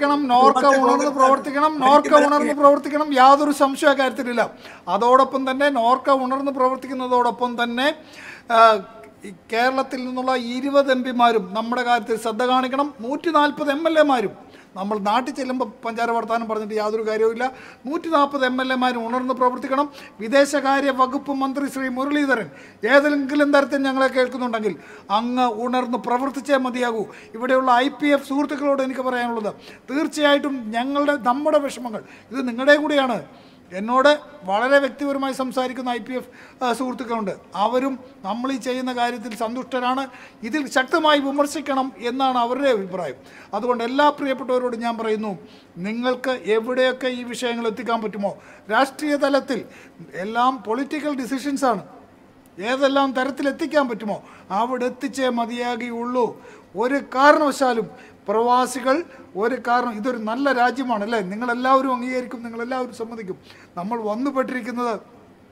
Speaker 1: പ്രവർത്തിക്കണം, യാതൊരു സംശയ കാര്യത്തിലില്ല. അതോടൊപ്പം തന്നെ നോർക്ക ഉണർന്ന് പ്രവർത്തിക്കുന്നതോടൊപ്പം തന്നെ കേരളത്തിൽ നിന്നുള്ള 20 MP-മാരും നമ്മുടെ കാര്യത്തിൽ ശ്രദ്ധ കാണിക്കണം. 140 MLA-മാരും. നമ്മൾ നാട്ടിൽ ചെല്ലുമ്പോൾ പഞ്ചാര വർത്താനം പറഞ്ഞിട്ട് യാതൊരു കാര്യവുമില്ല. 140 MLA-മാരും ഉണർന്ന് പ്രവർത്തിക്കണം. വിദേശകാര്യ വകുപ്പ് മന്ത്രി ശ്രീ മുരളീധരൻ ഏതെങ്കിലും തരത്തിൽ ഞങ്ങളെ കേൾക്കുന്നുണ്ടെങ്കിൽ അങ്ങ് ഉണർന്ന് പ്രവർത്തിച്ചേ മതിയാകൂ. ഇവിടെയുള്ള IPF സുഹൃത്തുക്കളോട് എനിക്ക് പറയാനുള്ളത്, തീർച്ചയായിട്ടും നമ്മുടെ വിഷമങ്ങൾ ഇത് നിങ്ങളുടെ കൂടിയാണ്. എന്നോട് വളരെ വ്യക്തിപരമായി സംസാരിക്കുന്ന IPF സുഹൃത്തുക്കളുണ്ട്. അവരും നമ്മൾ ഈ ചെയ്യുന്ന കാര്യത്തിൽ സന്തുഷ്ടരാണ്. ഇതിൽ ശക്തമായി വിമർശിക്കണം എന്നാണ് അവരുടെ അഭിപ്രായം. അതുകൊണ്ട് എല്ലാ പ്രിയപ്പെട്ടവരോടും ഞാൻ പറയുന്നു, നിങ്ങൾക്ക് എവിടെയൊക്കെ ഈ വിഷയങ്ങൾ എത്തിക്കാൻ പറ്റുമോ, രാഷ്ട്രീയ തലത്തിൽ എല്ലാം പൊളിറ്റിക്കൽ ഡിസിഷൻസാണ്, ഏതെല്ലാം തരത്തിലെത്തിക്കാൻ പറ്റുമോ അവിടെ എത്തിച്ചേ മതിയാകുകയുള്ളൂ. ഒരു കാരണവശാലും പ്രവാസികൾ ഇതൊരു നല്ല രാജ്യമാണ് അല്ലേ, നിങ്ങളെല്ലാവരും അംഗീകരിക്കും, നിങ്ങളെല്ലാവരും സമ്മതിക്കും. നമ്മൾ വന്നുപെട്ടിരിക്കുന്നത്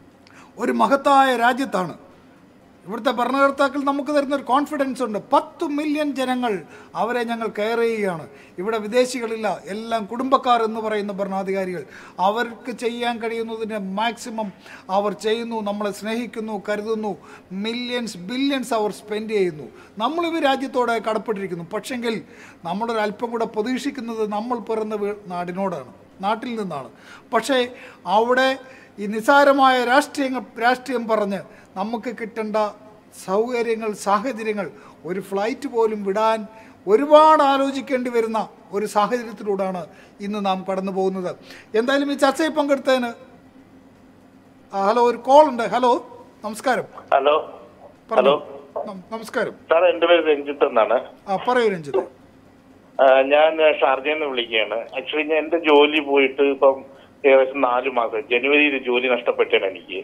Speaker 1: ഒരു മഹത്തായ രാജ്യത്താണ്. ഇവിടുത്തെ ഭരണകർത്താക്കൾ നമുക്ക് തരുന്നൊരു കോൺഫിഡൻസ് ഉണ്ട്. 10 മില്യൺ ജനങ്ങൾ, അവരെ ഞങ്ങൾ കെയർ ചെയ്യുകയാണ്. ഇവിടെ വിദേശികളില്ല, എല്ലാം കുടുംബക്കാർ എന്ന് പറയുന്ന ഭരണാധികാരികൾ. അവർക്ക് ചെയ്യാൻ കഴിയുന്നതിന് മാക്സിമം അവർ ചെയ്യുന്നു, നമ്മളെ സ്നേഹിക്കുന്നു, കരുതുന്നു. ബില്യൺസ് അവർ സ്പെൻഡ് ചെയ്യുന്നു. നമ്മളിത് രാജ്യത്തോടെ കടപ്പെട്ടിരിക്കുന്നു. പക്ഷെങ്കിൽ നമ്മളൊരല്പം കൂടെ പ്രതീക്ഷിക്കുന്നത് നമ്മൾ പിറന്ന നാട്ടിൽ നിന്നാണ്. പക്ഷേ അവിടെ ഈ നിസ്സാരമായ രാഷ്ട്രീയം പറഞ്ഞ് നമുക്ക് കിട്ടേണ്ട സൗകര്യങ്ങൾ, സാഹചര്യങ്ങൾ, ഒരു ഫ്ലൈറ്റ് പോലും വിടാൻ ഒരുപാട് ആലോചിക്കേണ്ടി വരുന്ന ഒരു സാഹചര്യത്തിലൂടെയാണ് ഇന്ന് നാം കടന്നു പോകുന്നത്. എന്തായാലും ഈ ചർച്ചയിൽ പങ്കെടുത്തതിന് ഹലോ, ഒരു കോൾ ഉണ്ട്. ഹലോ, നമസ്കാരം.
Speaker 9: ഹലോ
Speaker 1: നമസ്കാരം
Speaker 9: സാർ, എന്റെ പേര് രഞ്ജിത്ത് എന്നാണ്.
Speaker 1: പറയൂ രഞ്ജിത്ത്.
Speaker 9: ഞാൻ ഷാർജയിൽ നിന്ന് വിളിക്കുകയാണ്. ആക്ച്വലി ഞാൻ എന്റെ ജോലി പോയിട്ട് ഇപ്പം ഏകദേശം 4 മാസം, ജനുവരിയിൽ ജോലി നഷ്ടപ്പെട്ടാണ് എനിക്ക്.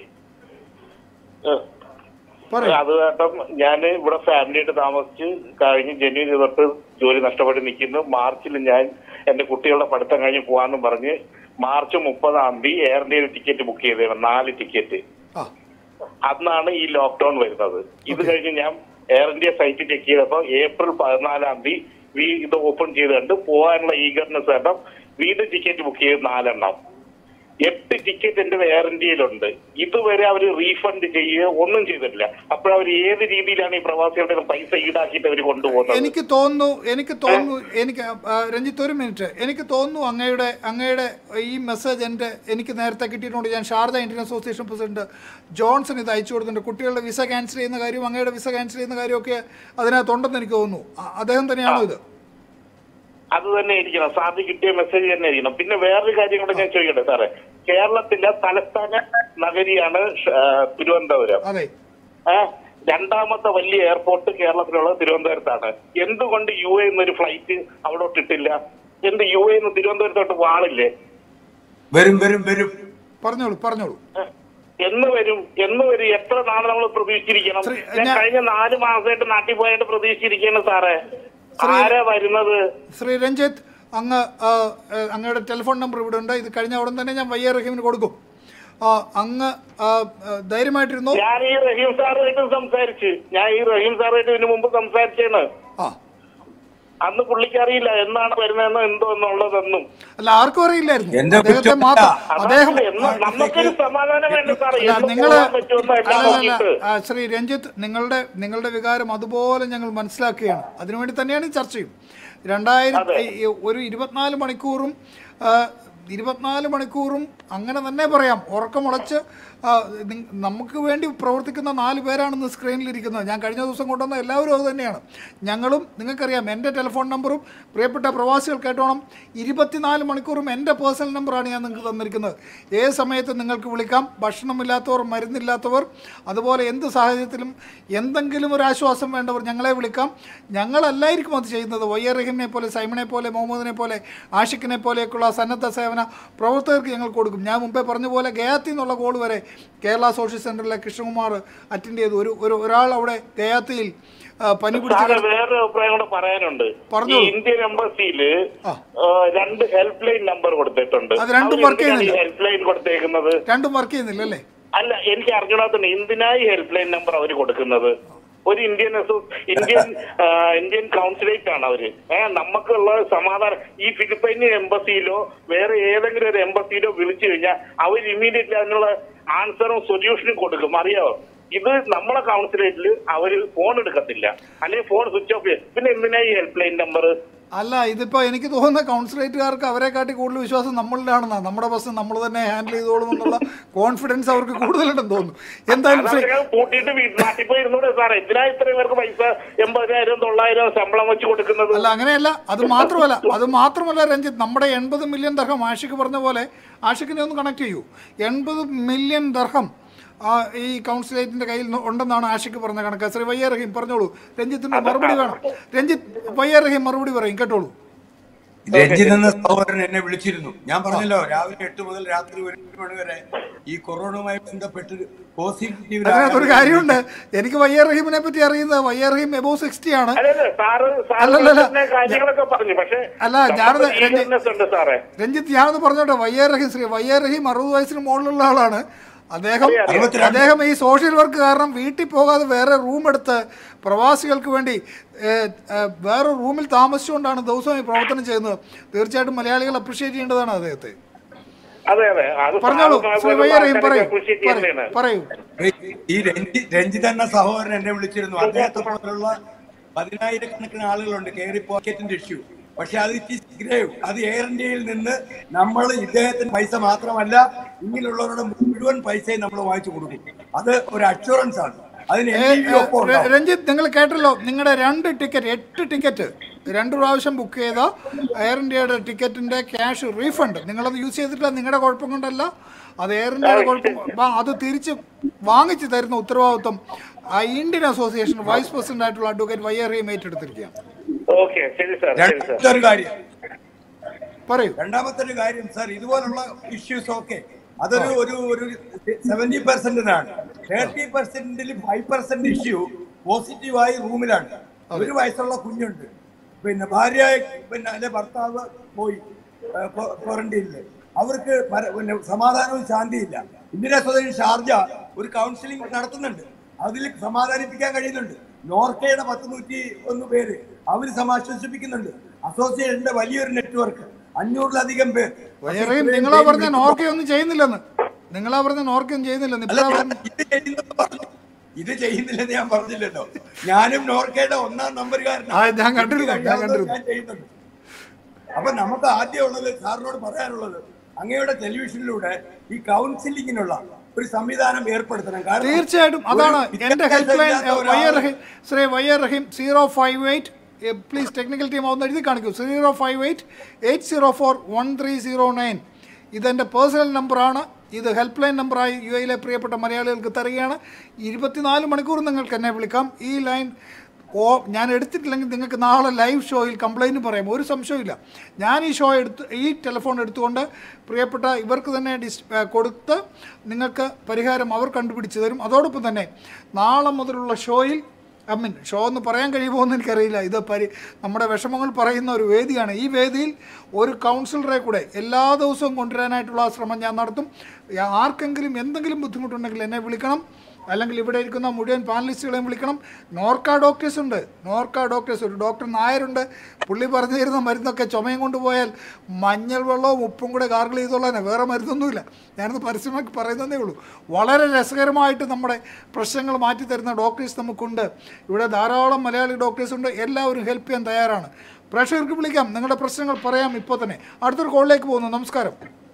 Speaker 9: അത് കാരണം ഞാൻ ഇവിടെ ഫാമിലിയായിട്ട് താമസിച്ച് കഴിഞ്ഞ് ജനുവരി തൊട്ട് ജോലി നഷ്ടപ്പെട്ട് നിൽക്കുന്നു. മാർച്ചിൽ ഞാൻ എന്റെ കുട്ടികളുടെ പഠിത്തം കഴിഞ്ഞ് പോകാമെന്നും പറഞ്ഞ് മാർച്ച് 30-ാം തീയതി എയർ ഇന്ത്യയിൽ ടിക്കറ്റ് ബുക്ക് ചെയ്തതാണ്, 4 ടിക്കറ്റ്. അന്നാണ് ഈ ലോക്ക്ഡൌൺ വരുന്നത്. ഇത് കഴിഞ്ഞ് ഞാൻ എയർ ഇന്ത്യ സൈറ്റ് ചെക്ക് ചെയ്തപ്പോൾ ഏപ്രിൽ 14-ാം തീയതി ഇത് ഓപ്പൺ ചെയ്ത് കണ്ട് പോകാനുള്ള ഈഗർനെസ് കാരണം വീണ്ടും ടിക്കറ്റ് ബുക്ക് ചെയ്ത് 4 എണ്ണം. 8 ടിക്കറ്റ് എന്റെ എയർ ഇന്ത്യയിലുണ്ട്. ഇതുവരെ അവർ റീഫണ്ട് ചെയ്യുക ഒന്നും ചെയ്തിട്ടില്ല. അപ്പോഴവർ ഏത് രീതിയിലാണ് ഈ പ്രവാസികളുടെ പൈസ ഈടാക്കിയിട്ട് അവർ കൊണ്ടുപോകുന്നത്?
Speaker 1: എനിക്ക് തോന്നുന്നു രഞ്ജിത്ത്, ഒരു മിനിറ്റ്. എനിക്ക് തോന്നുന്നു അങ്ങയുടെ ഈ മെസ്സേജ് എനിക്ക് നേരത്തെ കിട്ടിയിട്ടുണ്ട്. ഞാൻ Sharjah Indian association president Johnson ഇത് അയച്ചു കൊടുത്തിട്ടുണ്ട്. കുട്ടികളുടെ വിസ ക്യാൻസൽ ചെയ്യുന്ന കാര്യവും അങ്ങയുടെ വിസ ക്യാൻസൽ ചെയ്യുന്ന കാര്യമൊക്കെ അതിനകത്തുണ്ടെന്ന് എനിക്ക് തോന്നുന്നു. അദ്ദേഹം തന്നെയാണോ ഇത്?
Speaker 9: അത് തന്നെ ഇരിക്കണം, സാറിന് കിട്ടിയ മെസ്സേജ് തന്നെ ഇരിക്കണം. പിന്നെ വേറൊരു കാര്യം കൂടെ ഞാൻ ചോദിക്കട്ടെ സാറേ, കേരളത്തിലെ തലസ്ഥാന നഗരിയാണ് തിരുവനന്തപുരം. രണ്ടാമത്തെ വലിയ എയർപോർട്ട് കേരളത്തിലുള്ളത് തിരുവനന്തപുരത്താണ്. എന്തുകൊണ്ട് UAE എന്നൊരു ഫ്ലൈറ്റ് അവിടോട്ട് ഇട്ടില്ല? എന്ത് UAE എന്ന് തിരുവനന്തപുരത്തോട്ട് വാളില്ലേ?
Speaker 2: വരും. പറഞ്ഞോളൂ.
Speaker 9: എന്ന് വരും? എത്ര നാളെ നമ്മൾ പ്രതീക്ഷിച്ചിരിക്കണം? ഞാൻ കഴിഞ്ഞ 4 മാസമായിട്ട് നാട്ടിൽ പോയായിട്ട് പ്രതീക്ഷിച്ചിരിക്കുകയാണ് സാറേ. ആരാ വരുന്നത്?
Speaker 1: ശ്രീ രഞ്ജിത്ത്, അങ്ങയുടെ ടെലിഫോൺ നമ്പർ ഇവിടെ ഉണ്ട്. ഇത് കഴിഞ്ഞ ഉടൻ തന്നെ ഞാൻ വയ്യ റഹീമിന് കൊടുക്കും. അങ്ങ് ധൈര്യമായിട്ടിരുന്നു.
Speaker 9: ഞാൻ ഈ റഹീം സാറായിട്ട് ഇതിനു മുമ്പ് സംസാരിച്ചാണ്. അന്ന് പുള്ളിക്ക് അറിയില്ല എന്നാണ് വരുന്നതെന്നോ എന്തോ എന്നുള്ളതെന്നും.
Speaker 1: അല്ല, ആർക്കും അറിയില്ലായിരുന്നു.
Speaker 9: നമുക്കൊരു സമാധാനം വേണ്ട സാറേ.
Speaker 1: ശ്രീ രഞ്ജിത്ത്, നിങ്ങളുടെ വികാരം അതുപോലെ ഞങ്ങൾ മനസ്സിലാക്കുകയാണ്. അതിനുവേണ്ടി തന്നെയാണ് ഈ ചർച്ചയും. 24 മണിക്കൂറും അങ്ങനെ തന്നെ പറയാം, ഉറക്കമുളച്ച് നമുക്ക് വേണ്ടി പ്രവർത്തിക്കുന്ന 4 പേരാണെന്ന് സ്ക്രീനിലിരിക്കുന്നത്. ഞാൻ കഴിഞ്ഞ ദിവസം കൊണ്ടുവന്ന എല്ലാവരും അത് തന്നെയാണ്. ഞങ്ങളും, നിങ്ങൾക്കറിയാം, എൻ്റെ ടെലിഫോൺ നമ്പറും പ്രിയപ്പെട്ട പ്രവാസികൾ കേട്ടോണം, 24 മണിക്കൂറും എൻ്റെ പേഴ്സണൽ നമ്പറാണ് ഞാൻ നിങ്ങൾക്ക് തന്നിരിക്കുന്നത്. ഏത് സമയത്ത് നിങ്ങൾക്ക് വിളിക്കാം. ഭക്ഷണമില്ലാത്തവർ, മരുന്നില്ലാത്തവർ, അതുപോലെ എന്ത് സാഹചര്യത്തിലും എന്തെങ്കിലും ഒരു ആശ്വാസം വേണ്ടവർ ഞങ്ങളെ വിളിക്കാം. ഞങ്ങളല്ലായിരിക്കും അത് ചെയ്യുന്നത്. വയ്യ റഹീമിനെ പോലെ, സൈമനെ പോലെ, മുഹമ്മദിനെ പോലെ, ആഷിഖിനെ പോലെയൊക്കെയുള്ള സന്നദ്ധ സേവന പ്രവർത്തകർക്ക് ഞങ്ങൾ കൊടുക്കും. ഞാൻ മുമ്പേ പറഞ്ഞ പോലെ ഗയാത്തിൽ നിന്നുള്ള കോൾ വരെ കേരള സോഷ്യൽ സെന്ററിലെ കൃഷ്ണകുമാർ അറ്റൻഡ് ചെയ്തു. ഒരാൾ അവിടെ ഗയാത്തിയിൽ പനി പിടിച്ച
Speaker 9: വേറൊരു അഭിപ്രായം കൂടെ പറയാനുണ്ട്. ഇന്ത്യൻ എംബസിയില് 2 ഹെൽപ്പ് ലൈൻ നമ്പർ കൊടുത്തിട്ടുണ്ട്.
Speaker 1: അത് രണ്ടും വർക്ക് ചെയ്യുന്നില്ല.
Speaker 9: ഹെൽപ്പ് ലൈൻ കൊടുത്തേക്കുന്നത്
Speaker 1: രണ്ടും വർക്ക് ചെയ്യുന്നില്ല അല്ലേ?
Speaker 9: അല്ല, എനിക്ക് അറിഞ്ഞൂടാത്തുണ്ട് എന്തിനായി ഹെൽപ്പ് ലൈൻ നമ്പർ അവർ കൊടുക്കുന്നത്. ഒരു ഇന്ത്യൻ കൗൺസിലേറ്റ് ആണ് അവര്. നമുക്കുള്ള സമാധാനം ഈ ഫിലിപ്പൈനി എംബസിയിലോ വേറെ ഏതെങ്കിലും ഒരു എംബസിയിലോ വിളിച്ചു കഴിഞ്ഞാൽ അവർ ഇമ്മീഡിയറ്റ്ലി അതിനുള്ള ആൻസറും സൊല്യൂഷനും കൊടുക്കും. അറിയാമോ? ഇത് നമ്മളെ കൗൺസിലേറ്റിൽ അവര് ഫോൺ എടുക്കത്തില്ല, അല്ലെങ്കിൽ ഫോൺ സ്വിച്ച് ഓഫ് ചെയ്യും. പിന്നെ എന്തിനാ ഈ ഹെൽപ്പ് ലൈൻ നമ്പർ?
Speaker 1: അല്ല, ഇതിപ്പോൾ എനിക്ക് തോന്നുന്ന കൗൺസിലേറ്റുകാർക്ക് അവരെക്കാട്ടി കൂടുതൽ വിശ്വാസം നമ്മളിലാണെന്നാണ്. നമ്മുടെ പ്രശ്നം നമ്മൾ തന്നെ ഹാൻഡിൽ ചെയ്തോളും എന്നുള്ള കോൺഫിഡൻസ് അവർക്ക് കൂടുതലുണ്ടെന്ന് തോന്നുന്നു. എന്തായാലും
Speaker 9: കൂട്ടിയിട്ട് നാട്ടിൽ പോയി ഇരുന്നൂടെ സാറേ, എന്തിനാ ഇത്രയും പേർക്ക് പൈസ 80,000 9,000 ശമ്പളം വെച്ച് കൊടുക്കുന്നത്?
Speaker 1: അല്ല, അങ്ങനെയല്ല. അത് മാത്രമല്ല രഞ്ജിത്ത്, നമ്മുടെ 80 മില്യൺ ദർഹം, ആഷിഖ് പറഞ്ഞ പോലെ, ആഷിഖിനെ ഒന്ന് കണക്ട് ചെയ്യൂ. 80 മില്യൺ ദർഹം ഈ കൗൺസിലേറ്റിന്റെ കയ്യിൽ ഉണ്ടെന്നാണ് ആഷിഖ് പറഞ്ഞ കണക്ക്. ശ്രീ വയ്യ റഹീം പറഞ്ഞോളൂ. രഞ്ജിത്തിന്റെ മറുപടി വേണം. വയ്യ റഹീം മറുപടി പറയും, കേട്ടോളൂ.
Speaker 2: രഞ്ജിത്ത് എന്ന സഹോദരൻ എന്നെ വിളിച്ചിരുന്നു. ഞാൻ പറഞ്ഞല്ലോ, രാവിലെ 8 മുതൽ രാത്രി 1 മണി വരെ ഈ കൊറോണയുമായി ബന്ധപ്പെട്ട് പോസിറ്റീവ്.
Speaker 1: അതിനകത്തൊരു കാര്യമുണ്ട്. എനിക്ക് വയ്യ റഹീമിനെ പറ്റി അറിയുന്നത്, വയ്യ റഹീം എബോവ് 60 ആണ്. അല്ല, രഞ്ജിത്ത് ഞാനൊന്ന് പറഞ്ഞോട്ടെ. വയ്യ റഹീം 60 വയസ്സിന് മുകളിലുള്ള ആളാണ്. അദ്ദേഹം ഈ സോഷ്യൽ വർക്ക് കാരണം വീട്ടിൽ പോകാതെ വേറെ റൂം എടുത്ത് പ്രവാസികൾക്ക് വേണ്ടി വേറെ റൂമിൽ താമസിച്ചുകൊണ്ടാണ് ദിവസവും ഈ പ്രവർത്തനം ചെയ്യുന്നത്. തീർച്ചയായിട്ടും മലയാളികൾ അപ്രീഷിയേറ്റ് ചെയ്യേണ്ടതാണ് അദ്ദേഹത്തെ. പറഞ്ഞോളൂ ശ്രീ വയ്യ റഹീം, പറയൂ.
Speaker 2: ഈ രഞ്ജിത്ത് എന്ന സഹോദരൻ എന്നെ വിളിച്ചിരുന്നു. അദ്ദേഹത്തെ പോലുള്ള 10,000-കണക്കിന് ആളുകളുണ്ട് കയറി പോക്കറ്റിന്റെ ഇഷ്യൂ. പക്ഷെ അത് ഗ്രേവ്. അത് എയർ ഇന്ത്യയിൽ നിന്ന് നമ്മൾ ഇദ്ദേഹത്തിന് പൈസ മാത്രമല്ല ഇങ്ങനെയുള്ളവരുടെ മുഴുവൻ പൈസയും നമ്മൾ വാങ്ങിച്ചു കൊടുക്കും. അത് ഒരു അഷുറൻസ് ആണ്.
Speaker 1: രഞ്ജിത്ത്, നിങ്ങൾ കേട്ടല്ലോ, നിങ്ങളുടെ 2 ടിക്കറ്റ് 8 ടിക്കറ്റ് 2 പ്രാവശ്യം ബുക്ക് ചെയ്ത എയർ ഇന്ത്യയുടെ ടിക്കറ്റിന്റെ ക്യാഷ് റീഫണ്ട് നിങ്ങളത് യൂസ് ചെയ്തിട്ടില്ല. നിങ്ങളുടെ കുഴപ്പം കൊണ്ടല്ല, അത് എയർ ഇന്ത്യയുടെ കുഴപ്പം. അത് തിരിച്ച് വാങ്ങിച്ചു തരുന്ന ഉത്തരവാദിത്വം ഇന്ത്യൻ അസോസിയേഷൻ വൈസ് പ്രസിഡന്റ് ആയിട്ടുള്ള അഡ്വക്കേറ്റ് വയ്യ റഹീം ഏറ്റെടുത്തിരിക്കുകയാണ്.
Speaker 2: രണ്ടാമത്തെ ഒരു കാര്യം സാർ, ഇതുപോലുള്ള ഇഷ്യൂസ് ഒക്കെ അതൊരു ഒരു 70%-നാണ്. 30%-ൽ 5% ഇഷ്യൂ പോസിറ്റീവായി റൂമിലാണ്. 1 വയസ്സുള്ള കുഞ്ഞുണ്ട്, പിന്നെ ഭാര്യ അല്ലെ ഭർത്താവ് പോയി ക്വാറന്റൈനില്. അവർക്ക് പിന്നെ സമാധാനവും ശാന്തിയില്ല. ഇന്ത്യൻ അസോസിയേഷൻ ഷാർജ ഒരു കൗൺസിലിംഗ് നടത്തുന്നുണ്ട്, അതിൽ സമാധാനിപ്പിക്കാൻ കഴിയുന്നുണ്ട്. നോർക്കയുടെ 101 പേര് അവർ സമാശ്വസിപ്പിക്കുന്നുണ്ട്. അസോസിയേഷന്റെ വലിയൊരു നെറ്റ്വർക്ക് 500-ലധികം പേർ.
Speaker 1: നിങ്ങളാ പറഞ്ഞ നോർക്കയൊന്നും ചെയ്യുന്നില്ലെന്ന്, നിങ്ങളാ പറഞ്ഞ നോർക്കയൊന്നും ചെയ്യുന്നില്ലെന്ന്.
Speaker 2: ഇത് ചെയ്യുന്നില്ലെന്ന് ഞാൻ പറഞ്ഞില്ലല്ലോ. ഞാനും നോർക്കയുടെ 1-ാം നമ്പറുകാരനാണ്. ഞാൻ ചെയ്യുന്നുണ്ട്. അപ്പൊ നമുക്ക് ആദ്യമുള്ളത് സാറിനോട് പറയാനുള്ളത്, അങ്ങയുടെ ടെലിവിഷനിലൂടെ ഈ കൗൺസിലിങ്ങിനുള്ള ഒരു സംവിധാനം ഏർപ്പെടുത്തണം.
Speaker 1: തീർച്ചയായിട്ടും അതാണ് എന്റെ help line. Shri Y A Rahim 058, please technical team ഒന്ന് എഴുതി കാണിക്കൂ. 058-804-1309. ഇതെൻ്റെ പേഴ്സണൽ നമ്പറാണ്. ഇത് ഹെൽപ്പ് ലൈൻ നമ്പറായി UAE-ലെ പ്രിയപ്പെട്ട മലയാളികൾക്ക് തരികയാണ്. 24 മണിക്കൂർ നിങ്ങൾക്ക് എന്നെ വിളിക്കാം. ഈ ലൈൻ ഞാൻ എടുത്തിട്ടില്ലെങ്കിൽ നിങ്ങൾക്ക് നാളെ ലൈവ് ഷോയിൽ കംപ്ലയിൻറ്റ് പറയാം, ഒരു സംശയമില്ല. ഞാൻ ഈ ടെലിഫോൺ എടുത്തുകൊണ്ട് പ്രിയപ്പെട്ട ഇവർക്ക് തന്നെ കൊടുത്ത് നിങ്ങൾക്ക് പരിഹാരം അവർ കണ്ടുപിടിച്ച് തരും. അതോടൊപ്പം തന്നെ നാളെ മുതലുള്ള ഷോയിൽ ഷോ എന്ന് പറയാൻ കഴിയുമോ എന്ന് എനിക്കറിയില്ല. ഇത് നമ്മുടെ വിഷമങ്ങൾ പറയുന്ന ഒരു വേദിയാണ്. ഈ വേദിയിൽ ഒരു കൗൺസിലറെ കൂടെ എല്ലാ ദിവസവും കൊണ്ടുവരാനായിട്ടുള്ള ശ്രമം ഞാൻ നടത്തും. ആർക്കെങ്കിലും എന്തെങ്കിലും ബുദ്ധിമുട്ടുണ്ടെങ്കിൽ എന്നെ വിളിക്കണം, അല്ലെങ്കിൽ ഇവിടെ ഇരിക്കുന്ന മുഴുവൻ പാനലിസ്റ്റുകളെയും വിളിക്കണം. നോർക്ക ഡോക്ടേഴ്സ് ഉണ്ട്, ഒരു ഡോക്ടർ നായരുണ്ട്. പുള്ളി പറഞ്ഞു തരുന്ന മരുന്നൊക്കെ ചുമയും കൊണ്ടുപോയാൽ മഞ്ഞൾ വെള്ളവും ഉപ്പും കൂടെ ഗാർഗിൾ ചെയ്തോളാനെ, വേറെ മരുന്നൊന്നുമില്ല. ഞാനത് പരസ്യമാക്കി പറയുന്നതേ ഉള്ളൂ. വളരെ രസകരമായിട്ട് നമ്മുടെ പ്രശ്നങ്ങൾ മാറ്റിത്തരുന്ന ഡോക്ടേഴ്സ് നമുക്കുണ്ട്. ഇവിടെ ധാരാളം മലയാളി ഡോക്ടേഴ്സ് ഉണ്ട്. എല്ലാവരും ഹെൽപ്പ് ചെയ്യാൻ തയ്യാറാണ്. പ്രേക്ഷകർക്ക് വിളിക്കാം, നിങ്ങളുടെ പ്രശ്നങ്ങൾ പറയാം ഇപ്പോൾ തന്നെ. അടുത്തൊരു കോളിലേക്ക് പോകുന്നു. നമസ്കാരം.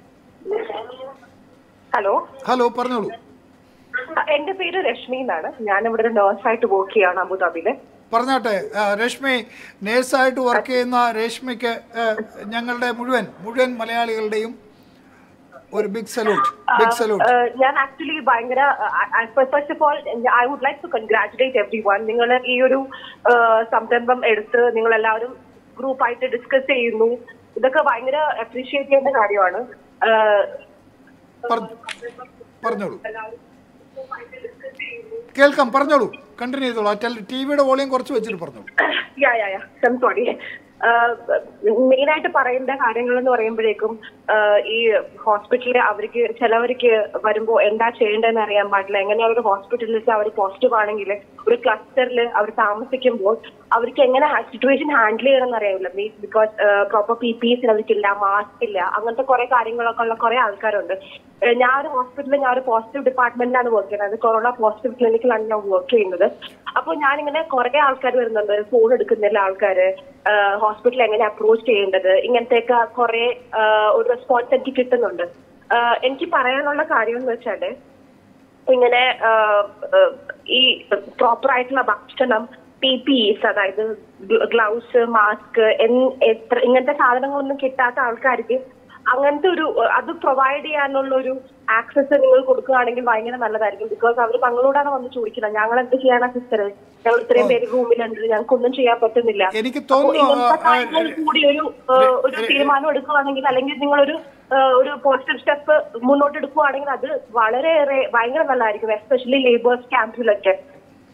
Speaker 1: ഹലോ, പറഞ്ഞോളൂ.
Speaker 10: എന്റെ പേര് രശ്മി എന്നാണ്. ഞാൻ ഇവിടെ ഒരു നേഴ്സായിട്ട് വർക്ക് ചെയ്യാണ് അബുദാബിയില്.
Speaker 1: പറഞ്ഞാട്ടെ രശ്മി, നേഴ്സായിട്ട് വർക്ക് ചെയ്യുന്ന രശ്മിക്ക് ഞങ്ങളുടെ മുഴുവൻ മലയാളികളുടെയും ഒരു ബിഗ് സല്യൂട്ട്.
Speaker 10: ഞാൻ ആക്ച്വലി ഭയങ്കര first of all I would like to congratulate everyone. നിങ്ങൾ ഈ ഒരു സംരംഭം എടുത്ത് നിങ്ങൾ എല്ലാവരും ഗ്രൂപ്പായിട്ട് ഡിസ്കസ് ചെയ്യുന്നു. ഇതൊക്കെ ഭയങ്കര അപ്രീഷിയേറ്റ് ചെയ്യേണ്ട കാര്യമാണ്.
Speaker 1: പറഞ്ഞോളൂ, കേൾക്കാം, പറഞ്ഞോളൂ, കണ്ടിന്യൂ ചെയ്തോളൂ. ടിവിയുടെ വോളിയം കുറച്ച് വെച്ചിട്ട് പറഞ്ഞോളൂ.
Speaker 10: സോറി. മെയിനായിട്ട് പറയേണ്ട കാര്യങ്ങൾ എന്ന് പറയുമ്പോഴേക്കും ഈ ഹോസ്പിറ്റലിൽ ചിലവർക്ക് വരുമ്പോൾ എന്താ ചെയ്യേണ്ടതെന്ന് അറിയാൻ പാടില്ല. എങ്ങനെയാണ് ഒരു ഹോസ്പിറ്റലിൽ അവർ പോസിറ്റീവ് ആണെങ്കിൽ ഒരു ക്ലസ്റ്ററിൽ അവർ താമസിക്കുമ്പോൾ അവർക്ക് എങ്ങനെ സിറ്റുവേഷൻ ഹാൻഡിൽ ചെയ്യണമെന്ന് അറിയില്ല. ബിക്കോസ് പ്രോപ്പർ PPEs അവർക്കില്ല, മാസ്ക് ഇല്ല, അങ്ങനത്തെ കുറെ കാര്യങ്ങളൊക്കെ ഉള്ള കുറെ ആൾക്കാരുണ്ട്. ഞാൻ ഒരു പോസിറ്റീവ് ഡിപ്പാർട്ട്മെന്റിലാണ് വർക്ക് ചെയ്യുന്നത്. കൊറോണ പോസിറ്റീവ് ക്ലിനിക്കിലാണ് ഞാൻ വർക്ക് ചെയ്യുന്നത്. അപ്പോൾ ഞാനിങ്ങനെ കുറെ ആൾക്കാർ വരുന്നുണ്ട്, ഫോൺ എടുക്കുന്നില്ല ആൾക്കാര്, ഹോസ്പിറ്റൽ എങ്ങനെ അപ്രോച്ച് ചെയ്യേണ്ടത്, ഇങ്ങനത്തെയൊക്കെ കുറെ ഒരു റെസ്പോൺസ് എനിക്ക് കിട്ടുന്നുണ്ട്. എനിക്ക് പറയാനുള്ള കാര്യം എന്ന് വെച്ചാല് ഇങ്ങനെ ഈ പ്രോപ്പർ ആയിട്ടുള്ള ഭക്ഷണം, PPEs, അതായത് ഗ്ലൗസ്, മാസ്ക്, ഇങ്ങനത്തെ സാധനങ്ങളൊന്നും കിട്ടാത്ത ആൾക്കാർക്ക് അങ്ങനത്തെ അത് പ്രൊവൈഡ് ചെയ്യാനുള്ള ഒരു ആക്സസ് നിങ്ങൾ കൊടുക്കുകയാണെങ്കിൽ ഭയങ്കര നല്ലതായിരിക്കും. ബിക്കോസ് അവർ തങ്ങളോടാണ് വന്ന് ചോദിക്കുന്നത്, ഞങ്ങൾ എന്ത് ചെയ്യാനാ സിസ്റ്റർ, ഞങ്ങൾ ഇത്രയും പേര് റൂമിലുണ്ട്, ഞങ്ങൾക്കൊന്നും ചെയ്യാൻ പറ്റുന്നില്ല. ഇങ്ങനത്തെ കാര്യങ്ങൾ കൂടി ഒരു തീരുമാനം എടുക്കുകയാണെങ്കിൽ, അല്ലെങ്കിൽ നിങ്ങളൊരു പോസിറ്റീവ് സ്റ്റെപ്പ് മുന്നോട്ട് എടുക്കുകയാണെങ്കിൽ അത് വളരെയേറെ ഭയങ്കര നല്ലതായിരിക്കും. എസ്പെഷ്യലി ലേബേഴ്സ് ക്യാമ്പിലൊക്കെ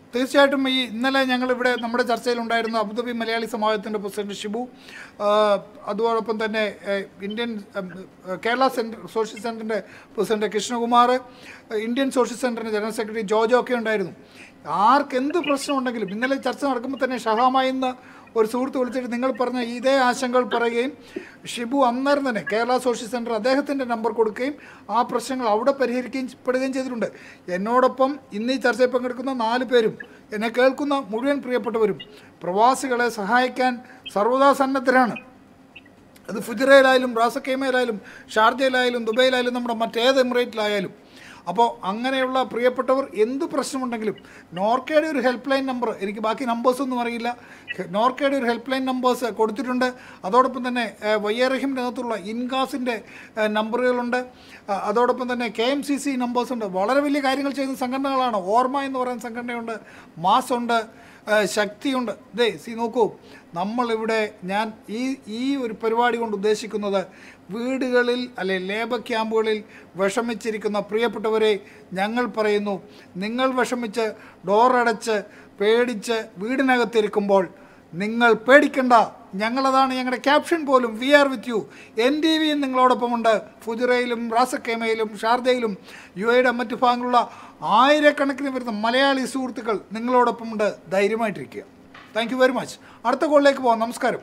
Speaker 1: തീർച്ചയായിട്ടും ഈ ഇന്നലെ ഞങ്ങളിവിടെ നമ്മുടെ ചർച്ചയിലുണ്ടായിരുന്ന അബുദാബി മലയാളി സമാജത്തിൻ്റെ പ്രസിഡന്റ് ഷിബു, അതോടൊപ്പം തന്നെ ഇന്ത്യൻ കേരള സോഷ്യൽ സെൻറ്ററിൻ്റെ പ്രസിഡന്റ് കൃഷ്ണകുമാർ, ഇന്ത്യൻ സോഷ്യൽ സെൻറ്ററിൻ്റെ ജനറൽ സെക്രട്ടറി ജോജോ ഒക്കെ ഉണ്ടായിരുന്നു. ആർക്കെന്ത് പ്രശ്നമുണ്ടെങ്കിലും ഇന്നലെ ചർച്ച നടക്കുമ്പോൾ തന്നെ ഷഹാമായി ഇന്ന് ഒരു സുഹൃത്ത് വിളിച്ചിട്ട് നിങ്ങൾ പറഞ്ഞ ഇതേ ആശങ്കകൾ പറയുകയും ഷിബു അന്നേരം തന്നെ കേരള സോഷ്യൽ സെൻറ്റർ അദ്ദേഹത്തിൻ്റെ നമ്പർ കൊടുക്കുകയും ആ പ്രശ്നങ്ങൾ അവിടെ പരിഹരിക്കപ്പെടുകയും ചെയ്തിട്ടുണ്ട്. എന്നോടൊപ്പം ഇന്ന് ഈ ചർച്ചയിൽ പങ്കെടുക്കുന്ന 4 പേരും എന്നെ കേൾക്കുന്ന മുഴുവൻ പ്രിയപ്പെട്ടവരും പ്രവാസികളെ സഹായിക്കാൻ സർവ്വതാ സന്നദ്ധരാണ്. അത് ഫുജിറയിലായാലും റാസക്കേമയിലായാലും ഷാർജയിലായാലും ദുബൈയിലായാലും നമ്മുടെ മറ്റേത് എമിറേറ്റിലായാലും. അപ്പോൾ അങ്ങനെയുള്ള പ്രിയപ്പെട്ടവർ എന്ത് പ്രശ്നമുണ്ടെങ്കിലും നോർക്കയുടെ ഒരു ഹെൽപ്പ് ലൈൻ നമ്പർ, എനിക്ക് ബാക്കി നമ്പേഴ്സൊന്നും അറിയില്ല, നോർക്കയുടെ ഒരു ഹെൽപ്പ് ലൈൻ നമ്പേഴ്സ് കൊടുത്തിട്ടുണ്ട്. അതോടൊപ്പം തന്നെ വയ്യറഹിമിൻ്റെ നേതൃത്വമുള്ള ഇൻകാസിൻ്റെ നമ്പറുകളുണ്ട്. അതോടൊപ്പം തന്നെ KMCC നമ്പേഴ്സുണ്ട്. വളരെ വലിയ കാര്യങ്ങൾ ചെയ്യുന്ന സംഘടനകളാണ്. ഓർമ്മ എന്ന് പറയുന്ന സംഘടനയുണ്ട്, മാസ് ഉണ്ട്, ശക്തിയുണ്ട്. നോക്കൂ, നമ്മളിവിടെ ഞാൻ ഈ ഒരു പരിപാടി കൊണ്ട് ഉദ്ദേശിക്കുന്നത് വീടുകളിൽ ലേബർ ക്യാമ്പുകളിൽ വിഷമിച്ചിരിക്കുന്ന പ്രിയപ്പെട്ടവരെ ഞങ്ങൾ പറയുന്നു, നിങ്ങൾ വിഷമിച്ച് ഡോറടച്ച് പേടിച്ച് വീടിനകത്തിരിക്കുമ്പോൾ നിങ്ങൾ പേടിക്കണ്ട. ഞങ്ങളതാണ് ഞങ്ങളുടെ ക്യാപ്ഷൻ പോലും, വി ആർ വിത്ത് യു. NTVയും നിങ്ങളോടൊപ്പമുണ്ട്. ഫുജിറയിലും റാസക്കേമയിലും ഷാർജയിലും UAEയുടെ മറ്റു ഭാഗങ്ങളുള്ള ആയിരക്കണക്കിന് വരുന്ന മലയാളി സുഹൃത്തുക്കൾ നിങ്ങളോടൊപ്പമുണ്ട്. ധൈര്യമായിട്ടിരിക്കുക. Thank you very much. അടുത്ത കോളിലേക്ക് പോകാം. നമസ്കാരം.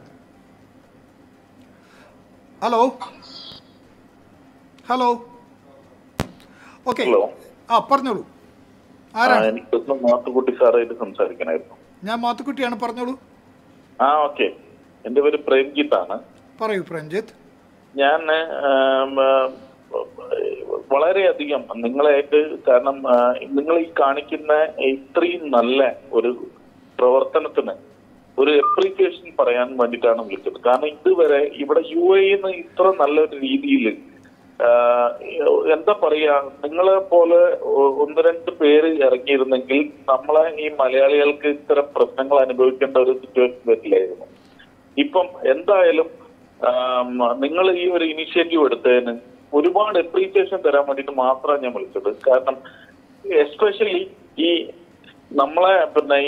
Speaker 1: ഹലോ. ഓക്കെ, പറഞ്ഞോളൂ. ആരാണ്? ഞാൻ മാത്തുക്കുട്ടിയാണ്, പറഞ്ഞോളൂ.
Speaker 11: ഓക്കെ, എന്റെ പേര് പ്രേംജിത്ത് ആണ്.
Speaker 1: പറയൂ പ്രേംജിത്ത്.
Speaker 11: ഞാൻ വളരെയധികം നിങ്ങളായിട്ട്, കാരണം നിങ്ങൾ ഈ കാണിക്കുന്ന ഇത്രയും നല്ല ഒരു പ്രവർത്തനത്തിന് ഒരു അപ്രീസിയേഷൻ പറയാൻ വേണ്ടിയിട്ടാണ് വിളിച്ചത്. കാരണം ഇതുവരെ ഇവിടെ UAE ഇത്ര നല്ലൊരു രീതിയിൽ എന്താ പറയാ, നിങ്ങളെ പോലെ 1-2 പേര് ഇറങ്ങിയിരുന്നെങ്കിൽ നമ്മളെ ഈ മലയാളികൾക്ക് ഇത്തരം പ്രശ്നങ്ങൾ അനുഭവിക്കേണ്ട ഒരു സിറ്റുവേഷൻ വരില്ലായിരുന്നു. ഇപ്പം എന്തായാലും നിങ്ങൾ ഈ ഒരു ഇനിഷ്യേറ്റീവ് എടുത്തതിന് ഒരുപാട് അപ്രീസിയേഷൻ തരാൻ വേണ്ടിയിട്ട് മാത്രമാണ് ഞാൻ വിളിച്ചത്. കാരണം എസ്പെഷ്യലി ഈ നമ്മളെ ഈ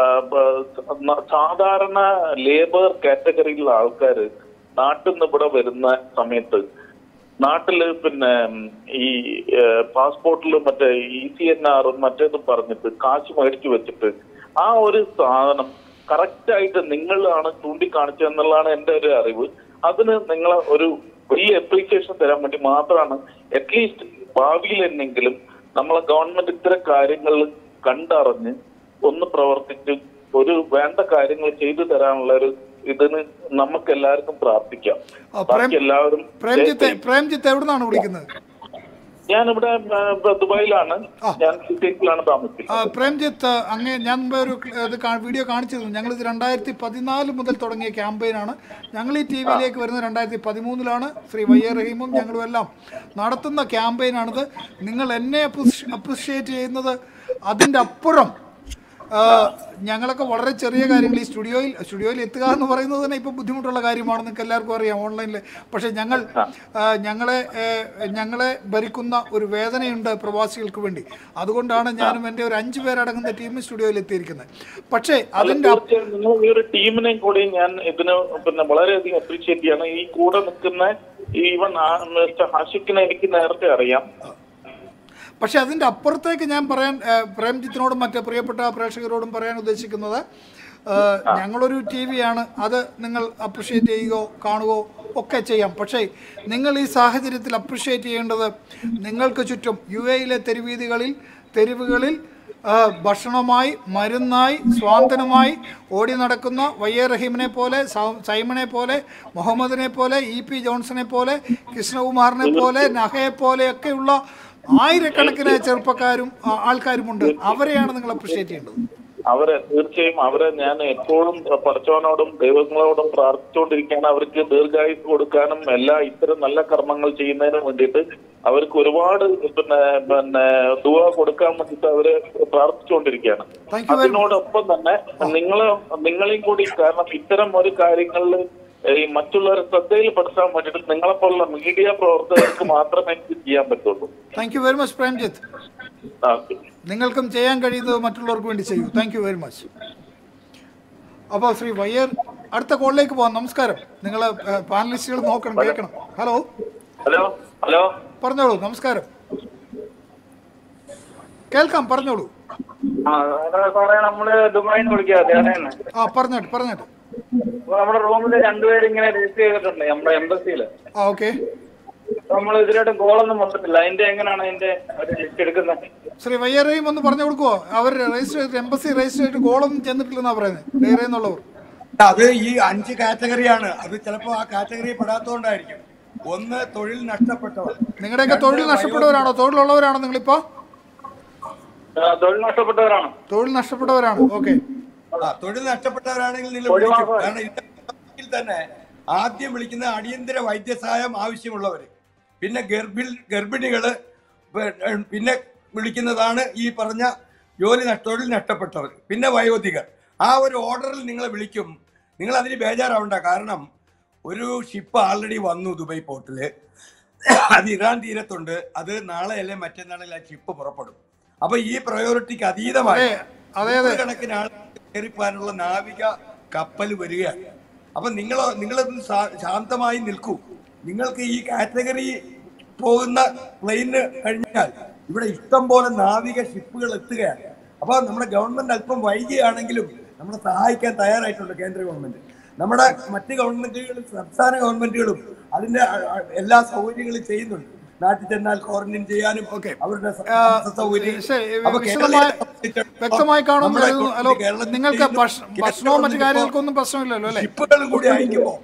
Speaker 11: സാധാരണ ലേബർ കാറ്റഗറിയിലുള്ള ആൾക്കാര് നാട്ടിൽ നിന്ന് ഇവിടെ വരുന്ന സമയത്ത് നാട്ടില് ഈ പാസ്പോർട്ടിൽ മറ്റേ ECNR മറ്റേതും പറഞ്ഞിട്ട് കാശ് മേടിച്ചു വെച്ചിട്ട് ആ ഒരു സാധനം കറക്റ്റായിട്ട് നിങ്ങളാണ് ചൂണ്ടിക്കാണിച്ചതെന്നുള്ളതാണ് എൻ്റെ ഒരു അറിവ്. അതിന് നിങ്ങളെ ഒരു വലിയ അപ്രീസിയേഷൻ തരാൻ വേണ്ടി മാത്രമാണ്. അറ്റ്ലീസ്റ്റ് ഭാവിയിൽ എന്നെങ്കിലും നമ്മളെ ഗവൺമെന്റ് ഇത്തരം കാര്യങ്ങൾ കണ്ടറിഞ്ഞ് ഒന്ന് പ്രവർത്തിച്ച് ഒരു വേണ്ട കാര്യങ്ങൾ ചെയ്തു തരാനുള്ള ഒരു ഇതിന് നമുക്ക് എല്ലാവർക്കും പ്രാർത്ഥിക്കാം. എല്ലാവരും.
Speaker 1: പ്രേംജിത്ത് എവിടുന്നാണ് വിളിക്കുന്നത്?
Speaker 11: ഞാനിവിടെ ദുബായിലാണ്, ഞാൻ സിറ്റിയിലാണ് താമസിക്കുന്നത്.
Speaker 1: പ്രേംജിത്ത്, ഞാൻ ഒരു വീഡിയോ കാണിച്ചിരുന്നു. ഞങ്ങളിത് 2014 മുതൽ തുടങ്ങിയ ക്യാമ്പയിനാണ്. ഞങ്ങൾ ഈ TV-യിലേക്ക് വരുന്നത് 2013-ലാണ്. ശ്രീ വയ്യ റഹീമും ഞങ്ങളും എല്ലാം നടത്തുന്ന ക്യാമ്പയിനാണിത്. നിങ്ങൾ എന്നെ അപ്രിഷിയേറ്റ് ചെയ്യുന്നത് അതിൻ്റെ അപ്പുറം ഞങ്ങളൊക്കെ വളരെ ചെറിയ കാര്യങ്ങൾ ഈ സ്റ്റുഡിയോയിൽ എത്തുക എന്ന് പറയുന്നത് തന്നെ ഇപ്പോൾ ബുദ്ധിമുട്ടുള്ള കാര്യമാണ്, നിങ്ങൾക്ക് എല്ലാവർക്കും അറിയാം ഓൺലൈനിൽ. പക്ഷേ ഞങ്ങളെ ഭരിക്കുന്ന ഒരു വേദനയുണ്ട് പ്രവാസികൾക്ക് വേണ്ടി. അതുകൊണ്ടാണ് ഞാനും എൻ്റെ ഒരു 5 പേരടങ്ങുന്ന ടീം സ്റ്റുഡിയോയിൽ എത്തിയിരിക്കുന്നത്. പക്ഷേ അതിൻ്റെ
Speaker 11: ഈ ഒരു ടീമിനെ കൂടി ഞാൻ ഇതിന് വളരെയധികം അപ്രീഷിയേറ്റ് ചെയ്യണം. ഈ കൂടെ നിൽക്കുന്ന ഈവൻ മിസ്റ്റർ ഹാഷിക്കിനെ എനിക്ക് നേരത്തെ അറിയാം.
Speaker 1: പക്ഷെ അതിൻ്റെ അപ്പുറത്തേക്ക് ഞാൻ പറയാൻ പ്രേംജിത്തിനോടും മറ്റ് പ്രിയപ്പെട്ട പ്രേക്ഷകരോടും പറയാൻ ഉദ്ദേശിക്കുന്നത്, ഞങ്ങളൊരു TV-യാണ്. അത് നിങ്ങൾ അപ്രിഷ്യേറ്റ് ചെയ്യുകയോ കാണുകയോ ഒക്കെ ചെയ്യാം. പക്ഷേ നിങ്ങൾ ഈ സാഹചര്യത്തിൽ അപ്രിഷ്യേറ്റ് ചെയ്യേണ്ടത് നിങ്ങൾക്ക് ചുറ്റും UAE-യിലെ തെരുവുകളിൽ ഭക്ഷണമായി, മരുന്നായി, സ്വാന്തനമായി ഓടി നടക്കുന്ന വയ്യ റഹീമിനെ പോലെ, സൈമനെ പോലെ, മുഹമ്മദിനെ പോലെ, EP ജോൺസനെ പോലെ, കൃഷ്ണകുമാറിനെ പോലെ, നഹയെ പോലെയൊക്കെയുള്ള ആയിരക്കണക്കിന് ചെറുപ്പക്കാരും ആൾക്കാരുമുണ്ട്. അവരെയാണ് നിങ്ങൾ അപ്രിഷ്യേറ്റ് ചെയ്യേണ്ടത്.
Speaker 11: തീർച്ചയായും അവരെ ഞാൻ എപ്പോഴും പടച്ചവനോടും ദൈവങ്ങളോടും പ്രാർത്ഥിച്ചുകൊണ്ടിരിക്കുകയാണ്. അവർക്ക് ദീർഘായുസ് കൊടുക്കാനും ഇത്തരം നല്ല കർമ്മങ്ങൾ ചെയ്യുന്നതിനും വേണ്ടിയിട്ട് അവർക്ക് ഒരുപാട് ദുആ കൊടുക്കാൻ വേണ്ടിയിട്ട് അവര് പ്രാർത്ഥിച്ചുകൊണ്ടിരിക്കുകയാണ്. അതിനോടൊപ്പം തന്നെ നിങ്ങളെയും കൂടി, കാരണം ഇത്തരം ഒരു കാര്യങ്ങളിൽ ഈ മറ്റുള്ളവരെ ശ്രദ്ധയിൽപ്പെടുത്താൻ വേണ്ടിയിട്ട് നിങ്ങളെപ്പോലുള്ള മീഡിയ പ്രവർത്തകർക്ക് മാത്രമേ ഇത് ചെയ്യാൻ പറ്റുള്ളൂ.
Speaker 1: Thank you very much Premjith. നിങ്ങൾക്കും ചെയ്യാൻ കഴിയുന്നത് മറ്റുള്ളവർക്ക് വേണ്ടി ചെയ്യൂ. Thank you very much. അപ്പോൾ ശ്രീ വയ്യർ, അടുത്ത കോളിലേക്ക് പോകാം. നമസ്കാരം. നിങ്ങൾ പാനലിസ്റ്റുകൾ നോക്കണം, കേൾക്കണം. ഹലോ
Speaker 12: ഹലോ ഹലോ
Speaker 1: പറഞ്ഞോളൂ. നമസ്കാരം, കേൾക്കാം, പറഞ്ഞോളൂ.
Speaker 12: നമ്മള് ദുബായിന്ന് വിളിക്കാതെ
Speaker 1: പറഞ്ഞിട്ട്
Speaker 12: നമ്മുടെ റൂമിൽ രണ്ടുപേരും ഇങ്ങനെ രജിസ്റ്റർ ചെയ്തിട്ടുണ്ട് നമ്മുടെ എംബസിയില്.
Speaker 1: ഓക്കെ.
Speaker 12: നമ്മൾ ഇതിലായിട്ട് കോളൊന്നും വന്നിട്ടില്ല. അതിന്റെ എങ്ങനെയാണ് അതിന്റെ ലിസ്റ്റ് എടുക്കുന്നത്?
Speaker 1: ശ്രീ വയ്യറേയും ഒന്ന് പറഞ്ഞു കൊടുക്കുവോ? അവർ രജിസ്റ്റർ ചെയ്തിട്ട് എംബസി രജിസ്റ്റർ ചെയ്തിട്ട് കോളൊന്നും ചെന്നിട്ടില്ലെന്നാ പറയുന്നത് ഡയറേന്നുള്ളവർ.
Speaker 2: അത് ഈ 5 കാറ്റഗറിയാണ്. അത് ചിലപ്പോ ആ കാറ്റഗറി പെടാത്തതുകൊണ്ടായിരിക്കും. ഒന്ന് തൊഴിൽ നഷ്ടപ്പെട്ടവർ.
Speaker 1: നിങ്ങളുടെയൊക്കെ തൊഴിൽ നഷ്ടപ്പെട്ടവരാണോ? തൊഴിലുള്ളവരാണോ നിങ്ങളിപ്പോ?
Speaker 12: തൊഴിൽ നഷ്ടപ്പെട്ടവരാണ്.
Speaker 1: തൊഴിൽ നഷ്ടപ്പെട്ടവരാണ്. ഓക്കെ.
Speaker 2: തൊഴിൽ നഷ്ടപ്പെട്ടവരാണെങ്കിൽ നിങ്ങൾ വിളിക്കും. കാരണം ഇതിൽ തന്നെ ആദ്യം വിളിക്കുന്ന അടിയന്തര വൈദ്യസഹായം ആവശ്യമുള്ളവര്, പിന്നെ ഗർഭിണികള്, പിന്നെ വിളിക്കുന്നതാണ് ഈ പറഞ്ഞ തൊഴിൽ നഷ്ടപ്പെട്ടവർ, പിന്നെ വയോധികർ. ആ ഒരു ഓർഡറിൽ നിങ്ങളെ വിളിക്കും. നിങ്ങൾ അതിന് ബേജാറാവണ്ട. കാരണം ഒരു ഷിപ്പ് ആൾറെഡി വന്നു ദുബായ് പോർട്ടില്. അത് ഇറാൻ തീരത്തുണ്ട്. അത് നാളെ അല്ലെ മറ്റന്നാളിൽ ആ ഷിപ്പ് പുറപ്പെടും. അപ്പൊ ഈ പ്രയോറിറ്റിക്ക് അതീതമായി കണക്കിന് ആൾ കയറിപ്പാനുള്ള നാവിക കപ്പൽ വരികയാണ്. അപ്പൊ നിങ്ങളൊന്ന് ശാന്തമായി നിൽക്കൂ. നിങ്ങൾക്ക് ഈ കാറ്റഗറി പോകുന്ന പ്ലെയിന് കഴിഞ്ഞാൽ ഇവിടെ ഇഷ്ടം പോലെ നാവിക ഷിപ്പുകൾ എത്തുകയാണ്. അപ്പൊ നമ്മുടെ ഗവൺമെന്റ് അല്പം വൈകിയാണെങ്കിലും നമ്മളെ സഹായിക്കാൻ തയ്യാറായിട്ടുണ്ട് കേന്ദ്ര ഗവൺമെന്റ്. നമ്മുടെ മറ്റ് ഗവൺമെന്റുകളും സംസ്ഥാന ഗവൺമെന്റുകളും അതിന്റെ എല്ലാ സൗകര്യങ്ങളും ചെയ്യുന്നുണ്ട്. നാട്ടിൽ ചെന്നാൽ ക്വാറന്റൈൻ ചെയ്യാനും അവരുടെ
Speaker 1: വ്യക്തമായി കാണുന്നു. നിങ്ങൾക്ക് ഭക്ഷണവും മറ്റു കാര്യങ്ങൾക്കൊന്നും പ്രശ്നമില്ലല്ലോ അല്ലെ?
Speaker 2: ഷിപ്പുകളും കൂടി അയക്കുമ്പോൾ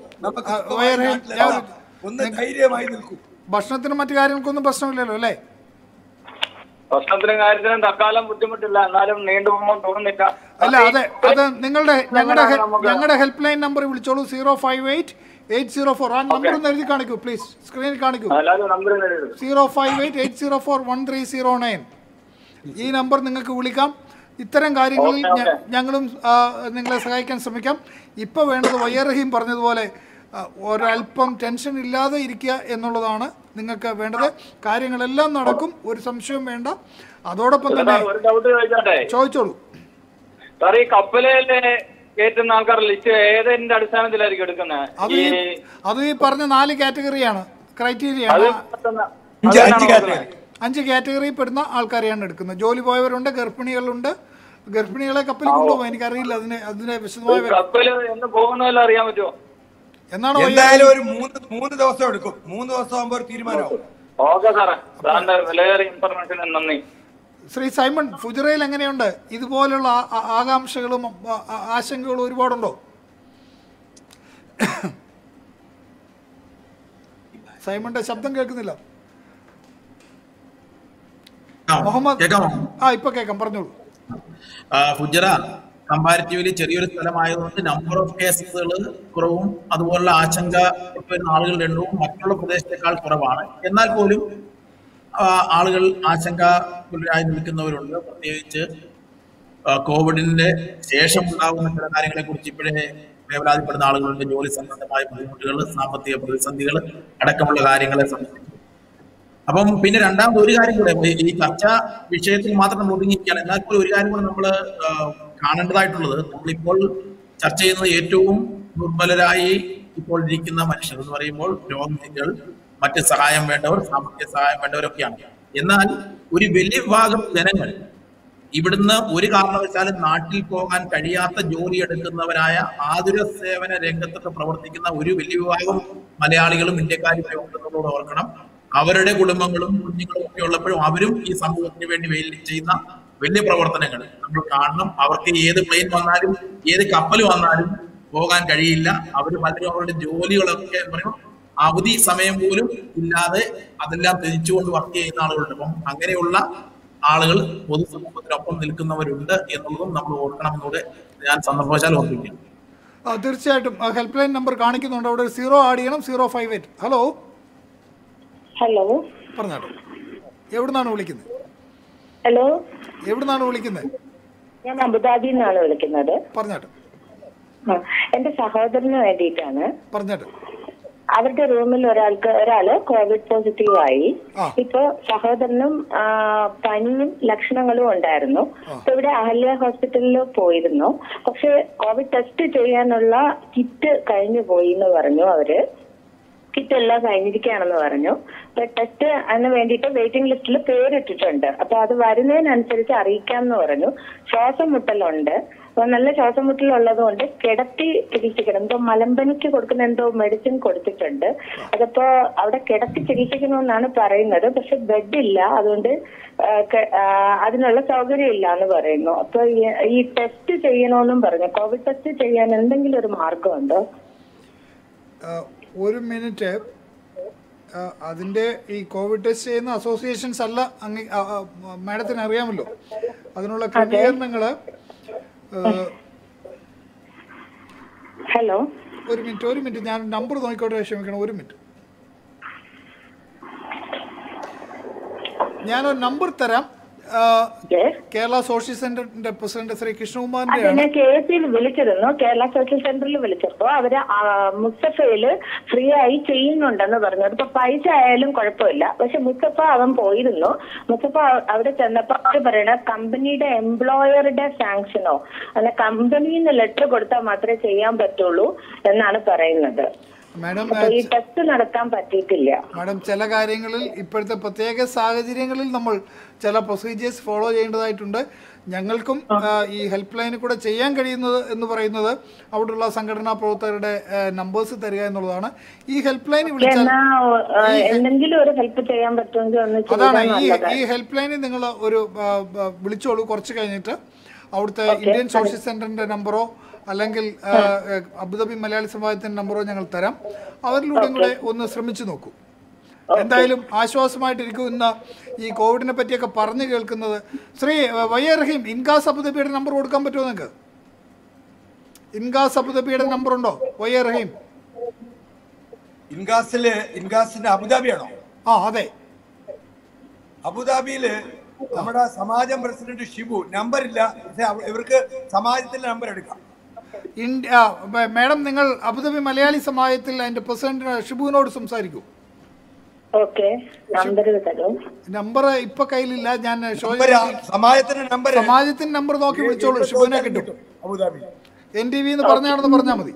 Speaker 2: ഒന്ന് ധൈര്യമായി നിൽക്കും.
Speaker 1: ഭക്ഷണത്തിനും മറ്റു കാര്യങ്ങൾക്കൊന്നും പ്രശ്നമില്ലല്ലോ അല്ലേ?
Speaker 12: ഭക്ഷണത്തിനും കാര്യത്തിനും തൽക്കാലം ബുദ്ധിമുട്ടില്ല. എന്നാലും നീണ്ടുപോകാൻ തോന്നുന്നില്ല.
Speaker 1: അല്ല, അത് ഞങ്ങളുടെ ഹെൽപ്പ് ലൈൻ നമ്പർ വിളിച്ചോളൂ. 058-804. ആ നമ്പർ ഒന്ന് എഴുതി കാണിക്കൂ പ്ലീസ്. സ്ക്രീനിൽ കാണിക്കൂ. 058-804-1309. ഈ നമ്പർ നിങ്ങൾക്ക് വിളിക്കാം. ഇത്തരം കാര്യങ്ങളിൽ ഞങ്ങളും നിങ്ങളെ സഹായിക്കാൻ ശ്രമിക്കാം. ഇപ്പോൾ വേണ്ടത് വയ്യർ റഹീം പറഞ്ഞതുപോലെ ഒരല്പം ടെൻഷൻ ഇല്ലാതെ ഇരിക്കുക എന്നുള്ളതാണ് നിങ്ങൾക്ക് വേണ്ടത്. കാര്യങ്ങളെല്ലാം നടക്കും, ഒരു സംശയവും വേണ്ട. അതോടൊപ്പം തന്നെ ചോദിച്ചോളൂ.
Speaker 12: ഈ കപ്പലിലെ കയറ്റുന്ന ആൾക്കാരുടെ ലിസ്റ്റ് ഏതിന്റെ അടിസ്ഥാനത്തിലായിരിക്കും എടുക്കുന്നത്?
Speaker 1: അത് ഈ പറഞ്ഞ 4 കാറ്റഗറിയാണ്, ക്രൈറ്റീരിയ. 5 കാറ്റഗറി പെടുന്ന ആൾക്കാരെയാണ് എടുക്കുന്നത്. ജോലി പോയവരുണ്ട്, ഗർഭിണികളുണ്ട്. ഗർഭിണികളെ കപ്പലിൽ കൊണ്ടുപോകും. എനിക്കറിയില്ല അതിന്റെ വിശദമായ
Speaker 12: അറിയാൻ പറ്റുമോ
Speaker 1: എന്നാണ്.
Speaker 2: എന്തായാലും ഒരു 3 ദിവസം എടുക്കും. 3 ദിവസം ആകുമ്പോൾ ഒരു തീരുമാനമാവും.
Speaker 12: നന്ദി.
Speaker 1: ശ്രീ സൈമൺ, ഫുജറയിൽ എങ്ങനെയുണ്ട്? ഇതുപോലുള്ള ആകാംക്ഷകളും ആശങ്കകളും ഒരുപാടുണ്ടോ? സൈമന്റെ ശബ്ദം കേൾക്കുന്നില്ല. മുഹമ്മദ്, ഇപ്പൊ കേൾക്കാം, പറഞ്ഞോളൂ.
Speaker 3: ഫുജറ കമ്പാരിറ്റീവ്ലി ചെറിയൊരു സ്ഥലമായതുകൊണ്ട് നമ്പർ ഓഫ് കേസുകൾ കുറവും അതുപോലുള്ള ആശങ്ക വരുന്ന ആളുകളുടെ എണ്ണവും മറ്റുള്ള പ്രദേശത്തേക്കാൾ കുറവാണ്. എന്നാൽ പോലും ആളുകൾ ആശങ്കാകുലരായി നിൽക്കുന്നവരുണ്ട്. പ്രത്യേകിച്ച് കോവിഡിന്റെ ശേഷം ഉണ്ടാകുന്ന ചില കാര്യങ്ങളെ കുറിച്ച് ഇപ്പോഴേ വേവലാതിപ്പെടുന്ന ആളുകളുണ്ട്. ജോലി സംബന്ധമായ ബുദ്ധിമുട്ടുകൾ, സാമ്പത്തിക പ്രതിസന്ധികൾ അടക്കമുള്ള കാര്യങ്ങളെ സംബന്ധിച്ച്. അപ്പം പിന്നെ രണ്ടാമത് ഒരു കാര്യം കൂടെ, ഈ ചർച്ചാ വിഷയത്തിൽ മാത്രം നമ്മൾ ഒതുങ്ങിയിരിക്കുകയാണ്. എന്നാൽ പോലും ഒരു കാര്യം കൂടെ നമ്മൾ കാണേണ്ടതായിട്ടുള്ളത്, നമ്മളിപ്പോൾ ചർച്ച ചെയ്യുന്നത് ഏറ്റവും ദുർബലരായി ഇപ്പോൾ ഇരിക്കുന്ന മനുഷ്യർ എന്ന് പറയുമ്പോൾ രോഗികൾ, മറ്റ് സഹായം വേണ്ടവർ, സാമ്പത്തിക സഹായം വേണ്ടവരൊക്കെയാണ്. എന്നാൽ ഒരു വലിയ വിഭാഗം ജനങ്ങൾ ഇവിടുന്ന് ഒരു കാരണവശാലും നാട്ടിൽ പോകാൻ കഴിയാത്ത ജോലി എടുക്കുന്നവരായ ആതുര സേവന രംഗത്തൊക്കെ പ്രവർത്തിക്കുന്ന ഒരു വലിയ വിഭാഗം മലയാളികളും ഇന്ത്യക്കാരും ഉണ്ടെന്നുള്ളത് ഓർക്കണം. അവരുടെ കുടുംബങ്ങളും കുഞ്ഞുങ്ങളും ഒക്കെ ഉള്ളപ്പോഴും അവരും ഈ സമൂഹത്തിന് വേണ്ടി ചെയ്യുന്ന വലിയ പ്രവർത്തനങ്ങൾ നമ്മൾ കാണണം. അവർക്ക് ഏത് പ്ലെയിൻ വന്നാലും ഏത് കപ്പൽ വന്നാലും പോകാൻ കഴിയില്ല. അവർ പലരും അവരുടെ ജോലികളൊക്കെ പറയും അവധി സമയം പോലും ഇല്ലാതെ അതെല്ലാം തിരിച്ചുകൊണ്ട് വർക്ക് ചെയ്യുന്ന ആളുകളുണ്ട്. അപ്പം അങ്ങനെയുള്ള ആളുകൾ പൊതുസമൂഹത്തിനൊപ്പം നിൽക്കുന്നവരുണ്ട് എന്നുള്ളതും നമ്മൾ ഓർക്കണമെന്നൂടെ ഞാൻ സന്ദർഭവശാൽ ഓർമ്മിക്കാം.
Speaker 1: തീർച്ചയായിട്ടും ഹെൽപ്പ് ലൈൻ നമ്പർ കാണിക്കുന്നുണ്ട്. അവിടെ 0 ആഡ് ചെയ്യണം. 058. ഹലോ
Speaker 13: ഹലോ,
Speaker 1: പറഞ്ഞാട്ടോ. എവിടുന്നാണ് വിളിക്കുന്നത്?
Speaker 13: ഹലോ,
Speaker 1: എവിടുന്നാണ് വിളിക്കുന്നത്?
Speaker 13: ഞാൻ അബുദാബിയിൽ നിന്നാണ് വിളിക്കുന്നത്.
Speaker 1: പറഞ്ഞാട്ടോ.
Speaker 13: എന്റെ സഹോദരന് വേണ്ടിയിട്ടാണ്.
Speaker 1: പറഞ്ഞാട്ടോ.
Speaker 13: അവരുടെ റൂമിൽ ഒരാള് കോവിഡ് പോസിറ്റീവായി. ഇപ്പൊ സഹോദരനും പനിയും ലക്ഷണങ്ങളും ഉണ്ടായിരുന്നു. ഇപ്പൊ ഇവിടെ അഹല്യ ഹോസ്പിറ്റലിൽ പോയിരുന്നു. പക്ഷെ കോവിഡ് ടെസ്റ്റ് ചെയ്യാനുള്ള കിറ്റ് കഴിഞ്ഞു പോയി എന്ന് പറഞ്ഞു. അവര് കിറ്റ് എല്ലാം കഴിഞ്ഞിരിക്കുകയാണെന്ന് പറഞ്ഞു. അപ്പൊ ടെസ്റ്റ് അതിന് വേണ്ടിയിട്ട് വെയിറ്റിംഗ് ലിസ്റ്റിൽ പേരിട്ടിട്ടുണ്ട്. അപ്പൊ അത് വരുന്നതിനനുസരിച്ച് അറിയിക്കാമെന്ന് പറഞ്ഞു. ശ്വാസം മുട്ടലുണ്ട്. അപ്പൊ നല്ല ശ്വാസം മുട്ടലുള്ളത് കൊണ്ട് കിടത്തി ചികിത്സിക്കണം. എന്തോ മലമ്പനിക്ക് കൊടുക്കുന്ന എന്തോ മെഡിസിൻ കൊടുത്തിട്ടുണ്ട്. അതപ്പോ അവിടെ കിടത്തി ചികിത്സിക്കണമെന്നാണ് പറയുന്നത്. പക്ഷെ ബെഡില്ല, അതുകൊണ്ട് അതിനുള്ള സൗകര്യം ഇല്ല എന്ന് പറയുന്നു. അപ്പൊ ഈ ടെസ്റ്റ് ചെയ്യണമെന്നും പറഞ്ഞു. കോവിഡ് ടെസ്റ്റ് ചെയ്യാൻ എന്തെങ്കിലും ഒരു മാർഗമുണ്ടോ?
Speaker 1: ഒരു മിനിറ്റ്. അതിൻ്റെ ഈ കോവിഡ് ടെസ്റ്റ് ചെയ്യുന്ന അസോസിയേഷൻസ് അല്ല മാഡത്തിന് അറിയാമല്ലോ. അതിനുള്ള ക്രമീകരണങ്ങൾ
Speaker 13: ഹലോ
Speaker 1: ഒരു മിനിറ്റ് ഞാൻ നമ്പർ നോക്കിക്കോട്ടെ. ക്ഷമിക്കണം, ഒരു മിനിറ്റ്. ഞാനൊരു നമ്പർ തരാം. കേരള സോഷ്യൽ സെന്ററിന്റെ പ്രസിഡന്റ് ശ്രീ കൃഷ്ണകുമാറിന്റെ
Speaker 13: വിളിച്ചിരുന്നു. കേരള സോഷ്യൽ സെന്ററിൽ വിളിച്ചപ്പോ അവര് മുസ്തഫയില് ഫ്രീ ആയി ചെയ്യുന്നുണ്ടെന്ന് പറഞ്ഞു. അതിപ്പോ പൈസ ആയാലും കുഴപ്പമില്ല. പക്ഷെ മുസ്തഫ അവൻ പോയിരുന്നു. മുസ്തഫ അവിടെ ചെന്നപ്പോ അവര് പറയണ കമ്പനിയുടെ എംപ്ലോയറുടെ സാങ്ഷനോ അല്ല കമ്പനിയിൽ നിന്ന് ലെറ്റർ കൊടുത്താൽ മാത്രമേ ചെയ്യാൻ പറ്റുള്ളൂ എന്നാണ് പറയുന്നത്. ഈ ടെസ്റ്റ് നടത്താൻ പറ്റിയിട്ടില്ല.
Speaker 1: മാഡം, ചില കാര്യങ്ങളിൽ ഇപ്പോഴത്തെ പ്രത്യേക സാഹചര്യങ്ങളിൽ നമ്മൾ ചില പ്രൊസീജിയേഴ്സ് ഫോളോ ചെയ്യേണ്ടതായിട്ടുണ്ട്. ഞങ്ങൾക്കും ഈ ഹെൽപ്പ് ലൈനിൽ കൂടെ ചെയ്യാൻ കഴിയുന്നത് എന്ന് പറയുന്നത് അവിടെയുള്ള സംഘടനാ പ്രവർത്തകരുടെ നമ്പേഴ്സ് തരിക എന്നുള്ളതാണ്. ഈ ഹെൽപ്പ് ലൈനിൽ വിളിച്ചാൽ
Speaker 13: എന്തെങ്കിലും ഒരു ഹെൽപ്പ് ചെയ്യാൻ പറ്റുമെങ്കിൽ
Speaker 1: അതാണ് ഈ ഹെൽപ്പ് ലൈനിൽ നിങ്ങൾ ഒരു വിളിച്ചോളൂ. കുറച്ച് കഴിഞ്ഞിട്ട് അവിടുത്തെ ഇന്ത്യൻ സോഷ്യൽ സെന്ററിന്റെ നമ്പറോ അല്ലെങ്കിൽ അബുദാബി മലയാളി സമുദായത്തിന്റെ നമ്പറോ ഞങ്ങൾ തരാം. അവരിലൂടെയും കൂടെ ഒന്ന് ശ്രമിച്ചു നോക്കൂ. എന്തായാലും ആശ്വാസമായിട്ടിരിക്കും. ഇന്ന് ഈ കോവിഡിനെ പറ്റിയൊക്കെ പറഞ്ഞു കേൾക്കുന്നത്. ശ്രീ വയ്യ റഹീം, ഇൻകാസ് അബുദാബിയുടെ നമ്പർ കൊടുക്കാൻ പറ്റുമോ നിങ്ങൾക്ക്? ഇൻകാസ് അബുദാബിയുടെ നമ്പർ ഉണ്ടോ വയ്യ റഹീം?
Speaker 2: ഇൻകാസിന്റെ അബുദാബിയാണോ?
Speaker 1: അതെ.
Speaker 2: അബുദാബിയില് നമ്മുടെ സമാജം പ്രസിഡന്റ് ഷിബു നമ്പറില്ല. ഇവർക്ക് സമാജത്തിന്റെ നമ്പർ എടുക്കാം.
Speaker 1: മാഡം, നിങ്ങൾ അബുദാബി മലയാളി സമാജത്തിൽ അതിന്റെ പ്രസിഡന്റ് ഷിബുവിനോട് സംസാരിക്കൂ. നമ്പർ ഇപ്പൊ കയ്യിലില്ല. ഞാൻ സമാജത്തിന്റെ നമ്പർ നോക്കി വിളിച്ചോളൂ. ഷിബുവിനെ കിട്ടും. NTV എന്ന് പറഞ്ഞാണെന്ന് പറഞ്ഞാൽ മതി.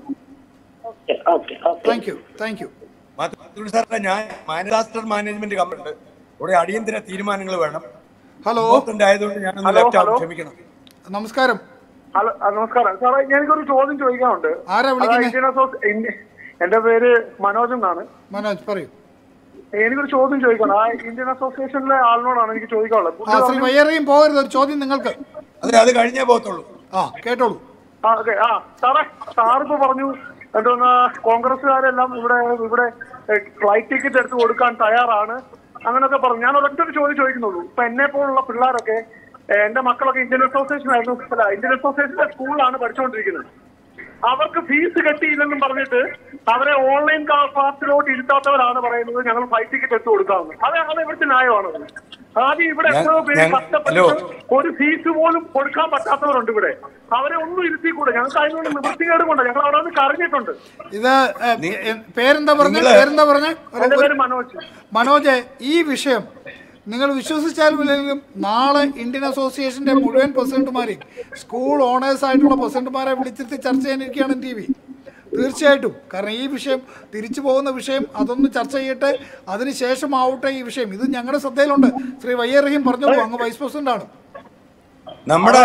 Speaker 1: Thank you.
Speaker 2: ഞാൻ മാനേജർ മാനേജ്മെന്റ് കമ്പനി ഇവിടെ അടിയന്തര തീരുമാനങ്ങൾ വേണം.
Speaker 1: ഹലോ,
Speaker 2: ക്ഷമിക്കണം.
Speaker 1: നമസ്കാരം.
Speaker 14: നമസ്കാരം സാറേ, എനിക്കൊരു ചോദ്യം ചോദിക്കാനുണ്ട്. എന്റെ പേര് മനോജ് എന്നാണ്.
Speaker 1: മനോജ്, പറയൂ.
Speaker 14: എനിക്കൊരു ചോദ്യം ചോദിക്കണം. ഇന്ത്യൻ അസോസിയേഷനിലെ ആളിനോടാണ് എനിക്ക് ചോദിക്കാനുള്ളത്.
Speaker 1: പോകരുത്, ഒരു ചോദ്യം നിങ്ങൾക്ക്.
Speaker 2: അത് കഴിഞ്ഞേ പോകത്തുള്ളൂ.
Speaker 1: കേട്ടോളൂ.
Speaker 14: സാറിപ്പോ പറഞ്ഞു എന്തോന്ന് കോൺഗ്രസ്സുകാരെല്ലാം ഇവിടെ ഫ്ലൈറ്റ് ടിക്കറ്റ് എടുത്ത് കൊടുക്കാൻ തയ്യാറാണ് അങ്ങനെയൊക്കെ പറഞ്ഞു. ഞാൻ ഒരൊറ്റ ചോദ്യം ചോദിക്കുന്നുള്ളൂ. ഇപ്പൊ എന്നെ പോലുള്ള പിള്ളേരൊക്കെ, എന്റെ മക്കളൊക്കെ ഇന്ത്യൻ അസോസിയേഷൻ ആയിരുന്നു. ഇന്ത്യൻ അസോസിയേഷന്റെ സ്കൂളിലാണ് പഠിച്ചുകൊണ്ടിരിക്കുന്നത്. അവർക്ക് ഫീസ് കെട്ടിയില്ലെന്നും പറഞ്ഞിട്ട് അവരെ ഓൺലൈൻ ക്ലാസ്സിലോട്ട് ഇരുത്താത്തവരാണ് പറയുന്നത് ഞങ്ങൾ ഫ്ലൈറ്റ് ടിക്കറ്റ് എടുത്ത് കൊടുക്കാമെന്ന്. അത് ഇവിടുത്തെ ന്യായമാണത്. ആദ്യം ഇവിടെ എത്രയോ പേര് കഷ്ടപ്പെട്ട് ഒരു ഫീസ് പോലും കൊടുക്കാൻ പറ്റാത്തവരുണ്ട് ഇവിടെ. അവരെ ഒന്നും ഇരുത്തിക്കൂടെ? ഞങ്ങൾക്ക് അതിനുള്ള നിവൃത്തികേട് കൊണ്ട് ഞങ്ങൾ അവിടെ നിന്ന് കരഞ്ഞിട്ടുണ്ട്.
Speaker 1: ഇത് പേരെന്താ പറഞ്ഞ?
Speaker 14: എന്റെ പേര് മനോജ്.
Speaker 1: മനോജ്, ഈ വിഷയം നിങ്ങൾ വിശ്വസിച്ചാലും ഇല്ലെങ്കിലും നാളെ ഇന്ത്യൻ അസോസിയേഷന്റെ മുഴുവൻ പ്രസിഡന്റുമാരെയും സ്കൂൾ ഓണേഴ്സ് ആയിട്ടുള്ള പ്രസിഡന്റുമാരെ വിളിച്ചിട്ട് ചർച്ച ചെയ്യാനിരിക്കുകയാണ് NTV. തീർച്ചയായിട്ടും. കാരണം ഈ വിഷയം തിരിച്ചു പോകുന്ന വിഷയം അതൊന്ന് ചർച്ച ചെയ്യട്ടെ. അതിനുശേഷം ആവട്ടെ ഈ വിഷയം. ഇത് ഞങ്ങളുടെ ശ്രദ്ധയിലുണ്ട്. ശ്രീ വയ്യ റഹീം പറഞ്ഞോളൂ. അങ്ങ് വൈസ് പ്രസിഡന്റ് ആണ്.
Speaker 14: നമ്മുടെ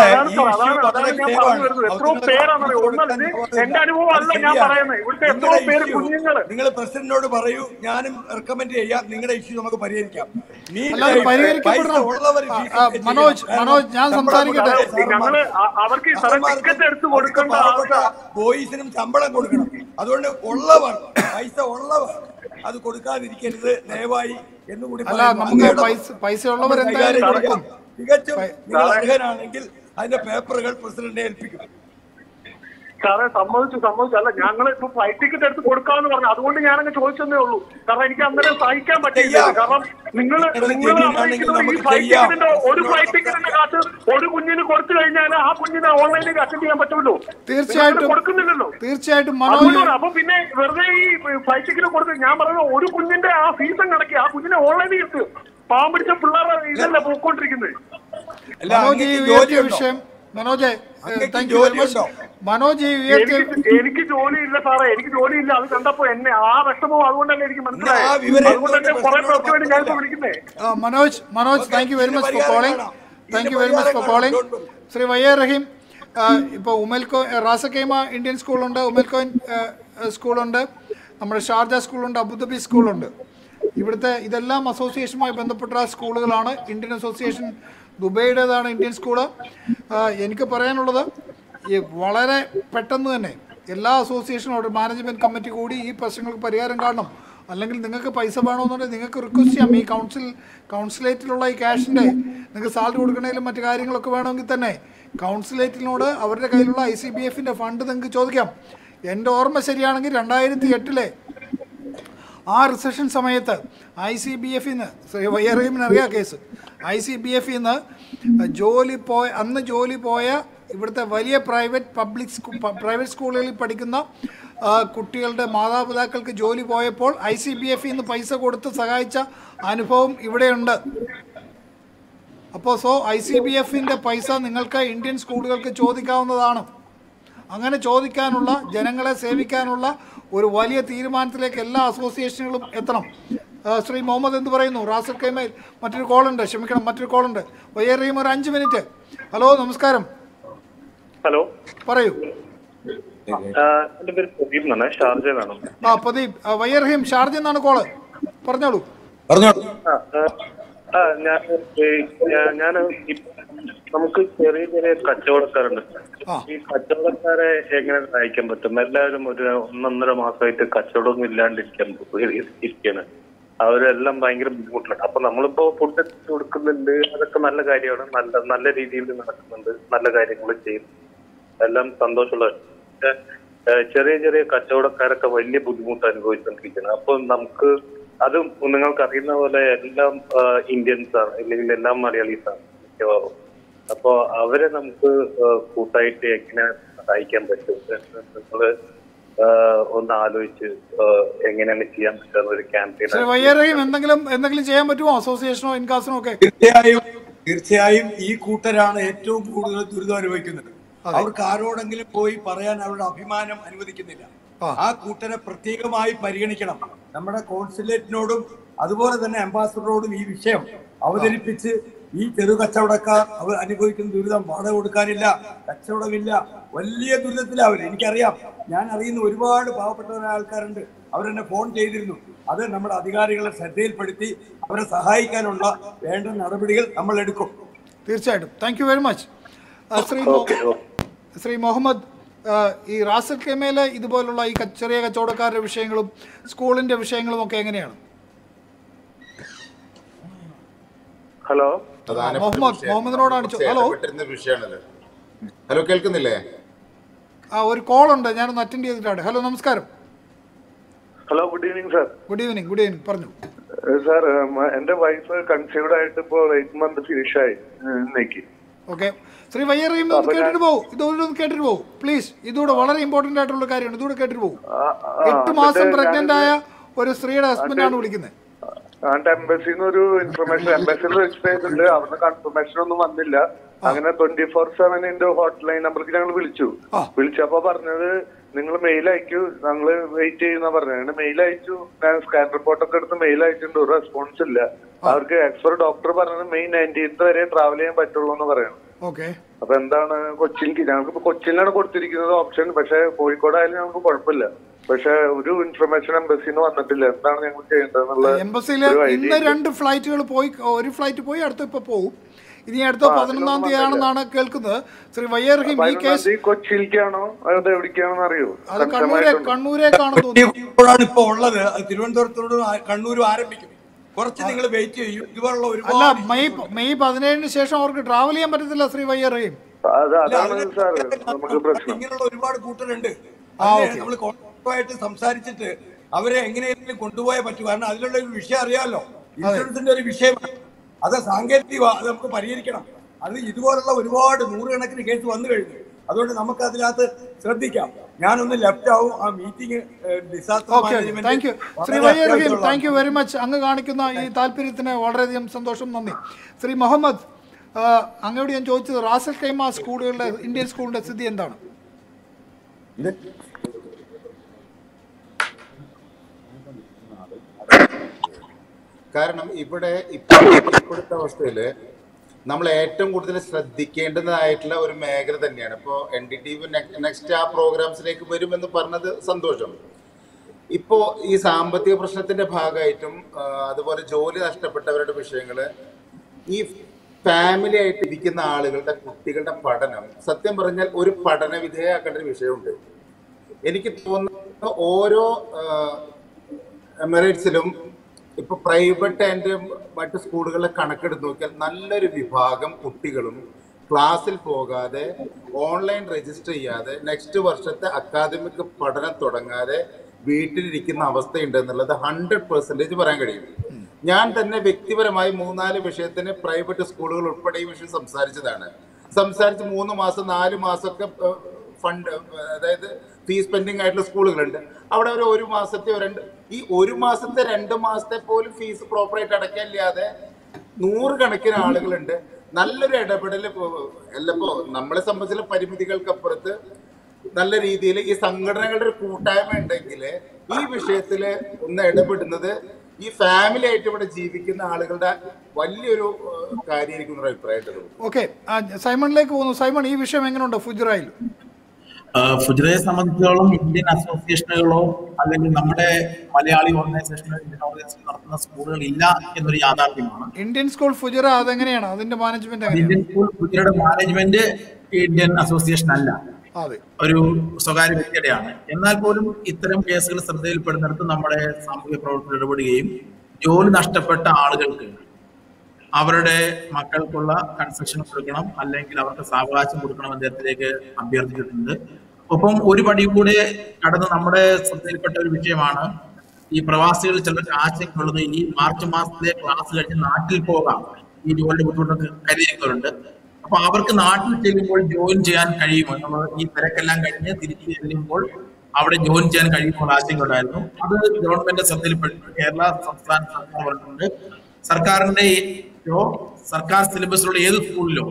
Speaker 14: എന്റെ അനുഭവം അല്ല ഞാൻ പറയുന്നത്. ഇവിടുത്തെ എത്രയോ പേര് കുഞ്ഞുങ്ങള്.
Speaker 2: നിങ്ങൾ പ്രസിഡന്റിനോട് പറയൂ, ഞാനും റെക്കമെൻഡ് ചെയ്യാം. നിങ്ങളുടെ ഇഷ്യൂ നമുക്ക് പരിഹരിക്കാം.
Speaker 1: മനോജ്, ഞാൻ സംസാരിക്കട്ടെ.
Speaker 14: ഞങ്ങള് അവർക്ക് ടിക്കറ്റ് എടുത്ത് കൊടുക്കേണ്ട
Speaker 2: ബോയ്സിനും ശമ്പളം കൊടുക്കണം. അതുകൊണ്ട് ഉള്ളവർ പൈസ ഉള്ളവർ അത് കൊടുക്കാതിരിക്കരുത് ദയവായി എന്നുകൂടി.
Speaker 1: അല്ല, നമുക്ക് പൈസ ഉള്ളവർ എന്തായാലും കൊടുക്കും.
Speaker 2: തികച്ചും നിങ്ങൾ അർഹനാണെങ്കിൽ അതിന്റെ പേപ്പറുകൾ പ്രസിഡന്റിനെ ഏൽപ്പിക്കും.
Speaker 14: സാറേ സമ്മതിച്ചു. അല്ല ഞങ്ങൾ ഇപ്പൊ ഫ്ലൈറ്റ് ടിക്കറ്റ് എടുത്ത് കൊടുക്കാന്ന് പറഞ്ഞു. അതുകൊണ്ട് ഞാനങ്ങ് ചോദിച്ചതേ ഉള്ളൂ. കാരണം എനിക്ക് അന്നേരം സഹിക്കാൻ പറ്റില്ല. കാരണം നിങ്ങൾ ഈ ഫ്ലൈറ്റ് ടിക്കറ്റിന്റെ ഒരു ഫ്ലൈറ്റ് ടിക്കറ്റിന്റെ കാശ് ഒരു കുഞ്ഞിന് കൊടുത്തു കഴിഞ്ഞാൽ ആ കുഞ്ഞിനെ ഓൺലൈനിലേക്ക് അറ്റൻഡ് ചെയ്യാൻ പറ്റുമല്ലോ. കൊടുക്കുന്നില്ലല്ലോ.
Speaker 1: തീർച്ചയായിട്ടും.
Speaker 14: അപ്പൊ പിന്നെ വെറുതെ ഈ ഫ്ലൈറ്റ് ടിക്കറ്റ് കൊടുത്ത് ഞാൻ പറഞ്ഞത് ഒരു കുഞ്ഞിന്റെ ആ ഫീസും കണക്കി ആ കുഞ്ഞിനെ ഓൺലൈനിൽ എടുത്ത് പാവം പിടിച്ച പിള്ളേരെ ഇതല്ല പോയിക്കൊണ്ടിരിക്കുന്നത്. എനിക്ക് ജോലിയില്ല സാറേ, എനിക്ക് ജോലിയില്ല. അത് കണ്ടപ്പോ എന്നെ ആ വിഷമവും അതുകൊണ്ടല്ലേ എനിക്ക് മനസ്സിലായത്. അതുകൊണ്ടല്ലേ കുറെ പേർക്ക് വേണ്ടി ഞാൻ വിളിക്കുന്നേ.
Speaker 1: Manoj thank you very much for calling. Shri Y A Rahim, ഇപ്പോൾ ഉമൽക്കോ റാസക്കൈമ ഇന്ത്യൻ സ്കൂളുണ്ട്, ഉമൽക്കോയിൻ സ്കൂളുണ്ട്, നമ്മുടെ ഷാർജ സ്കൂളുണ്ട്, അബുദാബി സ്കൂളുണ്ട്. ഇവിടുത്തെ ഇതെല്ലാം അസോസിയേഷനുമായി ബന്ധപ്പെട്ട സ്കൂളുകളാണ്. ഇന്ത്യൻ അസോസിയേഷൻ ദുബൈയുടേതാണ് ഇന്ത്യൻ സ്കൂള്. എനിക്ക് പറയാനുള്ളത് ഈ വളരെ പെട്ടെന്ന് തന്നെ എല്ലാ അസോസിയേഷനോട് മാനേജ്മെൻറ്റ് കമ്മിറ്റി കൂടി ഈ പ്രശ്നങ്ങൾക്ക് പരിഹാരം കാണണം. അല്ലെങ്കിൽ നിങ്ങൾക്ക് പൈസ വേണമെന്നുണ്ടെങ്കിൽ നിങ്ങൾക്ക് റിക്വസ്റ്റ് ചെയ്യാം. ഈ കൗൺസിലേറ്റിലുള്ള ഈ ക്യാഷിൻ്റെ നിങ്ങൾക്ക് സാലറി കൊടുക്കണേലും മറ്റു കാര്യങ്ങളൊക്കെ വേണമെങ്കിൽ തന്നെ കൗൺസിലേറ്റിനോട് അവരുടെ കയ്യിലുള്ള ICBF-ൻ്റെ ഫണ്ട് നിങ്ങൾക്ക് ചോദിക്കാം. എൻ്റെ ഓർമ്മ ശരിയാണെങ്കിൽ 2008 ആ റിസഷൻ സമയത്ത് ICBF-ന്ന് വയ്യറീമിന് അറിയാം കേസ്. ICBF-ന്ന് അന്ന് ജോലി പോയ ഇവിടുത്തെ വലിയ പ്രൈവറ്റ് സ്കൂളുകളിൽ പഠിക്കുന്ന കുട്ടികളുടെ മാതാപിതാക്കൾക്ക് ജോലി പോയപ്പോൾ ICBF-ന്ന് പൈസ കൊടുത്ത് സഹായിച്ച അനുഭവം ഇവിടെയുണ്ട്. അപ്പോൾ ICBF-ൻ്റെ പൈസ നിങ്ങൾക്ക് ഇന്ത്യൻ സ്കൂളുകൾക്ക് ചോദിക്കാവുന്നതാണ്. അങ്ങനെ ചോദിക്കാനുള്ള, ജനങ്ങളെ സേവിക്കാനുള്ള ഒരു വലിയ തീരുമാനത്തിലേക്ക് എല്ലാ അസോസിയേഷനുകളും എത്തണം. ശ്രീ മുഹമ്മദ് എന്ത് പറയുന്നു? റാസൽ കൈമയിൽ മറ്റൊരു കോളുണ്ട്. വയ്യറീം ഒരു 5 മിനിറ്റ്. ഹലോ, നമസ്കാരം.
Speaker 15: ഹലോ,
Speaker 1: പറയൂ.
Speaker 15: എന്റെ പേര് പ്രദീപ് എന്നാണ്, ഷാർജ എന്നാണ്.
Speaker 1: പ്രദീപ്. വയ്യറീം ഷാർജ എന്നാണ് കോള്, പറഞ്ഞോളൂ.
Speaker 15: ഞാൻ നമുക്ക് ചെറിയ ചെറിയ കച്ചവടക്കാരുണ്ട്. ഈ കച്ചവടക്കാരെ എങ്ങനെ സഹായിക്കാൻ പറ്റും? എല്ലാവരും ഒരു 1.5 മാസമായിട്ട് കച്ചവടമൊന്നും ഇരിക്കാണ്. അവരെല്ലാം ഭയങ്കര ബുദ്ധിമുട്ടിലാണ്. അപ്പൊ നമ്മളിപ്പോ ഫുഡ് എത്തിച്ചു കൊടുക്കുന്നുണ്ട്, അതൊക്കെ നല്ല കാര്യമാണ്. നല്ല രീതിയിൽ നടക്കുന്നുണ്ട്, നല്ല കാര്യങ്ങൾ ചെയ്യുന്നു, എല്ലാം സന്തോഷമുള്ള. ചെറിയ ചെറിയ കച്ചവടക്കാരൊക്കെ വലിയ ബുദ്ധിമുട്ട് അനുഭവിച്ചുകൊണ്ടിരിക്കുന്നത്. അപ്പൊ നമുക്ക് അതും നിങ്ങൾക്ക് അറിയുന്ന പോലെ എല്ലാം ഇന്ത്യൻസ് ആണ്, അല്ലെങ്കിൽ എല്ലാം മലയാളീസാണ് മിക്കവാറും. അപ്പൊ അവരെ നമുക്ക് കൂട്ടായിട്ട് എങ്ങനെ സഹായിക്കാൻ പറ്റും? നിങ്ങള് ഒന്ന് ആലോചിച്ച് എങ്ങനെയാണ് ചെയ്യാൻ പറ്റുന്ന ഒരു ക്യാമ്പയിൻ
Speaker 1: എന്തെങ്കിലും ചെയ്യാൻ പറ്റുമോ? അസോസിയേഷനോ ഇൻകാസിനോ ഒക്കെ?
Speaker 2: തീർച്ചയായും ഈ കൂട്ടരാണ് ഏറ്റവും കൂടുതൽ ദുരിതം അനുഭവിക്കുന്നത്. അവർക്ക് ആരോടെങ്കിലും പോയി പറയാൻ അവരുടെ അഭിമാനം അനുവദിക്കുന്നില്ല. ആ കൂട്ടരെ പ്രത്യേകമായി പരിഗണിക്കണം. നമ്മുടെ കോൺസുലേറ്റിനോടും അതുപോലെ തന്നെ അംബാസഡറോടും ഈ വിഷയം അവതരിപ്പിച്ച് ഈ ചെറു കച്ചവടക്കാർ അവർ അനുഭവിക്കുന്ന ദുരിതം, വാടക കൊടുക്കാനില്ല, കച്ചവടമില്ല, വലിയ ദുരിതത്തിലാവില്ല. എനിക്കറിയാം, ഞാൻ അറിയുന്ന ഒരുപാട് പാവപ്പെട്ടവരായ ആൾക്കാരുണ്ട്. അവരെന്നെ ഫോൺ ചെയ്തിരുന്നു. അത് നമ്മുടെ അധികാരികളെ ശ്രദ്ധയിൽപ്പെടുത്തി അവരെ സഹായിക്കാനുള്ള വേണ്ട നടപടികൾ നമ്മൾ എടുക്കും.
Speaker 1: തീർച്ചയായിട്ടും. Thank you very much. Shri Muhammad, ഈ റാസൽ കൈമയിലെ ഇതുപോലുള്ള ഈ ചെറിയ കച്ചവടക്കാരുടെ വിഷയങ്ങളും സ്കൂളിന്റെ വിഷയങ്ങളും ഒക്കെ എങ്ങനെയാണ്?
Speaker 15: ഹലോ,
Speaker 1: മുഹമ്മദിനോടാണ്.
Speaker 4: ഹലോ, കേൾക്കുന്നില്ലേ?
Speaker 1: ഒരു കോൾ ഉണ്ട്, ഞാനൊന്ന് അറ്റൻഡ് ചെയ്തിട്ടാണ്. ഹലോ, നമസ്കാരം.
Speaker 15: Hello, good evening sir.
Speaker 1: Good evening. പറഞ്ഞു
Speaker 15: സാർ. എന്റെ വൈഫ് കൺസീവ്ഡ് ആയിട്ട് ഇപ്പോൾ 8 months ഫിനിഷ് ആയി.
Speaker 1: ഓക്കെ, ശ്രീ വയ്യറീം കേട്ടിട്ട് പോകും. ഇതുകൂടെ കേട്ടിട്ട് പോകും പ്ലീസ്. ഇതുകൂടെ വളരെ ഇമ്പോർട്ടന്റ് ആയിട്ടുള്ള കാര്യമാണ്. ഇതുകൂടെ കേട്ടിട്ട് പോകും. 8 മാസം പ്രഗ്നന്റ് ആയ ഒരു സ്ത്രീയുടെ ഹസ്ബൻഡ് ആണ് വിളിക്കുന്നത്.
Speaker 15: എംബസിന്ന് ഒരു ഇൻഫർമേഷൻ എംബസിയിൽ രജിസ്റ്റർ ചെയ്തിട്ടുണ്ട്. അവിടുന്ന് കൺഫർമേഷൻ ഒന്നും വന്നില്ല. അങ്ങനെ 24/7 ഹോട്ട് ലൈൻ നമ്പർക്ക് ഞങ്ങൾ വിളിച്ചപ്പോ പറഞ്ഞത് നിങ്ങൾ മെയിൽ അയക്കൂ, ഞങ്ങള് വെയിറ്റ് ചെയ്യുന്ന പറഞ്ഞത്. മെയിൽ അയച്ചു, ഞാൻ സ്കാൻ റിപ്പോർട്ടൊക്കെ എടുത്ത് മെയിൽ അയച്ചിട്ടുണ്ട്. ഒരു റെസ്പോൺസ് ഇല്ല. അവർക്ക് എക്സ്പെർട്ട് ഡോക്ടർ പറഞ്ഞത് May 19th വരെ ട്രാവൽ ചെയ്യാൻ പറ്റുള്ളൂ എന്ന് പറയണം. അപ്പൊ എന്താണ് കൊച്ചിയിലേക്ക്? ഞങ്ങൾക്ക് കൊച്ചിയിലാണ് കൊടുത്തിരിക്കുന്നത് ഓപ്ഷൻ. പക്ഷെ കോഴിക്കോടായാലും ഞങ്ങൾക്ക് കുഴപ്പമില്ല. പക്ഷെ ഒരു ഇൻഫർമേഷൻ എംബസിന്ന് വന്നിട്ടില്ല. എന്താണ് ഞങ്ങൾ ചെയ്യേണ്ടതെന്നുള്ള
Speaker 1: എംബസിയിൽ ഇന്ന് 2 ഫ്ലൈറ്റുകൾ പോയി. ഒരു ഫ്ലൈറ്റ് പോയി, അടുത്ത ഇപ്പൊ പോകും. ഇനി അടുത്ത 11-ാം തീയതി ആണെന്നാണ് കേൾക്കുന്നത്. ശ്രീ വയ്യറഹീം, ഈ കേസ്
Speaker 15: കൊച്ചിയിലേക്കാണോ അത് എവിടേക്കാണെന്ന് അറിയോ?
Speaker 1: അത് കണ്ണൂരേക്കാണെന്ന് തോന്നുന്നു.
Speaker 2: ഇപ്പൊ ഉള്ളത് തിരുവനന്തപുരത്തോട് കണ്ണൂരും ആരംഭിക്കും. കുറച്ച് നിങ്ങൾ വെയിറ്റ് ചെയ്യും. ഇതുപോലുള്ള
Speaker 1: അല്ല, മെയ് 17-ന് ശേഷം അവർക്ക് ട്രാവൽ ചെയ്യാൻ പറ്റത്തില്ല ശ്രീ വയ്യറഹീം.
Speaker 15: അതാണ് സാർ നമുക്ക് പ്രശ്നം.
Speaker 2: ഇങ്ങനെയുള്ള ഒരുപാട് കൂട്ടരുണ്ട്. നമ്മൾ കോൺട്രാക്ടറുമായിട്ട് സംസാരിച്ചിട്ട് അവരെ എങ്ങനെയെങ്കിലും കൊണ്ടുപോയാൽ പറ്റും. കാരണം അതിലുള്ള ഒരു വിഷയം അറിയാമല്ലോ, ഇൻഷുറൻസിന്റെ ഒരു വിഷയമാണ്. അത് സാങ്കേതിക, അത് നമുക്ക് പരിഹരിക്കണം. അത് ഇതുപോലുള്ള ഒരുപാട് നൂറുകണക്കിന് കേസ് വന്നു കഴിഞ്ഞു. അതുകൊണ്ട് നമുക്ക് അതിനകത്ത് ശ്രദ്ധിക്കാം. ഞാനൊന്ന് ലെഫ്റ്റ് ആവും. ആ meeting
Speaker 1: thank you very much. അങ്ങ് കാണിക്കുന്ന ഈ താല്പര്യത്തിന് വളരെയധികം സന്തോഷം, നന്ദി. ശ്രീ മുഹമ്മദ്, അങ്ങയോട് ഞാൻ ചോദിച്ചത് റാസൽ ഖൈമ സ്കൂളുകളുടെ, ഇന്ത്യൻ സ്കൂളിന്റെ സ്ഥിതി എന്താണ്?
Speaker 4: കാരണം ഇവിടെ ഇപ്പോഴത്തെ അവസ്ഥയിൽ നമ്മൾ ഏറ്റവും കൂടുതൽ ശ്രദ്ധിക്കേണ്ടതായിട്ടുള്ള ഒരു മേഖല തന്നെയാണ്. ഇപ്പോൾ NDTV നെക്സ്റ്റ് ആ പ്രോഗ്രാംസിലേക്ക് വരുമെന്ന് പറഞ്ഞത് സന്തോഷം. ഇപ്പോൾ ഈ സാമ്പത്തിക പ്രശ്നത്തിന്റെ ഭാഗമായിട്ടും അതുപോലെ ജോലി നഷ്ടപ്പെട്ടവരുടെ വിഷയങ്ങൾ, ഈ ഫാമിലി ആയിട്ട് ഇരിക്കുന്ന ആളുകളുടെ കുട്ടികളുടെ പഠനം സത്യം പറഞ്ഞാൽ ഒരു പഠന വിധേയമാക്കേണ്ട ഒരു വിഷയമുണ്ട്. എനിക്ക് തോന്നുന്നു ഓരോ എമിറേറ്റ്സിലും ഇപ്പൊ പ്രൈവറ്റ് ആൻഡ് മറ്റ് സ്കൂളുകളിലെ കണക്കെടുത്ത് നോക്കിയാൽ നല്ലൊരു വിഭാഗം കുട്ടികളും ക്ലാസ്സിൽ പോകാതെ ഓൺലൈൻ രജിസ്റ്റർ ചെയ്യാതെ നെക്സ്റ്റ് വർഷത്തെ അക്കാദമിക് പഠനം തുടങ്ങാതെ വീട്ടിലിരിക്കുന്ന അവസ്ഥയുണ്ട് എന്നുള്ളത് 100% പറയാൻ കഴിയും. ഞാൻ തന്നെ വ്യക്തിപരമായി 3-4 വിഷയത്തിന് പ്രൈവറ്റ് സ്കൂളുകൾ ഉൾപ്പെടെ ഈ വിഷയം സംസാരിച്ച് 3 മാസം 4 മാസമൊക്കെ ഫണ്ട്, അതായത് ഫീസ് പെൻഡിങ് ആയിട്ടുള്ള സ്കൂളുകളുണ്ട്. അവിടെ ഒരു മാസത്തെ ഈ 1 മാസത്തെ 2 മാസത്തെ പോലും ഫീസ് പ്രോപ്പറായിട്ട് അടയ്ക്കാനില്ലാതെ 100 കണക്കിന് ആളുകളുണ്ട്. നല്ലൊരു ഇടപെടൽ എല്ലപ്പോ നമ്മളെ സംബന്ധിച്ചുള്ള പരിമിതികൾക്കപ്പുറത്ത് നല്ല രീതിയിൽ ഈ സംഘടനകളുടെ ഒരു കൂട്ടായ്മ ഉണ്ടെങ്കിൽ ഈ വിഷയത്തിൽ ഒന്ന് ഇടപെടുന്നത് ഈ ഫാമിലി ആയിട്ട് ഇവിടെ ജീവിക്കുന്ന ആളുകളുടെ വലിയൊരു കാര്യമായിരിക്കും എന്നൊരു അഭിപ്രായമുള്ളത്.
Speaker 1: ഓക്കെ, സൈമണിലേക്ക് പോകുന്നു. സൈമൺ, ഈ വിഷയം എങ്ങനെയുണ്ട് ഫുജറയിൽ?
Speaker 3: ഫുജറയെ സംബന്ധിച്ചിടത്തോളം ഇന്ത്യൻ അസോസിയേഷനുകളോ അല്ലെങ്കിൽ നമ്മുടെ മലയാളി ഓർഗനൈസേഷനോ ഇന്ത്യൻ ഓർഗനൈസേഷൻ നടത്തുന്ന സ്കൂളുകൾ ഇല്ല എന്നൊരു യാഥാർത്ഥ്യമാണ്.
Speaker 1: ഇന്ത്യൻ സ്കൂൾ ഫുജറ അതെങ്ങനെയാണ്, അതിന്റെ മാനേജ്മെന്റ്?
Speaker 3: ഇന്ത്യൻ സ്കൂൾ ഫുജറയുടെ മാനേജ്മെന്റ് ഇന്ത്യൻ അസോസിയേഷൻ അല്ല, ഒരു സ്വകാര്യ വ്യക്തിയുടെയാണ്. എന്നാൽ പോലും ഇത്തരം കേസുകൾ ശ്രദ്ധയിൽപ്പെടുന്നിടത്ത് നമ്മുടെ സാമൂഹ്യ പ്രവർത്തകർ ഇടപെടുകയും ജോലി നഷ്ടപ്പെട്ട ആളുകൾക്ക് അവരുടെ മക്കൾക്കുള്ള കൺസെഷൻ കൊടുക്കണം, അല്ലെങ്കിൽ അവർക്ക് സാവകാശം കൊടുക്കണം എന്നതിലേക്ക് അഭ്യർത്ഥിച്ചിട്ടുണ്ട്. ഒപ്പം ഒരു പടി കൂടെ കടന്ന് നമ്മുടെ ശ്രദ്ധയിൽപ്പെട്ട ഒരു വിഷയമാണ് ഈ പ്രവാസികൾ ചിലർക്ക് ആശങ്കയുള്ളത്. ഈ മാർച്ച് മാസത്തിലെ ക്ലാസ് കഴിഞ്ഞ് നാട്ടിൽ പോകാം, ഈ ജോലിയുടെ ബുദ്ധിമുട്ടൊക്കെ കരുതിയിരിക്കുന്നവരുണ്ട്. അപ്പൊ അവർക്ക് നാട്ടിൽ ചെല്ലുമ്പോൾ ജോയിൻ ചെയ്യാൻ കഴിയുമോ, നമ്മൾ ഈ തിരക്കെല്ലാം കഴിഞ്ഞ് തിരിച്ചു ചെല്ലുമ്പോൾ അവിടെ ജോയിൻ ചെയ്യാൻ കഴിയുമ്പോൾ ആശങ്ക ഉണ്ടായിരുന്നു. അത് ഗവൺമെന്റ് ശ്രദ്ധയിൽപ്പെട്ടു. കേരള സംസ്ഥാന സർക്കാർ പറഞ്ഞിട്ടുണ്ട് സർക്കാരിന്റെ സർക്കാർ സിലബസിലുള്ള ഏത് സ്കൂളിലോ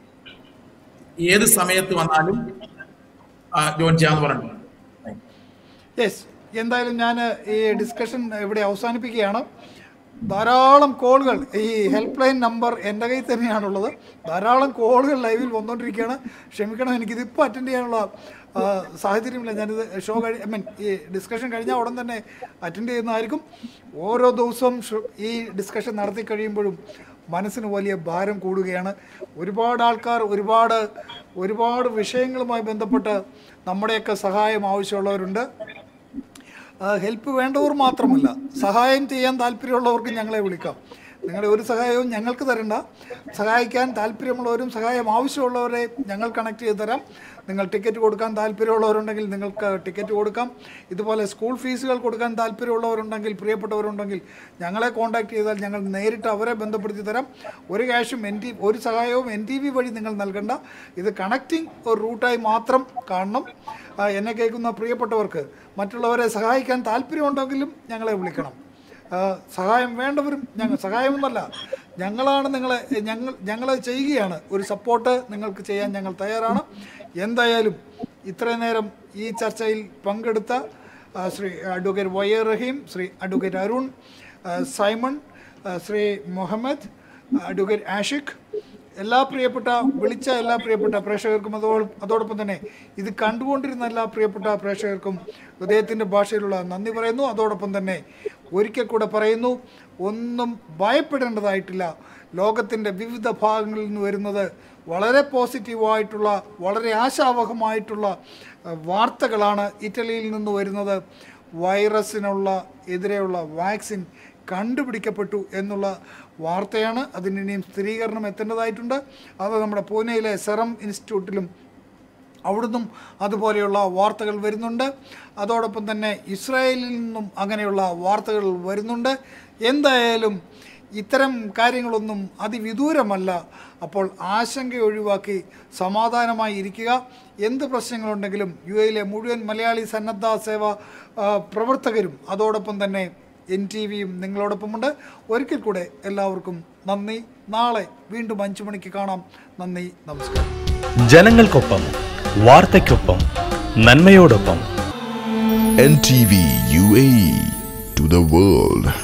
Speaker 3: ഏത് സമയത്ത് വന്നാലും ജോയിൻ ചെയ്യാന്ന് പറഞ്ഞിട്ടുണ്ട്.
Speaker 1: യെസ്, എന്തായാലും ഞാൻ ഈ ഡിസ്കഷൻ ഇവിടെ അവസാനിപ്പിക്കുകയാണ്. ധാരാളം കോളുകൾ, ഈ ഹെൽപ്പ് ലൈൻ നമ്പർ എൻ്റെ കയ്യിൽ തന്നെയാണുള്ളത്. ധാരാളം കോളുകൾ ലൈവിൽ വന്നുകൊണ്ടിരിക്കുകയാണ്. ക്ഷമിക്കണം, എനിക്കിതിപ്പോൾ അറ്റൻഡ് ചെയ്യാനുള്ള സാഹചര്യമില്ല. ഞാനിത് ഈ ഡിസ്കഷൻ കഴിഞ്ഞാൽ ഉടൻ തന്നെ അറ്റൻഡ് ചെയ്യുന്നതായിരിക്കും. ഓരോ ദിവസവും ഈ ഡിസ്കഷൻ നടത്തി കഴിയുമ്പോഴും മനസ്സിന് വലിയ ഭാരം കൂടുകയാണ്. ഒരുപാട് ആൾക്കാർ ഒരുപാട് വിഷയങ്ങളുമായി ബന്ധപ്പെട്ട് നമ്മുടെയൊക്കെ സഹായം ആവശ്യമുള്ളവരുണ്ട്. ഹെൽപ്പ് വേണ്ടവർ മാത്രമല്ല, സഹായം ചെയ്യാൻ താല്പര്യമുള്ളവർക്ക് ഞങ്ങളെ വിളിക്കാം. നിങ്ങളുടെ ഒരു സഹായവും ഞങ്ങൾക്ക് തരണ്ട. സഹായിക്കാൻ താല്പര്യമുള്ളവരും സഹായം ആവശ്യമുള്ളവരെ ഞങ്ങൾ കണക്ട് ചെയ്ത് തരാം. നിങ്ങൾ ടിക്കറ്റ് കൊടുക്കാൻ താല്പര്യമുള്ളവരുണ്ടെങ്കിൽ നിങ്ങൾക്ക് ടിക്കറ്റ് കൊടുക്കാം. ഇതുപോലെ സ്കൂൾ ഫീസുകൾ കൊടുക്കാൻ താല്പര്യമുള്ളവരുണ്ടെങ്കിൽ, പ്രിയപ്പെട്ടവരുണ്ടെങ്കിൽ ഞങ്ങളെ കോൺടാക്ട് ചെയ്താൽ ഞങ്ങൾ നേരിട്ട് അവരെ ബന്ധപ്പെടുത്തി തരാം. ഒരു ക്യാഷും ഒരു സഹായവും NTV വഴി നിങ്ങൾ നൽകണ്ട. ഇത് കണക്റ്റിംഗ് ഒരു റൂട്ടായി മാത്രം കാണണം. എന്നെ കേൾക്കുന്ന പ്രിയപ്പെട്ടവർക്ക് മറ്റുള്ളവരെ സഹായിക്കാൻ താല്പര്യമുണ്ടെങ്കിലും ഞങ്ങളെ വിളിക്കണം. സഹായം വേണ്ടവരും സഹായമൊന്നുമല്ല, ഞങ്ങളാണ് ഞങ്ങൾ ചെയ്യുകയാണ്. ഒരു സപ്പോർട്ട് നിങ്ങൾക്ക് ചെയ്യാൻ ഞങ്ങൾ തയ്യാറാണ്. എന്തായാലും ഇത്രയും നേരം ഈ ചർച്ചയിൽ പങ്കെടുത്ത Shri advocate YA Rahim, Shri advocate Arun, Simon, Shri Muhammad, advocate Ashiq, വിളിച്ച എല്ലാ പ്രിയപ്പെട്ട പ്രേക്ഷകർക്കും അതോടൊപ്പം തന്നെ ഇത് കണ്ടുകൊണ്ടിരുന്ന എല്ലാ പ്രിയപ്പെട്ട പ്രേക്ഷകർക്കും ഹൃദയത്തിൻ്റെ ഭാഷയിലുള്ള നന്ദി പറയുന്നു. അതോടൊപ്പം തന്നെ ഒരിക്കൽ കൂടെ പറയുന്നു, ഒന്നും ഭയപ്പെടേണ്ടതായിട്ടില്ല. ലോകത്തിൻ്റെ വിവിധ ഭാഗങ്ങളിൽ നിന്ന് വരുന്നത് വളരെ പോസിറ്റീവായിട്ടുള്ള, വളരെ ആശാവഹമായിട്ടുള്ള വാർത്തകളാണ്. ഇറ്റലിയിൽ നിന്ന് വരുന്നത് വൈറസിനുള്ള എതിരെയുള്ള വാക്സിൻ കണ്ടുപിടിക്കപ്പെട്ടു എന്നുള്ള വാർത്തയാണ്. അതിന് ഇനിയും സ്ഥിരീകരണം എത്തേണ്ടതായിട്ടുണ്ട്. അത് നമ്മുടെ പൂനെയിലെ സെറം ഇൻസ്റ്റിറ്റ്യൂട്ടിലും അവിടുന്നും അതുപോലെയുള്ള വാർത്തകൾ വരുന്നുണ്ട്. അതോടൊപ്പം തന്നെ ഇസ്രായേലിൽ നിന്നും അങ്ങനെയുള്ള വാർത്തകൾ വരുന്നുണ്ട്. എന്തായാലും ഇത്തരം കാര്യങ്ങളൊന്നും അതിവിദൂരമല്ല. അപ്പോൾ ആശങ്ക ഒഴിവാക്കി സമാധാനമായി ഇരിക്കുക. എന്ത് പ്രശ്നങ്ങളുണ്ടെങ്കിലും UAE മുഴുവൻ മലയാളി സന്നദ്ധ സേവാ പ്രവർത്തകരും അതോടൊപ്പം തന്നെ NTVയും നിങ്ങളോടൊപ്പമുണ്ട്. ഒരിക്കൽ കൂടെ എല്ലാവർക്കും നന്ദി. നാളെ വീണ്ടും 5 മണിക്ക് കാണാം. നന്ദി, നമസ്കാരം.
Speaker 16: ജനങ്ങൾക്കൊപ്പം, വാർത്തയ്ക്കൊപ്പം, നന്മയോടൊപ്പം.
Speaker 17: NTV UAE to the world.